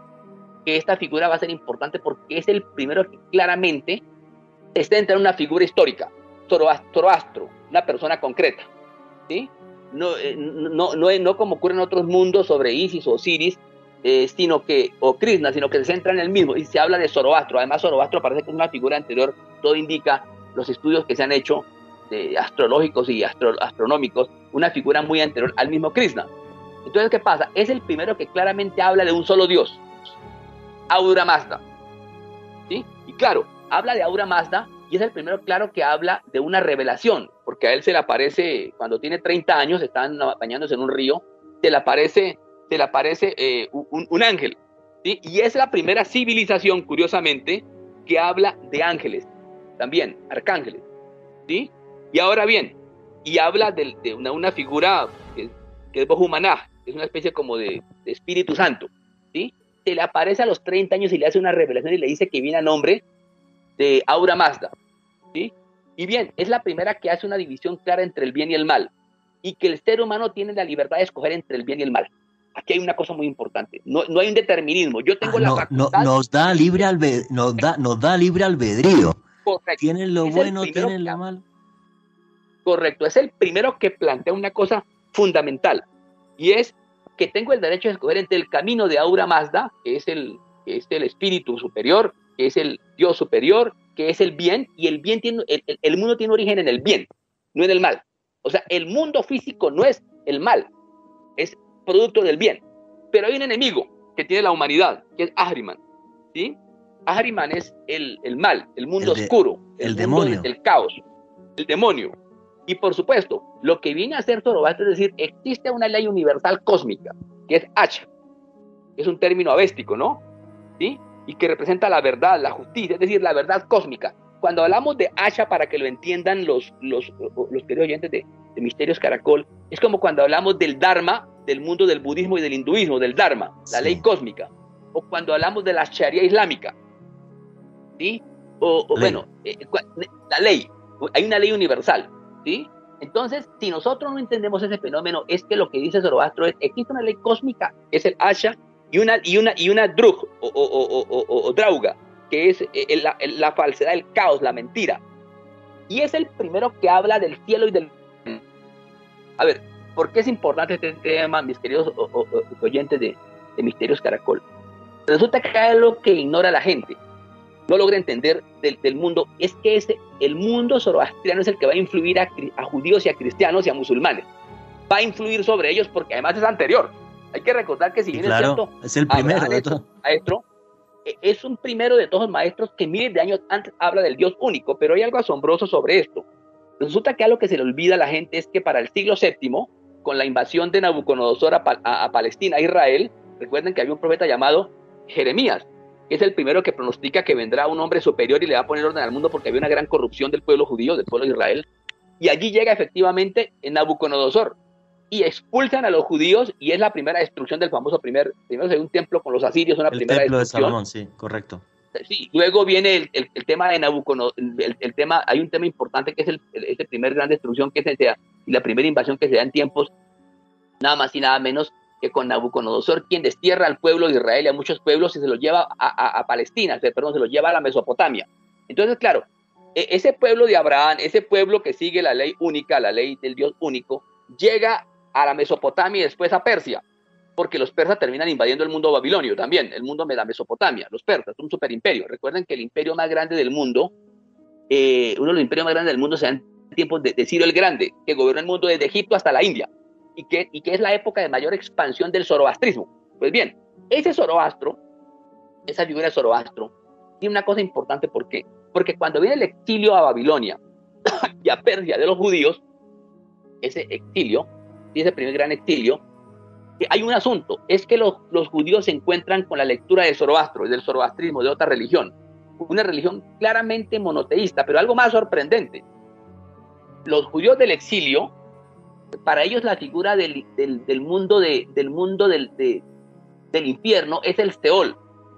que esta figura va a ser importante porque es el primero que claramente está entre una figura histórica, Zoroastro, una persona concreta, ¿sí? No, eh, no, no, no como ocurre en otros mundos sobre Isis o Osiris, eh, sino que, o Krishna, sino que se centra en el mismo y se habla de Zoroastro. Además, Zoroastro parece que es una figura anterior, todo indica los estudios que se han hecho eh, astrológicos y astro, astronómicos, una figura muy anterior al mismo Krishna. Entonces, ¿qué pasa? Es el primero que claramente habla de un solo Dios, Ahura Mazda, ¿sí? Y claro, habla de Ahura Mazda y es el primero, claro, que habla de una revelación, porque a él se le aparece, cuando tiene treinta años, están bañándose en un río, se le aparece, se le aparece eh, un, un ángel, ¿sí? Y es la primera civilización, curiosamente, que habla de ángeles, también, arcángeles, ¿sí? Y ahora bien, y habla de, de una, una figura que, que es Bohumanah, que es una especie como de, de Espíritu Santo, ¿sí? Se le aparece a los treinta años y le hace una revelación y le dice que viene a nombre de Ahura Mazda, ¿sí? Y bien, es la primera que hace una división clara entre el bien y el mal, y que el ser humano tiene la libertad de escoger entre el bien y el mal. Aquí hay una cosa muy importante, no, no hay un determinismo. Yo tengo ah, la no, facultad... No, nos, da libre albe, nos, da, nos da libre albedrío. Correcto. Tienen lo es bueno, tienen que, lo malo. Correcto, es el primero que plantea una cosa fundamental, y es que tengo el derecho de escoger entre el camino de Ahura Mazda, que es el, que es el espíritu superior, que es el Dios superior, que es el bien, y el bien tiene, el, el mundo tiene origen en el bien, no en el mal. O sea, el mundo físico no es el mal, es producto del bien. Pero hay un enemigo que tiene la humanidad, que es Ahriman, ¿sí? Ahriman es el, el mal, el mundo el de, oscuro, el, el mundo demonio, del caos, el demonio. Y por supuesto, lo que viene a hacer Zoroastro es decir, existe una ley universal cósmica, que es Asha, que es un término avéstico, ¿no? ¿Sí? Y que representa la verdad, la justicia, es decir, la verdad cósmica. Cuando hablamos de Asha, para que lo entiendan los, los, los queridos oyentes de, de Misterios Caracol, es como cuando hablamos del Dharma, del mundo del budismo y del hinduismo, del Dharma, la sí. ley cósmica, o cuando hablamos de la Sharia islámica, ¿sí? O, o bueno, eh, la ley, hay una ley universal, ¿sí? Entonces, si nosotros no entendemos ese fenómeno, es que lo que dice Zoroastro es, existe una ley cósmica, es el Asha, y una, y una, y una Drug, o, o, o, o, o Drauga, que es eh, la, la falsedad, el caos, la mentira. Y es el primero que habla del cielo y del... A ver, ¿por qué es importante este tema, mis queridos o, o, oyentes de, de Misterios Caracol? Resulta que acá es lo que ignora la gente, no logra entender del, del mundo, es que ese, el mundo zoroastriano es el que va a influir a, a judíos y a cristianos y a musulmanes. Va a influir sobre ellos porque además es anterior. Hay que recordar que si bien claro, es cierto, es el primero Abraham, de todo. Maestro, es un primero de todos los maestros que miles de años antes habla del Dios único, pero hay algo asombroso sobre esto. Resulta que algo que se le olvida a la gente es que para el siglo séptimo, con la invasión de Nabucodonosor a, a, a Palestina, a Israel, recuerden que había un profeta llamado Jeremías, que es el primero que pronostica que vendrá un hombre superior y le va a poner orden al mundo porque había una gran corrupción del pueblo judío, del pueblo de Israel, y allí llega efectivamente en Nabucodonosor, y expulsan a los judíos, y es la primera destrucción del famoso primer, primero hay un templo con los asirios, una el primera templo destrucción. de Salomón, sí, correcto. Sí, luego viene el, el, el tema de Nabucodonosor, el, el tema, hay un tema importante que es el, el, el primer gran destrucción que se da, y la primera invasión que se da en tiempos, nada más y nada menos que con Nabucodonosor, quien destierra al pueblo de Israel y a muchos pueblos y se los lleva a, a, a Palestina, perdón, se los lleva a la Mesopotamia. Entonces, claro, ese pueblo de Abraham, ese pueblo que sigue la ley única, la ley del Dios único, llega a la Mesopotamia y después a Persia, porque los persas terminan invadiendo el mundo babilonio también, el mundo de la Mesopotamia, los persas, un superimperio. Recuerden que el imperio más grande del mundo, eh, uno de los imperios más grandes del mundo se da en tiempos de, de Ciro el Grande, que gobernó el mundo desde Egipto hasta la India, y que, y que es la época de mayor expansión del zoroastrismo. Pues bien, ese Zoroastro, esa figura de Zoroastro, tiene una cosa importante, ¿por qué? Porque cuando viene el exilio a Babilonia y a Persia de los judíos, ese exilio, y ese primer gran exilio, hay un asunto, es que los, los judíos se encuentran con la lectura de Zoroastro, del zoroastrismo, de otra religión, una religión claramente monoteísta, pero algo más sorprendente. Los judíos del exilio, para ellos la figura del, del, del mundo, de, del, mundo del, de, del infierno es el Seol,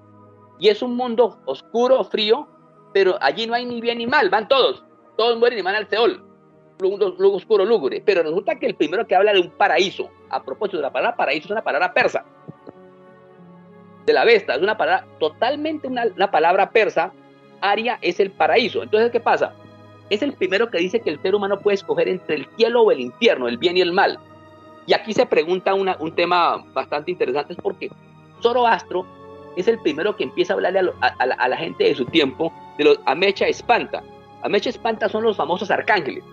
y es un mundo oscuro, frío, pero allí no hay ni bien ni mal, van todos, todos mueren y van al Seol, luego oscuro, lúgubre. Pero resulta que el primero que habla de un paraíso, a propósito de la palabra paraíso, es una palabra persa, de la Vesta, es una palabra, totalmente una, una palabra persa, aria es el paraíso. Entonces, ¿qué pasa? Es el primero que dice que el ser humano puede escoger entre el cielo o el infierno, el bien y el mal. Y aquí se pregunta una, un tema bastante interesante, es porque Zoroastro es el primero que empieza a hablarle a, lo, a, a, la, a la gente de su tiempo de los Amecha Espanta. Amecha Espanta son los famosos arcángeles.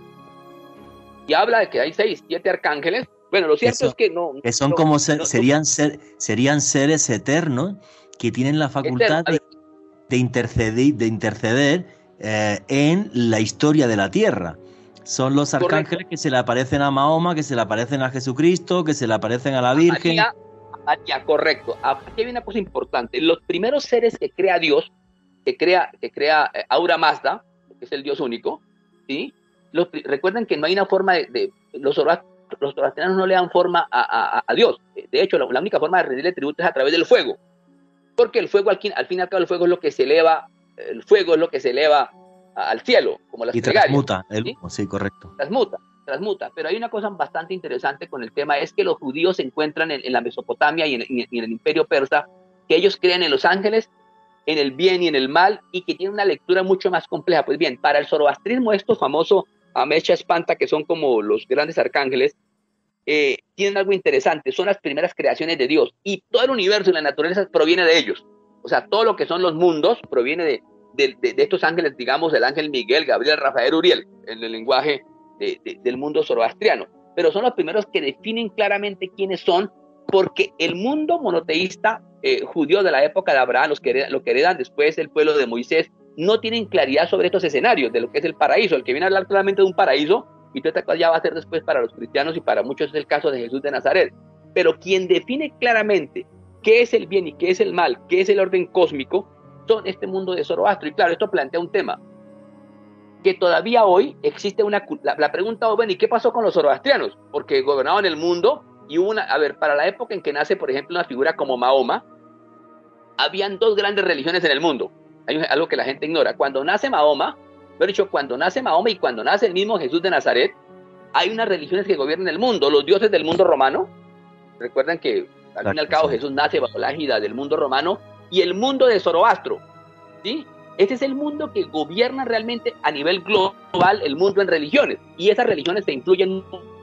Y habla de que hay seis, siete arcángeles. Bueno, lo cierto Eso, es que no... Que son no, como ser, no, serían, ser, serían seres eternos que tienen la facultad de, de interceder, de interceder eh, en la historia de la Tierra. Son los arcángeles Correcto. Que se le aparecen a Mahoma, que se le aparecen a Jesucristo, que se le aparecen a la Virgen. María, María, correcto. Aquí hay una cosa importante. Los primeros seres que crea Dios, que crea, que crea eh, Ahura Mazda, que es el Dios único, ¿sí? Los, recuerden que no hay una forma de... de los los zoroastrianos no le dan forma a, a, a Dios. De hecho, la, la única forma de rendirle tributo es a través del fuego. Porque el fuego, al, al fin y al cabo, el fuego es lo que se eleva, el fuego es lo que se eleva a, al cielo, como las y plegarias. transmuta el ¿sí? humo, sí, correcto. Transmuta, transmuta. Pero hay una cosa bastante interesante con el tema, es que los judíos se encuentran en, en la Mesopotamia y en, y en el imperio persa, que ellos creen en los ángeles, en el bien y en el mal, y que tienen una lectura mucho más compleja. Pues bien, para el zoroastrismo, estos famosos Amesha Espanta, que son como los grandes arcángeles, eh, tienen algo interesante, son las primeras creaciones de Dios, y todo el universo y la naturaleza proviene de ellos. O sea, todo lo que son los mundos proviene de, de, de, de estos ángeles, digamos, el ángel Miguel, Gabriel, Rafael, Uriel, en el lenguaje de, de, del mundo zoroastriano. Pero son los primeros que definen claramente quiénes son, porque el mundo monoteísta eh, judío de la época de Abraham, los que heredan, lo que heredan después el pueblo de Moisés, no tienen claridad sobre estos escenarios, de lo que es el paraíso. El que viene a hablar claramente de un paraíso, y toda esta cosa ya va a ser después para los cristianos, y para muchos es el caso de Jesús de Nazaret. Pero quien define claramente qué es el bien y qué es el mal, qué es el orden cósmico, son este mundo de Zoroastro. Y claro, esto plantea un tema, que todavía hoy existe una... La, la pregunta, bueno, ¿y qué pasó con los zoroastrianos? Porque gobernaban el mundo, y hubo una... A ver, para la época en que nace, por ejemplo, una figura como Mahoma, habían dos grandes religiones en el mundo. Hay algo que la gente ignora. Cuando nace Mahoma, lo he dicho, cuando nace Mahoma y cuando nace el mismo Jesús de Nazaret, hay unas religiones que gobiernan el mundo. Los dioses del mundo romano, recuerdan que al fin y al cabo Jesús nace bajo la égida del mundo romano, y el mundo de Zoroastro, ¿sí? Este es el mundo que gobierna realmente a nivel global el mundo en religiones, y esas religiones se influyen,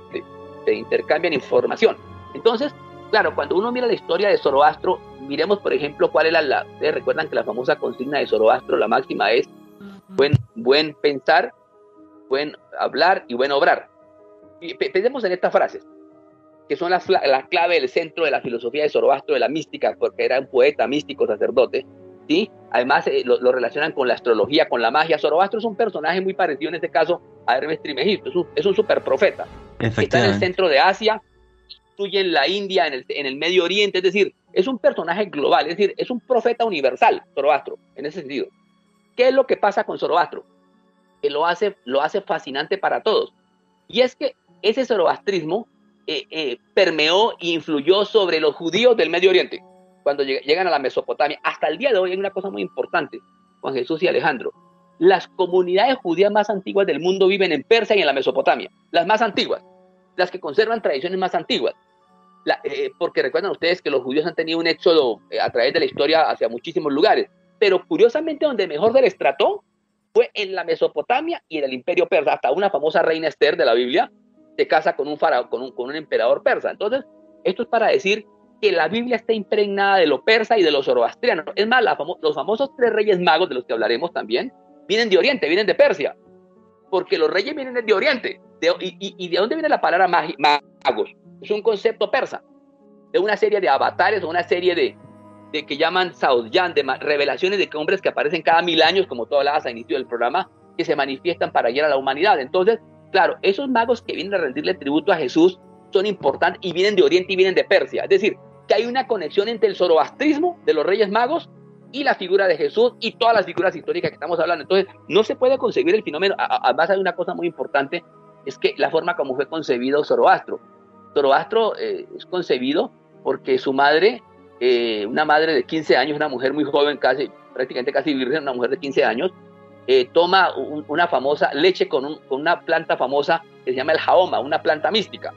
se intercambian información. Entonces, claro, cuando uno mira la historia de Zoroastro, miremos, por ejemplo, cuál era la... Ustedes recuerdan que la famosa consigna de Zoroastro, la máxima es buen, buen pensar, buen hablar y buen obrar. Y pensemos en estas frases, que son la, la clave, el centro de la filosofía de Zoroastro, de la mística, porque era un poeta, místico, sacerdote, ¿sí? Además, eh, lo, lo relacionan con la astrología, con la magia. Zoroastro es un personaje muy parecido en este caso a Hermes Trismegisto, es un, es un super profeta. Está en el centro de Asia, influye en la India, en el, en el Medio Oriente, es decir, es un personaje global, es decir, es un profeta universal, Zoroastro, en ese sentido. ¿Qué es lo que pasa con Zoroastro? Que lo hace, lo hace fascinante para todos. Y es que ese zoroastrismo eh, eh, permeó e influyó sobre los judíos del Medio Oriente, cuando lleg llegan a la Mesopotamia. Hasta el día de hoy hay una cosa muy importante, Juan Jesús y Alejandro. Las comunidades judías más antiguas del mundo viven en Persia y en la Mesopotamia. Las más antiguas, las que conservan tradiciones más antiguas. La, eh, porque recuerdan ustedes que los judíos han tenido un éxodo eh, a través de la historia hacia muchísimos lugares. Pero curiosamente donde mejor se les trató fue en la Mesopotamia y en el imperio persa. Hasta una famosa reina Esther de la Biblia se casa con un faraón, con un, con un emperador persa. Entonces, esto es para decir que la Biblia está impregnada de lo persa y de lo zoroastriano. Es más, la famo los famosos tres reyes magos, de los que hablaremos también, vienen de Oriente, vienen de Persia, porque los reyes vienen de Oriente. De, y, y, ¿Y de dónde viene la palabra magos? Es un concepto persa, de una serie de avatares o una serie de, de que llaman Saudyan, de revelaciones de hombres que aparecen cada mil años, como tú hablabas al inicio del programa, que se manifiestan para guiar a la humanidad. Entonces, claro, esos magos que vienen a rendirle tributo a Jesús son importantes y vienen de Oriente y vienen de Persia. Es decir, que hay una conexión entre el zoroastrismo de los reyes magos y la figura de Jesús y todas las figuras históricas que estamos hablando. Entonces, no se puede concebir el fenómeno. Además, hay una cosa muy importante, es que la forma como fue concebido Zoroastro. Zoroastro eh, es concebido porque su madre, eh, una madre de quince años, una mujer muy joven, casi, prácticamente casi virgen, una mujer de quince años, eh, toma un, una famosa leche con, un, con una planta famosa que se llama el jaoma, una planta mística.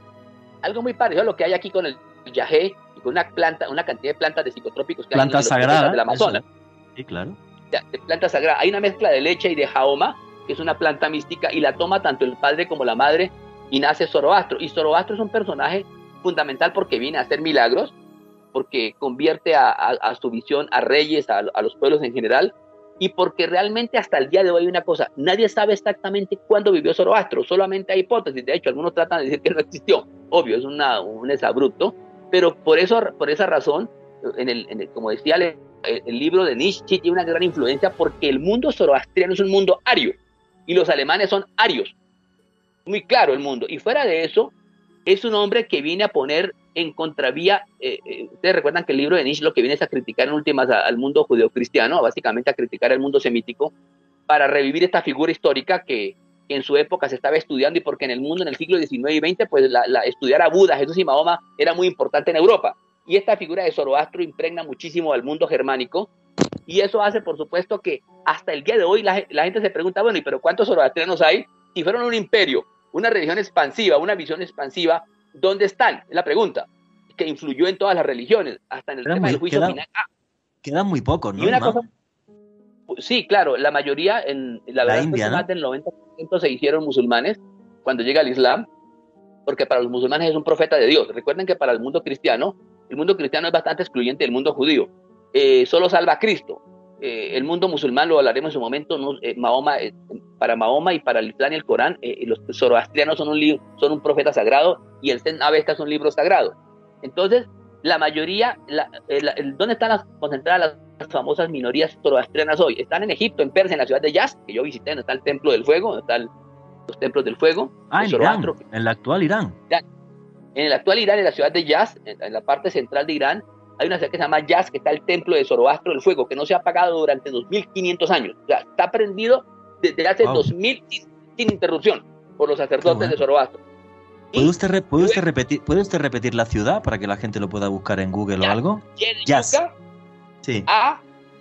Algo muy parecido a lo que hay aquí con el yagé y con una planta, una cantidad de plantas de psicotrópicos que planta hay en sagrada del Amazonas. Sí, claro. De planta sagrada. Hay una mezcla de leche y de jaoma, que es una planta mística, y la toma tanto el padre como la madre, y nace Zoroastro. Y Zoroastro es un personaje fundamental porque viene a hacer milagros, porque convierte a, a, a su visión a reyes, a, a los pueblos en general, y porque realmente hasta el día de hoy hay una cosa, nadie sabe exactamente cuándo vivió Zoroastro, solamente hay hipótesis. De hecho, algunos tratan de decir que no existió, obvio, es una, un exabrupto, pero por, eso, por esa razón, en el, en el, como decía el, el libro de Nietzsche, tiene una gran influencia porque el mundo zoroastriano es un mundo ario, y los alemanes son arios, muy claro el mundo, y fuera de eso, es un hombre que viene a poner en contravía, eh, eh, ustedes recuerdan que el libro de Nietzsche lo que viene es a criticar en últimas a, al mundo judeocristiano, básicamente a criticar el mundo semítico, para revivir esta figura histórica que, que en su época se estaba estudiando, y porque en el mundo en el siglo diecinueve y veinte, pues la, la, estudiar a Buda, Jesús y Mahoma era muy importante en Europa, y esta figura de Zoroastro impregna muchísimo al mundo germánico, Y eso hace, por supuesto, que hasta el día de hoy la, la gente se pregunta, bueno, ¿y pero cuántos zoroastrianos hay? Si fueron un imperio, una religión expansiva, una visión expansiva, ¿dónde están? Es la pregunta, que influyó en todas las religiones, hasta en el Queda tema muy- del juicio queda- final. Ah, Quedan muy pocos, ¿no? y una Imán? cosa, sí, claro, la mayoría, en la, La verdad India, es que ¿no? más del noventa por ciento se hicieron musulmanes cuando llega el Islam, porque para los musulmanes es un profeta de Dios. Recuerden que para el mundo cristiano, el mundo cristiano es bastante excluyente del mundo judío. Eh, solo salva a Cristo. Eh, el mundo musulmán, lo hablaremos en su momento, no, eh, Mahoma, eh, para Mahoma y para el Islam y el Corán, eh, los zoroastrianos son un, libro, son un profeta sagrado y el Zen Avesta es un libro sagrado. Entonces, la mayoría, la, eh, la, el, ¿dónde están las, concentradas las famosas minorías zoroastrianas hoy? Están en Egipto, en Persia, en la ciudad de Yaz, que yo visité, donde está el Templo del Fuego, donde están los templos del fuego. Ah, el en Irán, Zoroastro. en el actual Irán. En el actual Irán, en la ciudad de Yaz, en, en la parte central de Irán, hay una ciudad que se llama Yaz, que está el templo de Zoroastro del fuego, que no se ha apagado durante dos mil quinientos años. O sea, está prendido desde hace Wow. dos mil sin, sin interrupción por los sacerdotes bueno. de Zoroastro. ¿Puede Y usted, re- puede, usted luego- repetir, ¿Puede usted repetir la ciudad para que la gente lo pueda buscar en Google o Yaz. algo? Y de Yaz. yuca, Sí. A,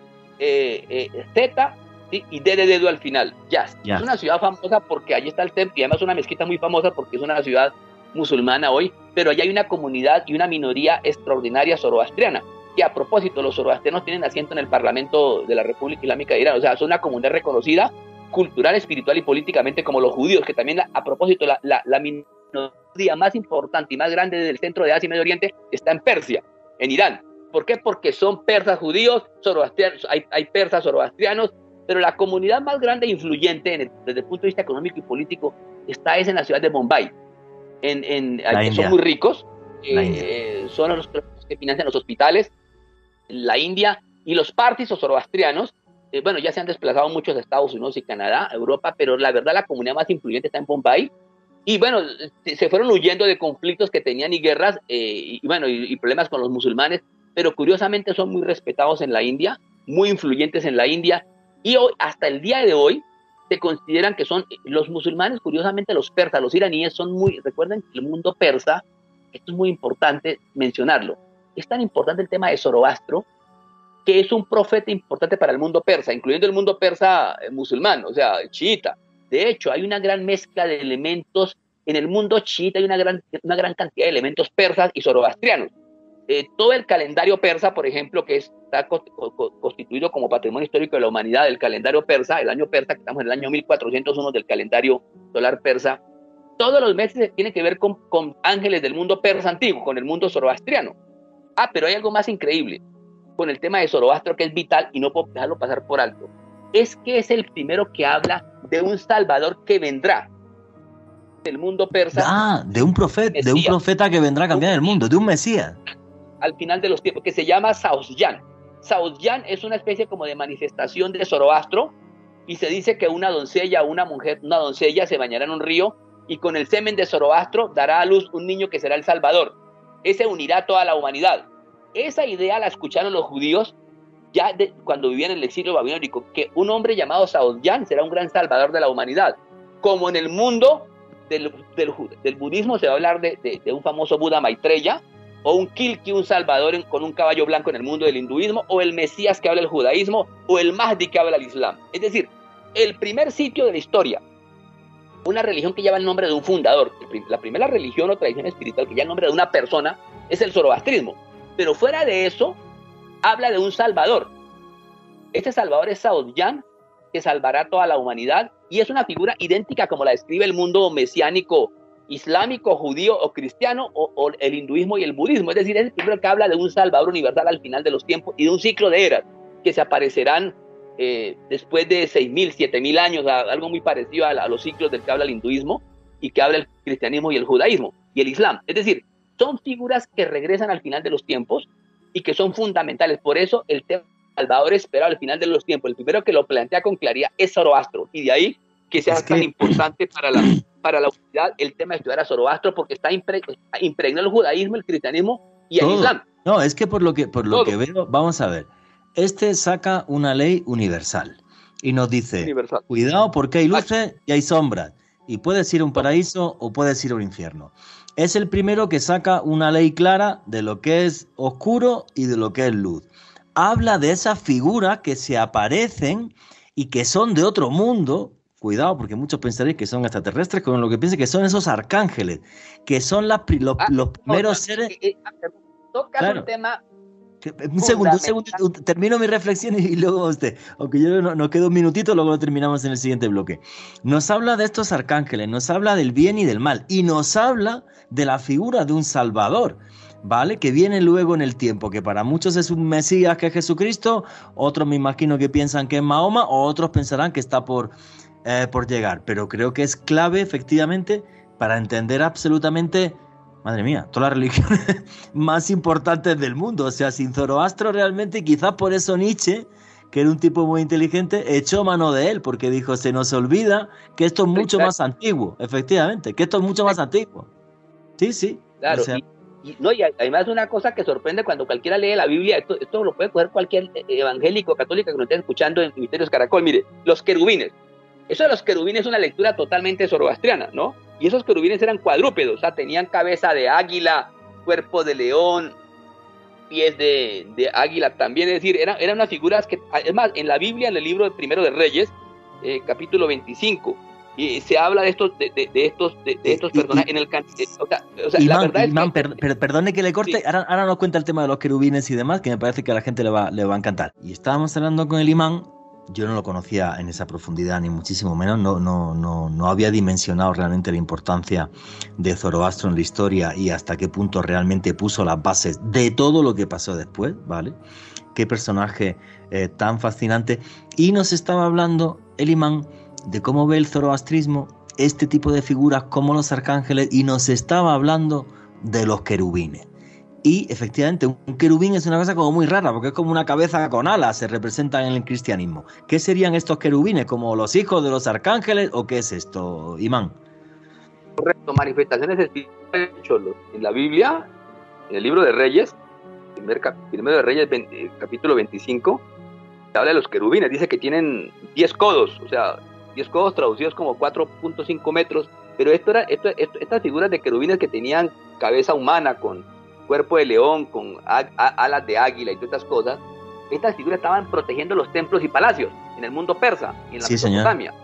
eh, eh, Z, ¿sí? Y D de dedo al final. Yaz. Yaz. Es una ciudad famosa porque allí está el templo, y además una mezquita muy famosa porque es una ciudad musulmana hoy, pero allá hay una comunidad y una minoría extraordinaria zoroastriana, que a propósito los zoroastrianos tienen asiento en el Parlamento de la República Islámica de Irán, o sea, son una comunidad reconocida cultural, espiritual y políticamente como los judíos, que también a propósito la, la, la minoría más importante y más grande del centro de Asia y Medio Oriente está en Persia, en Irán. ¿Por qué? Porque son persas judíos, zoroastrianos, hay, hay persas zoroastrianos, pero la comunidad más grande e influyente en el, desde el punto de vista económico y político está es en la ciudad de Bombay. En, en, que India. son muy ricos, La eh, son los que financian los hospitales, la India, y los partis o zoroastrianos, eh, bueno, ya se han desplazado muchos a Estados Unidos y Canadá, Europa, pero la verdad la comunidad más influyente está en Bombay, y bueno, se fueron huyendo de conflictos que tenían y guerras, eh, y bueno, y, y problemas con los musulmanes, pero curiosamente son muy respetados en la India, muy influyentes en la India, y hoy, hasta el día de hoy, se consideran que son los musulmanes, curiosamente los persas, los iraníes son muy, recuerden que el mundo persa, esto es muy importante mencionarlo, es tan importante el tema de Zoroastro, que es un profeta importante para el mundo persa, incluyendo el mundo persa eh, musulmán, o sea, chiita. De hecho, hay una gran mezcla de elementos, en el mundo chiita hay una gran, una gran cantidad de elementos persas y zoroastrianos. Eh, todo el calendario persa, por ejemplo, que está co co constituido como patrimonio histórico de la humanidad, el calendario persa, el año persa, que estamos en el año mil cuatrocientos uno del calendario solar persa, todos los meses tienen que ver con, con ángeles del mundo persa antiguo, con el mundo zoroastriano. Ah, pero hay algo más increíble con el tema de Zoroastro que es vital y no puedo dejarlo pasar por alto. Es que es el primero que habla de un salvador que vendrá del mundo persa. Ah, de un profeta, de un Mesías. profeta que vendrá a cambiar el mundo, de un Mesías. Al final de los tiempos, que se llama Saosyan. Saosyan es una especie como de manifestación de Zoroastro, y se dice que una doncella, una mujer, una doncella se bañará en un río y con el semen de Zoroastro dará a luz un niño que será el Salvador. Ese unirá a toda la humanidad. Esa idea la escucharon los judíos ya de, cuando vivían en el exilio babilónico, que un hombre llamado Saosyan será un gran salvador de la humanidad. Como en el mundo del, del, del budismo se va a hablar de, de, de un famoso Buda Maitreya, o un Kilki, un salvador en, con un caballo blanco en el mundo del hinduismo, o el Mesías que habla el judaísmo, o el Mahdi que habla el islam. Es decir, el primer sitio de la historia, una religión que lleva el nombre de un fundador, la primera religión o tradición espiritual que lleva el nombre de una persona, es el zoroastrismo. Pero fuera de eso, habla de un salvador. Este salvador es Saosyan, que salvará a toda la humanidad, y es una figura idéntica como la describe el mundo mesiánico islámico, judío o cristiano, o, o el hinduismo y el budismo. Es decir, es el primero que habla de un salvador universal al final de los tiempos y de un ciclo de eras que se aparecerán eh, después de seis mil, siete mil años, a, algo muy parecido a, la, a los ciclos del que habla el hinduismo y que habla el cristianismo y el judaísmo y el islam. Es decir, son figuras que regresan al final de los tiempos y que son fundamentales. Por eso el tema del salvador esperado al final de los tiempos, el primero que lo plantea con claridad es Zoroastro, y de ahí que sea Es que... tan importante para la, para la humanidad el tema de estudiar a Zoroastro, porque está impre, impregnado el judaísmo, el cristianismo y el Todo. islam. No, es que por lo que, por lo Todo. que veo, vamos a ver, este saca una ley universal y nos dice, Universal. cuidado porque hay luces y hay sombras, y puedes ir a un paraíso o puedes ir a un infierno. Es el primero que saca una ley clara de lo que es oscuro y de lo que es luz. habla de esas figuras que se aparecen y que son de otro mundo. Cuidado, porque muchos pensaréis que son extraterrestres, con lo que piensan que son esos arcángeles, que son las, los, Ah, los primeros no, seres... eh, eh, tocas Claro. un tema Que- Un segundo, un segundo, termino mi reflexión y luego usted, aunque yo no, no quedo un minutito, luego lo terminamos en el siguiente bloque. Nos habla de estos arcángeles, nos habla del bien y del mal, y nos habla de la figura de un Salvador, ¿vale? Que viene luego en el tiempo, que para muchos es un Mesías que es Jesucristo, otros me imagino que piensan que es Mahoma, o otros pensarán que está por, eh, por llegar, pero creo que es clave, efectivamente, para entender absolutamente... Madre mía, todas las religiones más importantes del mundo. O sea, sin Zoroastro realmente, quizás por eso Nietzsche, que era un tipo muy inteligente, echó mano de él, porque dijo, se nos olvida que esto es mucho más antiguo, efectivamente, que esto es mucho más antiguo. Sí, sí. Claro, o sea, y, y, no, y además una cosa que sorprende cuando cualquiera lee la Biblia, esto, esto lo puede coger cualquier evangélico, católico que nos esté escuchando en Misterios Caracol. Mire, los querubines. Eso de los querubines es una lectura totalmente zoroastriana, ¿no? Y esos querubines eran cuadrúpedos, o sea, tenían cabeza de águila, cuerpo de león, pies de, de águila también, es decir, eran, eran unas figuras que, es más, en la Biblia, en el libro de Primero de Reyes, eh, capítulo veinticinco, y se habla de estos, de, de, de estos, de, de estos y, personajes y, en el can, eh, o sea, o sea Imán, la verdad Imán, es que, per, per, perdone que le corte, sí. ahora, ahora nos cuenta el tema de los querubines y demás, que me parece que a la gente le va, le va a encantar. Y estábamos hablando con el imán. Yo no lo conocía en esa profundidad, ni muchísimo menos, no, no, no, no había dimensionado realmente la importancia de Zoroastro en la historia y hasta qué punto realmente puso las bases de todo lo que pasó después, ¿vale? Qué personaje eh, tan fascinante. Y nos estaba hablando el imán de cómo ve el zoroastrismo este tipo de figuras como los arcángeles, y nos estaba hablando de los querubines. Y efectivamente, un querubín es una cosa como muy rara, porque es como una cabeza con alas, se representan en el cristianismo. ¿Qué serían estos querubines? ¿Como los hijos de los arcángeles o qué es esto, imán? Correcto, manifestaciones espirituales en la Biblia, en el libro de Reyes, primer cap, primero de Reyes, veinte, capítulo veinticinco, se habla de los querubines, dice que tienen diez codos, o sea, diez codos traducidos como cuatro punto cinco metros, pero esto era, esto, esto, estas figuras de querubines que tenían cabeza humana, con cuerpo de león, con a, a, alas de águila y todas estas cosas, estas figuras estaban protegiendo los templos y palacios en el mundo persa, en la sí, Mesopotamia,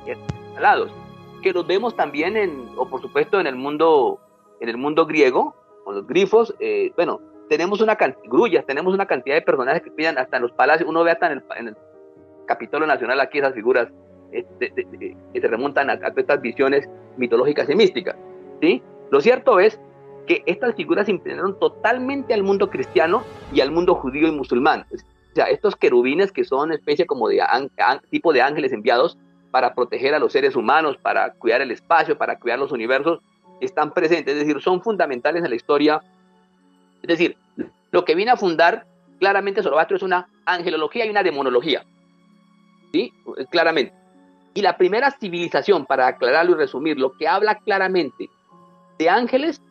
alados, que los vemos también en, o por supuesto en el mundo, en el mundo griego, con los grifos. Eh, bueno, tenemos una cantidad, grullas, tenemos una cantidad de personajes que cuidan hasta en los palacios, uno ve hasta en el, en el Capitolio Nacional aquí esas figuras eh, de, de, de, que se remontan a, a estas visiones mitológicas y místicas, ¿sí? Lo cierto es que estas figuras se impregnaron totalmente al mundo cristiano y al mundo judío y musulmán. O sea, estos querubines, que son especie como de an, an, tipo de ángeles enviados para proteger a los seres humanos, para cuidar el espacio, para cuidar los universos, están presentes, es decir, son fundamentales en la historia. Es decir, lo que viene a fundar claramente Zoroastro es una angelología y una demonología, ¿sí? Claramente. Y la primera civilización, para aclararlo y resumirlo, que habla claramente de ángeles,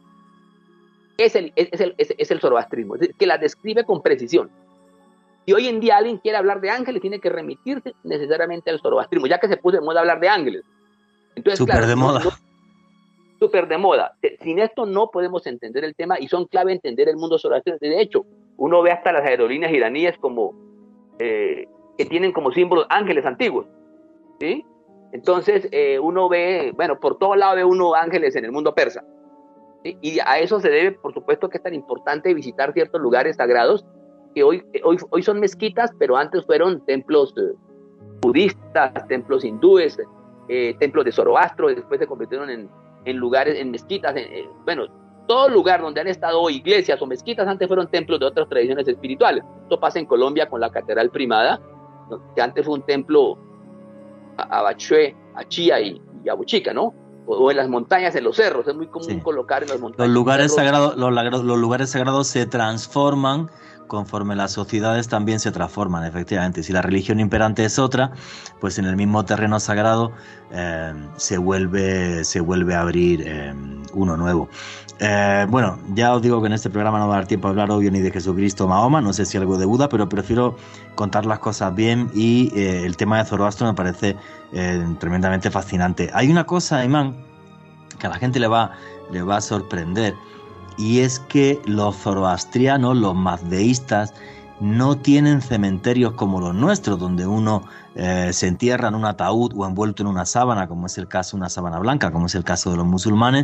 es el, es el, es, es el zoroastrismo, es decir, que la describe con precisión. Si hoy en día alguien quiere hablar de ángeles, tiene que remitirse necesariamente al zoroastrismo, ya que se puso de moda hablar de ángeles. Entonces, súper claro, de moda. No, no, súper de moda. Sin esto no podemos entender el tema, y son clave entender el mundo zoroastrino. De hecho, uno ve hasta las aerolíneas iraníes como, eh, que tienen como símbolos ángeles antiguos, ¿sí? Entonces, eh, uno ve, bueno, por todos lados ve uno ángeles en el mundo persa, ¿sí? Y a eso se debe, por supuesto, que es tan importante visitar ciertos lugares sagrados que hoy, hoy, hoy son mezquitas, pero antes fueron templos eh, budistas, templos hindúes, eh, templos de Zoroastro, después se convirtieron en, en lugares, en mezquitas, en, en, bueno, todo lugar donde han estado hoy iglesias o mezquitas antes fueron templos de otras tradiciones espirituales. Esto pasa en Colombia con la Catedral Primada, ¿no? Que antes fue un templo a Abachué, a Chía y, y a Bochica, ¿no? O, o en las montañas, en los cerros, es muy común sí. colocar en las montañas. Los lugares sagrados, los, los lugares sagrados se transforman conforme las sociedades también se transforman, efectivamente. Si la religión imperante es otra, pues en el mismo terreno sagrado eh, se vuelve se vuelve a abrir eh, uno nuevo. Eh, bueno, ya os digo que en este programa no va a dar tiempo a hablar, obvio, ni de Jesucristo o Mahoma, no sé si algo de Buda, pero prefiero contar las cosas bien, y eh, el tema de Zoroastro me parece eh, tremendamente fascinante. Hay una cosa, Imán, que a la gente le va, le va a sorprender, y es que los zoroastrianos, los mazdeístas, no tienen cementerios como los nuestros, donde uno eh, se entierra en un ataúd o envuelto en una sábana, como es el caso de una sábana blanca, como es el caso de los musulmanes,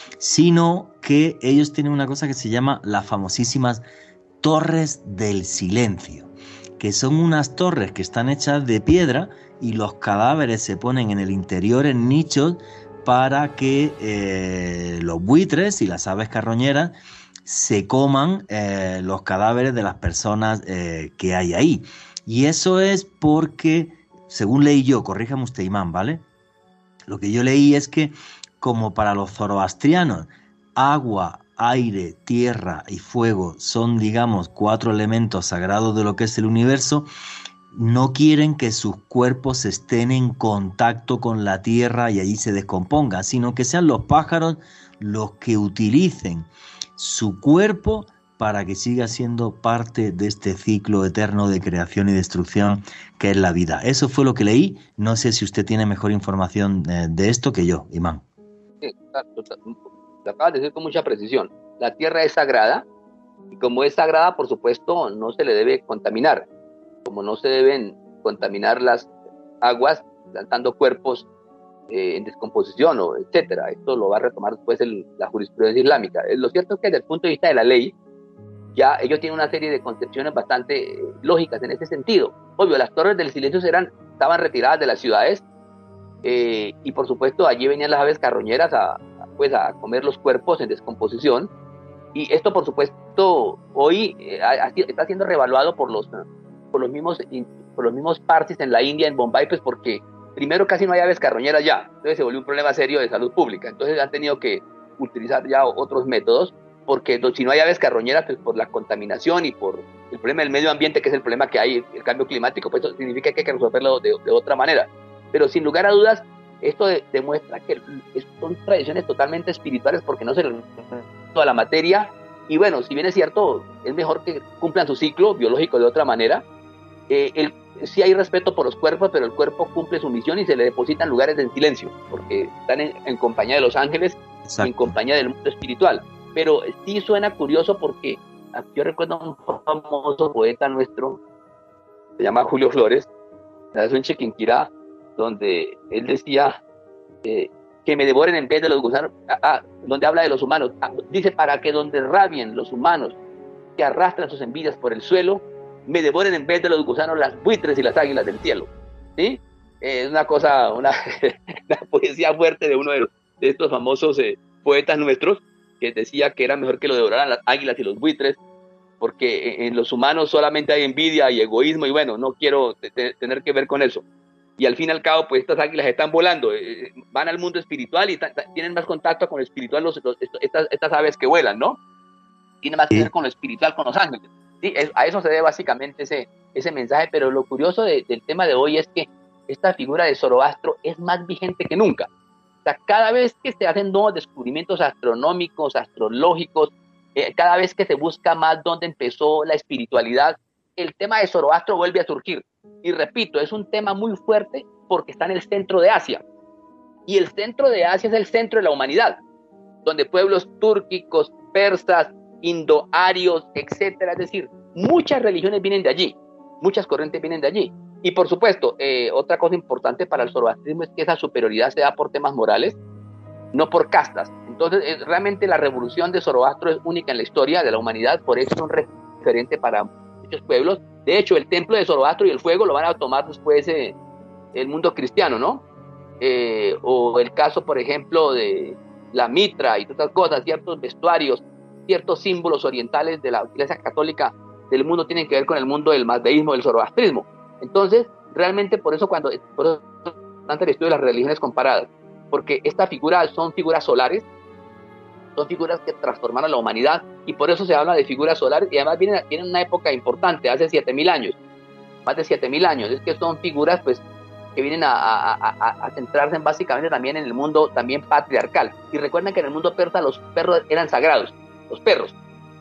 sino que ellos tienen una cosa que se llama las famosísimas torres del silencio, que son unas torres que están hechas de piedra y los cadáveres se ponen en el interior en nichos para que eh, los buitres y las aves carroñeras se coman eh, los cadáveres de las personas eh, que hay ahí. Y eso es porque, según leí yo, corríjame usted, imán, ¿vale? Lo que yo leí es que, como para los zoroastrianos, agua, aire, tierra y fuego son, digamos, cuatro elementos sagrados de lo que es el universo, no quieren que sus cuerpos estén en contacto con la tierra y allí se descompongan, sino que sean los pájaros los que utilicen su cuerpo para que siga siendo parte de este ciclo eterno de creación y destrucción que es la vida. Eso fue lo que leí. No sé si usted tiene mejor información de, de esto que yo, imán. Sí, lo acabas de decir con mucha precisión. La tierra es sagrada y como es sagrada, por supuesto, no se le debe contaminar. Como no se deben contaminar las aguas lanzando cuerpos eh, en descomposición, o etcétera. Esto lo va a retomar después el, la jurisprudencia islámica. Eh, lo cierto es que desde el punto de vista de la ley, ya ellos tienen una serie de concepciones bastante eh, lógicas en ese sentido. Obvio, las torres del silencio eran, estaban retiradas de las ciudades eh, y por supuesto allí venían las aves carroñeras a, a, pues, a comer los cuerpos en descomposición. Y esto, por supuesto, hoy eh, está siendo reevaluado por los... por los mismos por los mismos parsis en la India, en Bombay, pues porque primero casi no hay aves carroñeras ya, entonces se volvió un problema serio de salud pública, entonces han tenido que utilizar ya otros métodos, porque si no hay aves carroñeras, pues por la contaminación y por el problema del medio ambiente, que es el problema que hay, el cambio climático, pues eso significa que hay que resolverlo de, de otra manera, pero sin lugar a dudas, esto de, demuestra que son tradiciones totalmente espirituales, porque no se le toda la materia, y bueno, si bien es cierto, es mejor que cumplan su ciclo biológico de otra manera. Eh, el, sí hay respeto por los cuerpos, pero el cuerpo cumple su misión y se le depositan lugares en silencio, porque están en, en compañía de los ángeles, y en compañía del mundo espiritual. Pero sí suena curioso porque yo recuerdo a un famoso poeta nuestro, se llama Julio Flores, es un Chiquinquirá, donde él decía eh, que me devoren en vez de los gusanos, ah, ah, donde habla de los humanos, ah, dice, para que donde rabien los humanos que arrastran sus envidias por el suelo, me devoren en vez de los gusanos las buitres y las águilas del cielo. ¿Sí? Es una cosa, una, una poesía fuerte de uno de, los, de estos famosos eh, poetas nuestros, que decía que era mejor que lo devoraran las águilas y los buitres, porque en los humanos solamente hay envidia y egoísmo, y bueno, no quiero te, tener que ver con eso. Y al fin y al cabo, pues estas águilas están volando, eh, van al mundo espiritual y ta, ta, tienen más contacto con lo espiritual los, los, estas, estas aves que vuelan, ¿no? Tienen más que ver con lo espiritual, con los ángeles. Sí, es, a eso se debe básicamente ese, ese mensaje, pero lo curioso de, del tema de hoy es que esta figura de Zoroastro es más vigente que nunca. O sea, cada vez que se hacen nuevos descubrimientos astronómicos, astrológicos, eh, cada vez que se busca más dónde empezó la espiritualidad, el tema de Zoroastro vuelve a surgir. Y repito, es un tema muy fuerte porque está en el centro de Asia. Y el centro de Asia es el centro de la humanidad, donde pueblos túrquicos, persas, indoarios, etcétera, es decir, muchas religiones vienen de allí, muchas corrientes vienen de allí, y por supuesto, eh, otra cosa importante para el zoroastrismo es que esa superioridad se da por temas morales, no por castas. Entonces, eh, realmente la revolución de Zoroastro es única en la historia de la humanidad, por eso es un referente para muchos pueblos. De hecho, el templo de Zoroastro y el fuego lo van a tomar después eh, el mundo cristiano, ¿no? Eh, o el caso, por ejemplo, de la mitra y todas estas cosas, ciertos vestuarios, ciertos símbolos orientales de la Iglesia Católica del mundo tienen que ver con el mundo del mazdeísmo, del zoroastrismo. Entonces, realmente por eso cuando por eso tanto el estudio de las religiones comparadas, porque estas figuras son figuras solares, son figuras que transformaron la humanidad, y por eso se habla de figuras solares, y además vienen, vienen una época importante, hace siete mil años, más de siete mil años, es que son figuras pues que vienen a, a, a, a centrarse en, básicamente también en el mundo también patriarcal. Y recuerden que en el mundo persa los perros eran sagrados, los perros.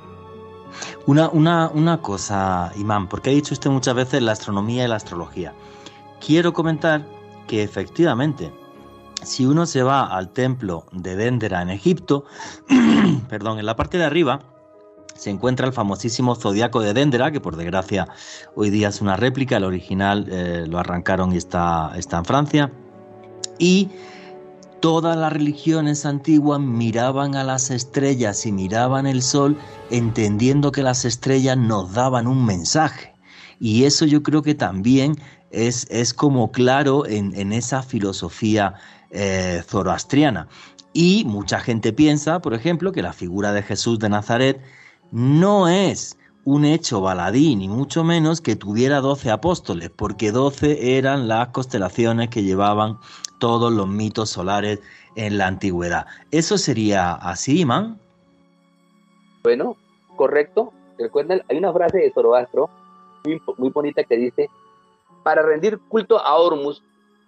Una, una, una cosa, imán, porque ha dicho usted muchas veces la astronomía y la astrología. Quiero comentar que efectivamente, si uno se va al templo de Dendera en Egipto, perdón, en la parte de arriba se encuentra el famosísimo zodiaco de Dendera, que por desgracia hoy día es una réplica, el original eh, lo arrancaron y está, está en Francia. Y todas las religiones antiguas miraban a las estrellas y miraban el sol, entendiendo que las estrellas nos daban un mensaje. Y eso yo creo que también es, es como claro en, en esa filosofía eh, zoroastriana. Y mucha gente piensa, por ejemplo, que la figura de Jesús de Nazaret no es un hecho baladí, ni mucho menos que tuviera doce apóstoles, porque doce eran las constelaciones que llevaban todos los mitos solares en la antigüedad. ¿Eso sería así, Imán? Bueno, correcto. Recuerden, hay una frase de Zoroastro muy, muy bonita que dice: para rendir culto a Hormuz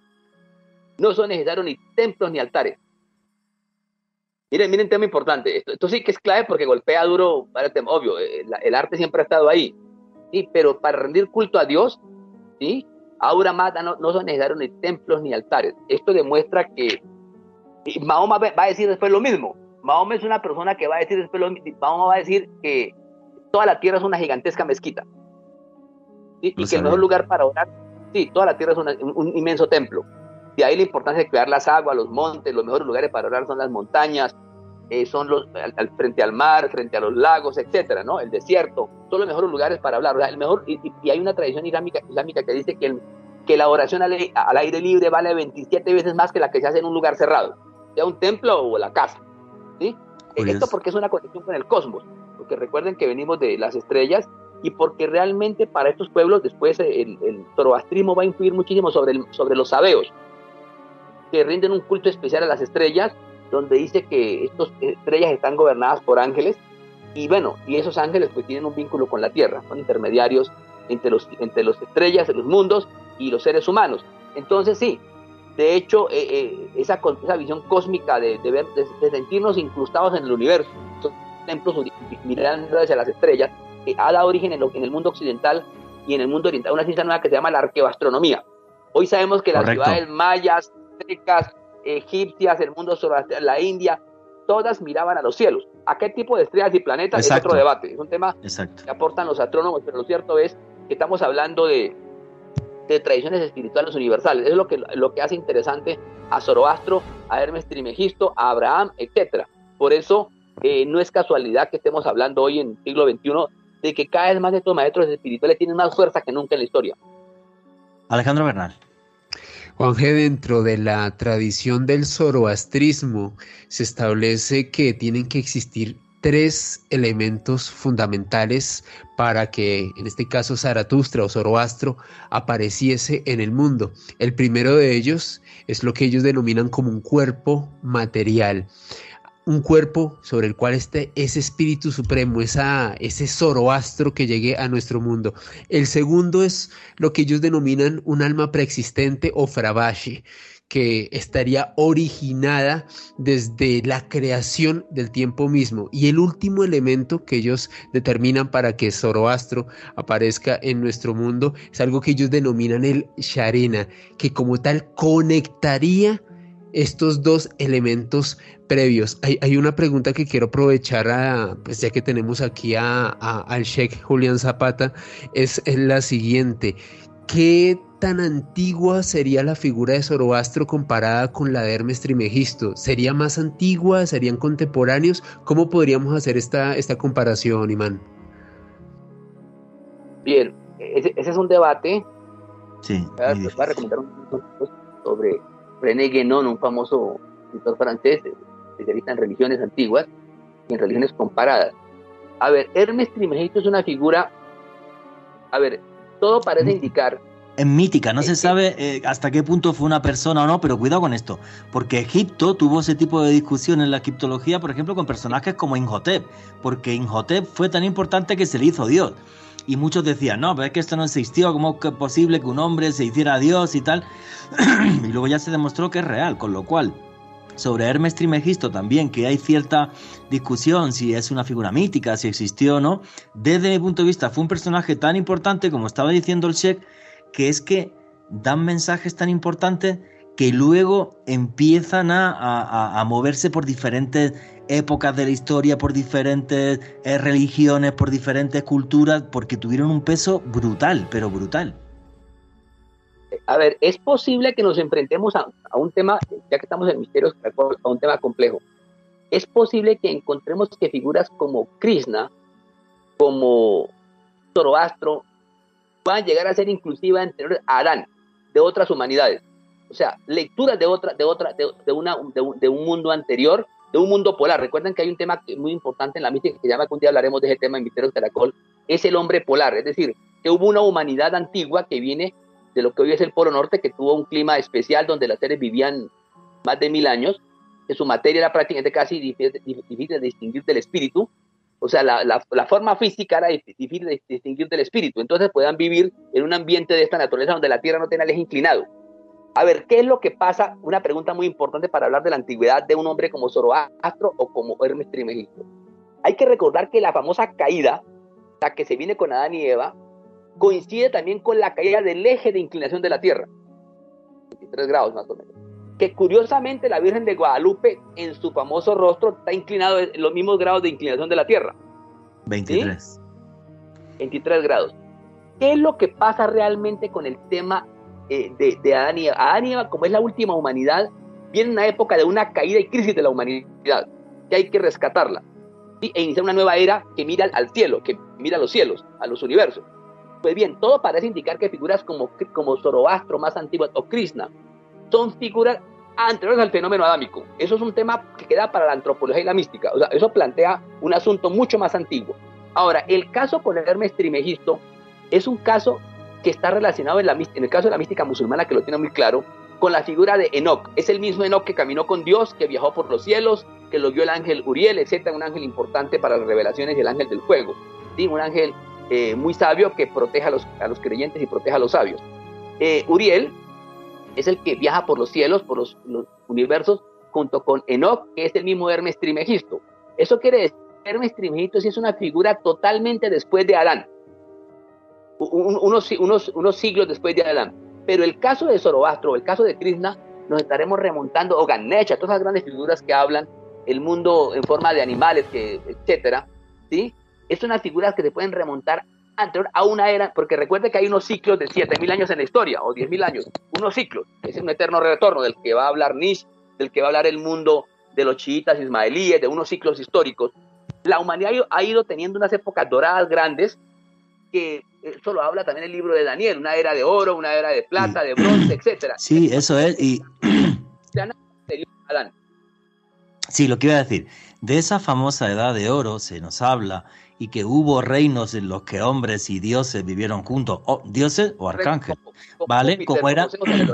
no son necesarios ni templos ni altares. Miren, miren, tema importante. Esto, esto sí que es clave porque golpea duro, obvio, el, el arte siempre ha estado ahí. Sí, pero para rendir culto a Dios, ¿sí? Ahora Mazda no, no son necesarios ni templos ni altares. Esto demuestra que Mahoma va a decir después lo mismo. Mahoma es una persona que va a decir después lo mismo. Mahoma va a decir que toda la tierra es una gigantesca mezquita. ¿Sí? Y que el mejor lugar para orar, sí, toda la tierra es una, un, un inmenso templo. De ahí la importancia de cuidar las aguas, los montes. Los mejores lugares para orar son las montañas, eh, son los al, al, frente al mar, frente a los lagos, etcétera, ¿no? El desierto, son los mejores lugares para hablar. O sea, el mejor, y, y hay una tradición islámica, islámica que dice que, el, que la oración al, al aire libre vale veintisiete veces más que la que se hace en un lugar cerrado, sea un templo o la casa, ¿sí? Curioso. Esto porque es una conexión con el cosmos, porque recuerden que venimos de las estrellas, y porque realmente para estos pueblos después el, el zoroastrismo va a influir muchísimo sobre, el, sobre los sabeos, que rinden un culto especial a las estrellas, donde dice que estas estrellas están gobernadas por ángeles, y bueno, y esos ángeles pues tienen un vínculo con la tierra, son intermediarios entre los entre las estrellas, los mundos y los seres humanos. Entonces sí, de hecho eh, eh, esa, esa visión cósmica de, de, ver, de, de sentirnos incrustados en el universo, esos templos mirando hacia las estrellas, eh, ha dado origen en, lo, en el mundo occidental y en el mundo oriental una ciencia nueva que se llama la arqueoastronomía. Hoy sabemos que Correcto. Las ciudades mayas, aztecas, egipcias, el mundo zoroastriano, la India, todas miraban a los cielos. ¿A qué tipo de estrellas y planetas? Exacto. Es otro debate, es un tema Exacto. que aportan los astrónomos, pero lo cierto es que estamos hablando de, de tradiciones espirituales universales. Es lo que, lo que hace interesante a Zoroastro, a Hermes Trismegisto, a Abraham, etcétera. Por eso eh, no es casualidad que estemos hablando hoy en el siglo veintiuno de que cada vez más de estos maestros espirituales tienen más fuerza que nunca en la historia. Alejandro Bernal. Juan G., dentro de la tradición del zoroastrismo se establece que tienen que existir tres elementos fundamentales para que, en este caso, Zaratustra o Zoroastro apareciese en el mundo. El primero de ellos es lo que ellos denominan como un cuerpo material. Un cuerpo sobre el cual esté ese espíritu supremo, esa, ese Zoroastro que llegue a nuestro mundo. El segundo es lo que ellos denominan un alma preexistente o Fravashi, que estaría originada desde la creación del tiempo mismo. Y el último elemento que ellos determinan para que Zoroastro aparezca en nuestro mundo es algo que ellos denominan el Sharena, que como tal conectaría estos dos elementos previos. Hay, hay una pregunta que quiero aprovechar, a, pues ya que tenemos aquí a, a, al Sheikh Julián Zapata, es, es la siguiente: ¿qué tan antigua sería la figura de Zoroastro comparada con la de Hermes Trismegisto? ¿Sería más antigua? ¿Serían contemporáneos? ¿Cómo podríamos hacer esta, esta comparación, Imán? Bien, ese, ese es un debate. Sí. Voy a, voy a recomendar un poco sobre René Guénon, un famoso escritor francés, especialista en religiones antiguas y en religiones comparadas. A ver, Hermes Trismegisto es una figura, a ver, todo parece indicar... Es mítica, no se sabe eh, hasta qué punto fue una persona o no, pero cuidado con esto, porque Egipto tuvo ese tipo de discusión en la egiptología, por ejemplo, con personajes como Imhotep, porque Imhotep fue tan importante que se le hizo Dios. Y muchos decían, no, pero es que esto no existió, ¿cómo es posible que un hombre se hiciera Dios y tal? Y luego ya se demostró que es real, con lo cual, sobre Hermes Trismegisto también, que hay cierta discusión si es una figura mítica, si existió o no. Desde mi punto de vista, fue un personaje tan importante, como estaba diciendo el Sheikh, que es que dan mensajes tan importantes que luego empiezan a, a, a moverse por diferentes épocas de la historia, por diferentes eh, religiones, por diferentes culturas, porque tuvieron un peso brutal, pero brutal. A ver, es posible que nos enfrentemos a, a un tema, ya que estamos en misterios, a un tema complejo. Es posible que encontremos que figuras como Krishna, como Zoroastro, puedan llegar a ser inclusive anteriores a Adán, de otras humanidades. O sea, lecturas de otra, de otra, de, de una, de un, de un mundo anterior, de un mundo polar. Recuerden que hay un tema muy importante en la mística que se llama, que un día hablaremos de ese tema en Misterios Caracol, es el hombre polar. Es decir, que hubo una humanidad antigua que viene de lo que hoy es el Polo Norte, que tuvo un clima especial donde los seres vivían más de mil años, que su materia era prácticamente casi difícil de distinguir del espíritu. O sea, la, la, la forma física era difícil de distinguir del espíritu. Entonces puedan vivir en un ambiente de esta naturaleza donde la Tierra no tiene el eje inclinado. A ver, ¿qué es lo que pasa? Una pregunta muy importante para hablar de la antigüedad de un hombre como Zoroastro o como Hermes Trismegisto. Hay que recordar que la famosa caída, la que se viene con Adán y Eva, coincide también con la caída del eje de inclinación de la Tierra. veintitrés grados más o menos. Que curiosamente la Virgen de Guadalupe en su famoso rostro está inclinado en los mismos grados de inclinación de la Tierra. veintitrés. ¿Sí? veintitrés grados. ¿Qué es lo que pasa realmente con el tema eh, de, de Adán y Eva? Adán y Eva, como es la última humanidad, viene una época de una caída y crisis de la humanidad, que hay que rescatarla, ¿sí? E iniciar una nueva era que mira al cielo, que mira a los cielos, a los universos. Pues bien, todo parece indicar que figuras como, como Zoroastro más antiguas o Krishna son figuras anteriores al fenómeno adámico. Eso es un tema que queda para la antropología y la mística. O sea, eso plantea un asunto mucho más antiguo. Ahora, el caso con Hermes Trismegisto es un caso que está relacionado en, la, en el caso de la mística musulmana, que lo tiene muy claro, con la figura de Enoc. Es el mismo Enoc que caminó con Dios, que viajó por los cielos, que lo vio el ángel Uriel, etcétera, un ángel importante para las revelaciones y el ángel del fuego. ¿Sí? Un ángel eh, muy sabio que protege a los, a los creyentes y protege a los sabios. Eh, Uriel es el que viaja por los cielos, por los, los universos, junto con Enoc, que es el mismo Hermes Trismegisto. Eso quiere decir que Hermes Trismegisto sí es una figura totalmente después de Adán, un, unos, unos, unos siglos después de Adán. Pero el caso de Zoroastro, el caso de Krishna, nos estaremos remontando, o Ganesha, todas esas grandes figuras que hablan, el mundo en forma de animales, que, etcétera, ¿sí? Es unas figuras que se pueden remontar anterior a una era, porque recuerde que hay unos ciclos de siete mil años en la historia, o diez mil años, unos ciclos, es un eterno retorno del que va a hablar Nietzsche, del que va a hablar el mundo de los chiitas ismaelíes, de unos ciclos históricos. La humanidad ha ido teniendo unas épocas doradas grandes, que eso lo habla también el libro de Daniel, una era de oro, una era de plata, de bronce, etcétera. Sí, eso es, y... Sí, lo que iba a decir, de esa famosa edad de oro se nos habla, y que hubo reinos en los que hombres y dioses vivieron juntos, o dioses o arcángeles, ¿vale? Como era,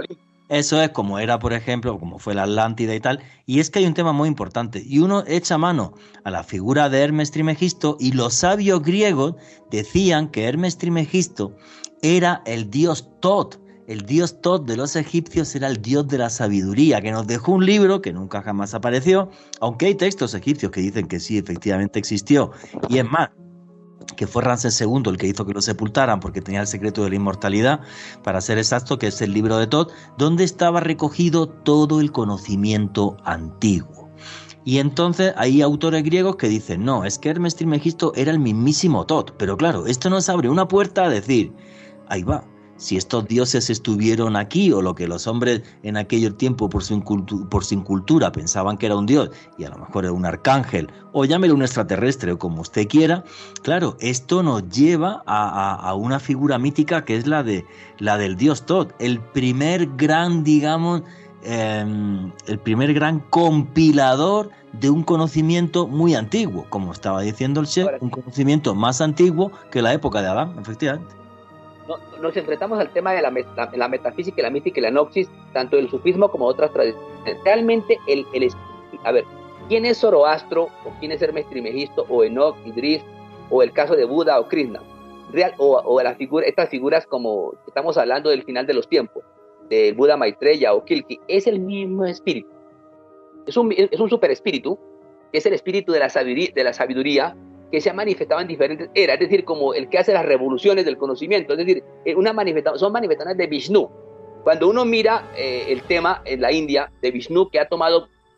eso es como era, por ejemplo, como fue la Atlántida y tal, y es que hay un tema muy importante, y uno echa mano a la figura de Hermes Trismegisto, y los sabios griegos decían que Hermes Trismegisto era el dios Tot. El dios Tot de los egipcios era el dios de la sabiduría, que nos dejó un libro que nunca jamás apareció, aunque hay textos egipcios que dicen que sí, efectivamente existió. Y es más, que fue Ramsés segundo el que hizo que lo sepultaran porque tenía el secreto de la inmortalidad, para ser exacto, que es el libro de Tot, donde estaba recogido todo el conocimiento antiguo. Y entonces hay autores griegos que dicen, no, es que Hermes Trismegisto era el mismísimo Tot, pero claro, esto nos abre una puerta a decir, ahí va. Si estos dioses estuvieron aquí, o lo que los hombres en aquel tiempo por su, incultu- por su incultura pensaban que era un dios, y a lo mejor era un arcángel, o llámelo un extraterrestre, o como usted quiera, claro, esto nos lleva a, a, a una figura mítica que es la, de, la del dios Tot, el primer gran, digamos, eh, el primer gran compilador de un conocimiento muy antiguo, como estaba diciendo el chef, un conocimiento más antiguo que la época de Adán, efectivamente. Nos enfrentamos al tema de la, meta, la metafísica, la mística y la noxis, tanto del sufismo como de otras tradiciones. Realmente, el, el, a ver, ¿quién es Zoroastro, o quién es Hermes Trismegisto, o Enoch, Idris, o el caso de Buda o Krishna? Real, o, o la figura, estas figuras como estamos hablando del final de los tiempos, del Buda Maitreya o Kilki, es el mismo espíritu. Es un, es un super espíritu, que es el espíritu de la sabiduría, de la sabiduría que se ha manifestado en diferentes eras, es decir, como el que hace las revoluciones del conocimiento, es decir, una manifesta- son manifestaciones de Vishnu. Cuando uno mira eh, el tema en la India de Vishnu, que ha tomado,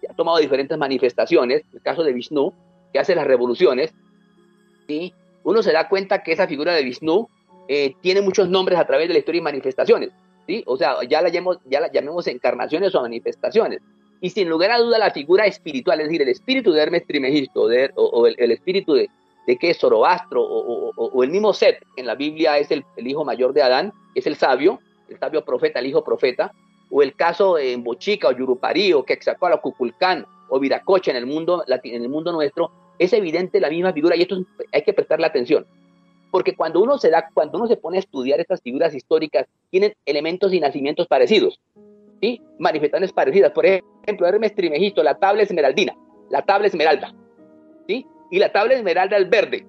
ha tomado diferentes manifestaciones, el caso de Vishnu, que hace las revoluciones, ¿sí? Uno se da cuenta que esa figura de Vishnu eh, tiene muchos nombres a través de la historia y manifestaciones, ¿sí? O sea, ya la, llamemos, ya la llamemos encarnaciones o manifestaciones. Y sin lugar a duda la figura espiritual, es decir, el espíritu de Hermes Trismegisto, de, o, o el, el espíritu de, de que es Zoroastro, o, o, o el mismo Set, que en la Biblia es el, el hijo mayor de Adán, que es el sabio, el sabio profeta, el hijo profeta, o el caso de Bochica, o Yurupari, o Quetzalcóatl, o Cuculcán, o Viracocha en el mundo, en el mundo nuestro, es evidente la misma figura, y esto es, hay que prestarle atención. Porque cuando uno, se da, cuando uno se pone a estudiar estas figuras históricas, tienen elementos y nacimientos parecidos, ¿sí? Manifestaciones parecidas. Por ejemplo, Hermes Trismegisto, la tabla esmeraldina, la tabla esmeralda, ¿sí? Y la tabla esmeralda es verde.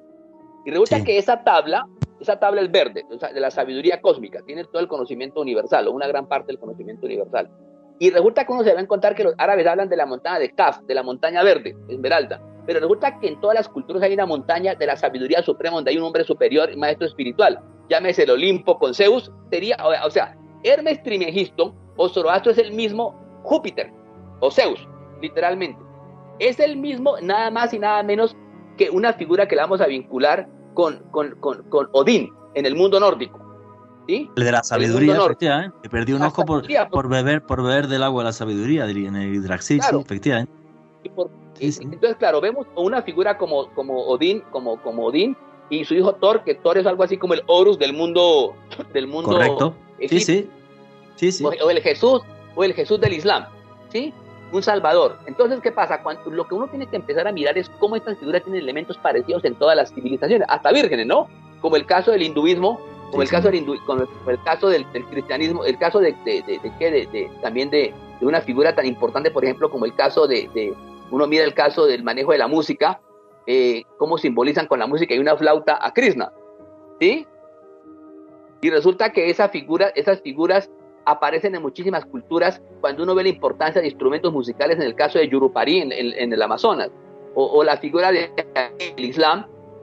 Y resulta sí. que esa tabla, esa tabla es verde, o sea, de la sabiduría cósmica, tiene todo el conocimiento universal, o una gran parte del conocimiento universal. Y resulta que uno se va a encontrar que los árabes hablan de la montaña de Kaf, de la montaña verde, esmeralda. Pero resulta que en todas las culturas hay una montaña de la sabiduría suprema, donde hay un hombre superior y maestro espiritual. Llámese el Olimpo con Zeus, sería, o sea, Hermes Trismegisto o Zoroastro es el mismo Júpiter, o Zeus, literalmente. Es el mismo, nada más y nada menos que una figura que la vamos a vincular con, con, con, con Odín, en el mundo nórdico. ¿Sí? El de la sabiduría, efectivamente. ¿eh? Que perdió un ojo por, por, beber, por beber del agua de la sabiduría, en el Yggdrasil, claro. Sí, efectivamente. Y por, sí, sí. Entonces, claro, vemos una figura como, como Odín, como, como Odín, y su hijo Thor, que Thor es algo así como el Horus del mundo, del mundo. Correcto. Sí, sí. Sí, sí. O, o el Jesús, o el Jesús del Islam, ¿sí? Un salvador. Entonces, ¿qué pasa? Cuando, lo que uno tiene que empezar a mirar es cómo estas figuras tienen elementos parecidos en todas las civilizaciones, hasta vírgenes, ¿no? Como el caso del hinduismo, como sí, el sí. caso del hindu, como el caso del, del cristianismo, el caso de, de, de, de, de, de, de también de, de una figura tan importante, por ejemplo, como el caso de, de uno mira el caso del manejo de la música, eh, cómo simbolizan con la música y una flauta a Krishna, ¿sí? Y resulta que esa figura, esas figuras aparecen en muchísimas culturas cuando uno ve la importancia de instrumentos musicales, en el caso de Yurupari en, en, en el Amazonas, o, o la figura del de Islam,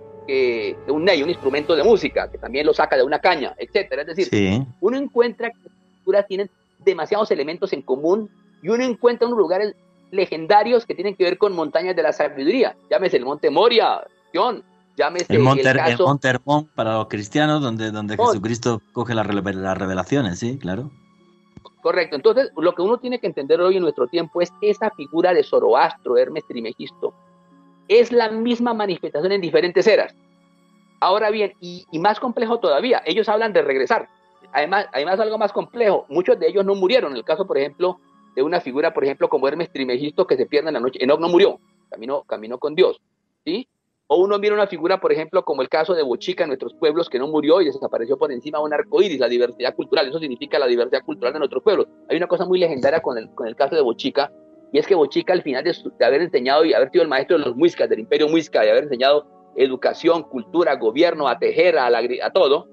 que de un ney, un instrumento de música, que también lo saca de una caña, etcétera. Es decir, sí. uno encuentra que las culturas tienen demasiados elementos en común, y uno encuentra unos lugares legendarios que tienen que ver con montañas de la sabiduría, llámese el Monte Moria, John, llámese el Monte, el, caso, el Monte Hermón para los cristianos, donde, donde Jesucristo coge las revelaciones, sí, claro. Correcto. Entonces, lo que uno tiene que entender hoy en nuestro tiempo es que esa figura de Zoroastro, Hermes Trismegisto, es la misma manifestación en diferentes eras. Ahora bien, y, y más complejo todavía, ellos hablan de regresar. Además, además algo más complejo, muchos de ellos no murieron. En el caso, por ejemplo, de una figura, por ejemplo, como Hermes Trismegisto, que se pierde en la noche. Enoc no murió, caminó, caminó con Dios, ¿sí? O uno mira una figura, por ejemplo, como el caso de Bochica en nuestros pueblos, que no murió y desapareció por encima de un arco iris, la diversidad cultural. Eso significa la diversidad cultural de nuestros pueblos. Hay una cosa muy legendaria con el, con el caso de Bochica, y es que Bochica, al final de, su, de haber enseñado y haber sido el maestro de los muiscas, del imperio muisca, y haber enseñado educación, cultura, gobierno, a tejer, a, la, a todo,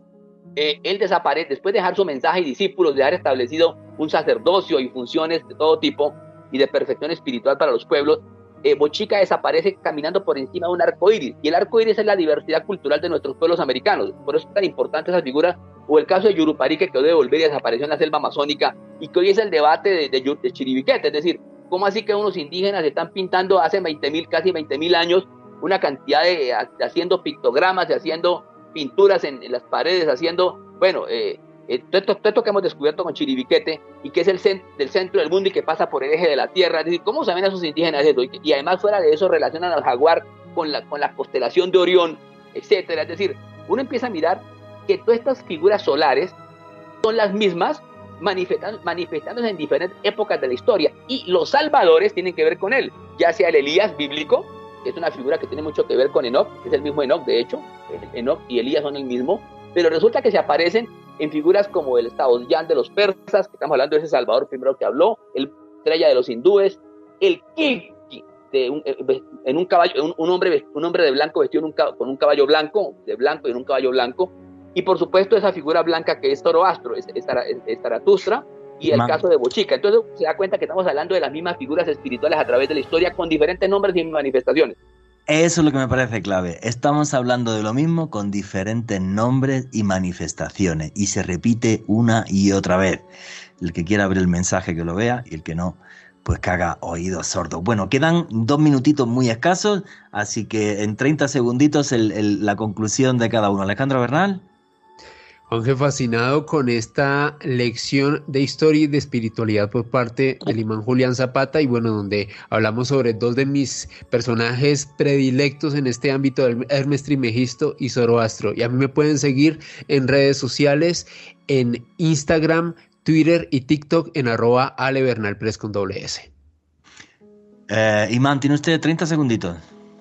eh, él desaparece, después de dejar su mensaje y discípulos, de haber establecido un sacerdocio y funciones de todo tipo, y de perfección espiritual para los pueblos, Eh, Bochica desaparece caminando por encima de un arco iris, y el arco iris es la diversidad cultural de nuestros pueblos americanos. Por eso es tan importante esa figura. O el caso de Yurupari, que quedó de volver y desapareció en la selva amazónica, y que hoy es el debate de, de, de Chiribiquete, es decir, cómo así que unos indígenas están pintando hace veinte mil, casi veinte mil años, una cantidad de, de haciendo pictogramas, de haciendo pinturas en, en las paredes, haciendo, bueno, eh, Eh, todo, esto, todo esto que hemos descubierto con Chiribiquete, y que es el cent, del centro del mundo y que pasa por el eje de la Tierra. Es decir, ¿cómo saben esos indígenas eso? Y, y además, fuera de eso, relacionan al jaguar con la, con la constelación de Orión, etcétera. Es decir, uno empieza a mirar que todas estas figuras solares son las mismas, manifestan, manifestándose en diferentes épocas de la historia, y los salvadores tienen que ver con él, ya sea el Elías bíblico, que es una figura que tiene mucho que ver con Enoc, que es el mismo Enoc, de hecho, Enoc y Elías son el mismo, pero resulta que se aparecen en figuras como el Estaoyán de los persas, que estamos hablando de ese Salvador primero que habló, el estrella de los hindúes, el Kilki, de un, en un caballo, un, un, hombre, un hombre de blanco vestido en un, con un caballo blanco, de blanco y en un caballo blanco, y por supuesto esa figura blanca que es Zoroastro, es, es, es Zaratustra, y el Man. caso de Bochica. Entonces se da cuenta que estamos hablando de las mismas figuras espirituales a través de la historia, con diferentes nombres y manifestaciones. Eso es lo que me parece clave. Estamos hablando de lo mismo con diferentes nombres y manifestaciones, y se repite una y otra vez. El que quiera ver el mensaje que lo vea, y el que no, pues que haga oídos sordos. Bueno, quedan dos minutitos muy escasos, así que en treinta segunditos el, el, la conclusión de cada uno. Alejandro Bernal. Juanje, fascinado con esta lección de historia y de espiritualidad por parte del imán Julián Zapata, y bueno, donde hablamos sobre dos de mis personajes predilectos en este ámbito, del Hermes Trismegisto y Zoroastro. Y a mí me pueden seguir en redes sociales, en Instagram, Twitter y TikTok en arroba alebernalpress con doble S. Eh, imán, tiene usted treinta segunditos.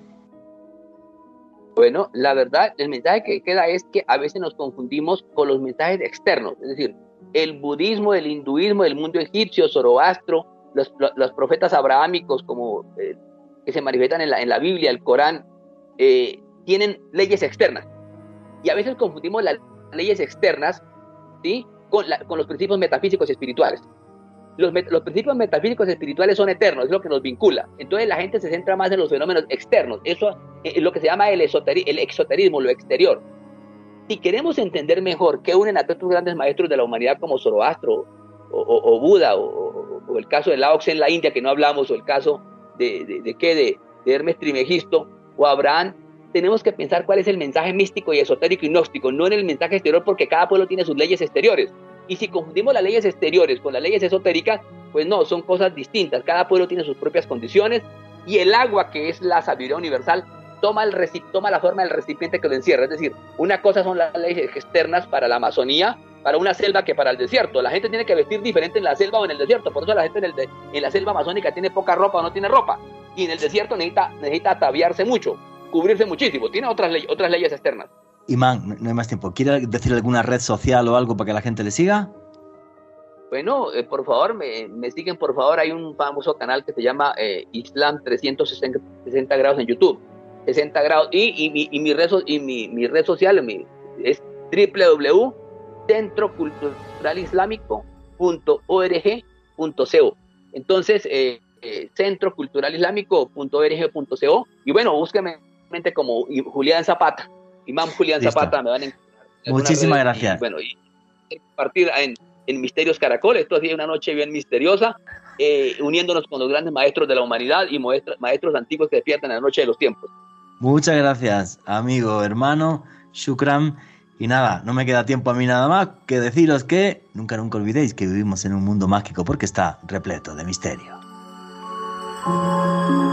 Bueno, la verdad, el mensaje que queda es que a veces nos confundimos con los mensajes externos, es decir, el budismo, el hinduismo, el mundo egipcio, Zoroastro, los, los, los profetas abrahámicos como eh, que se manifiestan en la, en la Biblia, el Corán, eh, tienen leyes externas. Y a veces confundimos las leyes externas, ¿sí?, con, la, con los principios metafísicos y espirituales. Los, los principios metafísicos y espirituales son eternos, es lo que nos vincula. Entonces la gente se centra más en los fenómenos externos. Eso es lo que se llama el, esoteri el exoterismo, lo exterior. Si queremos entender mejor qué unen a todos estos grandes maestros de la humanidad como Zoroastro o, o, o Buda o, o, o el caso de Lao Tse en la India que no hablamos, o el caso de, de, de, ¿qué? de, de Hermes Trismegisto o Abraham, tenemos que pensar cuál es el mensaje místico y esotérico y gnóstico, no en el mensaje exterior, porque cada pueblo tiene sus leyes exteriores. Y si confundimos las leyes exteriores con las leyes esotéricas, pues no, son cosas distintas. Cada pueblo tiene sus propias condiciones, y el agua, que es la sabiduría universal, toma, el toma la forma del recipiente que lo encierra. Es decir, una cosa son las leyes externas para la Amazonía, para una selva, que para el desierto. La gente tiene que vestir diferente en la selva o en el desierto. Por eso la gente en, el de, en la selva amazónica tiene poca ropa o no tiene ropa. Y en el desierto necesita, necesita ataviarse mucho, cubrirse muchísimo. Tiene otras, ley, otras leyes externas. Imán, no hay más tiempo. ¿Quiere decir alguna red social o algo para que la gente le siga? Bueno, eh, por favor, me, me siguen, por favor. Hay un famoso canal que se llama eh, Islam trescientos sesenta grados en YouTube. sesenta grados. Y, y, y, mi, red, y mi, mi red social mi, es doble u doble u doble u punto centro cultural islámico punto org punto co. Entonces, eh, eh, centro cultural islámico punto org punto co. Y bueno, búsqueme como Julián Zapata. Imán Julián Listo. Zapata, me van a encontrar. Muchísimas gracias. Y, bueno, y compartir en, en Misterios Caracol. Esto ha sido una noche bien misteriosa, eh, uniéndonos con los grandes maestros de la humanidad y maestros, maestros antiguos que despiertan en la noche de los tiempos. Muchas gracias, amigo, hermano, shukran. Y nada, no me queda tiempo a mí nada más que deciros que nunca, nunca olvidéis que vivimos en un mundo mágico, porque está repleto de misterio.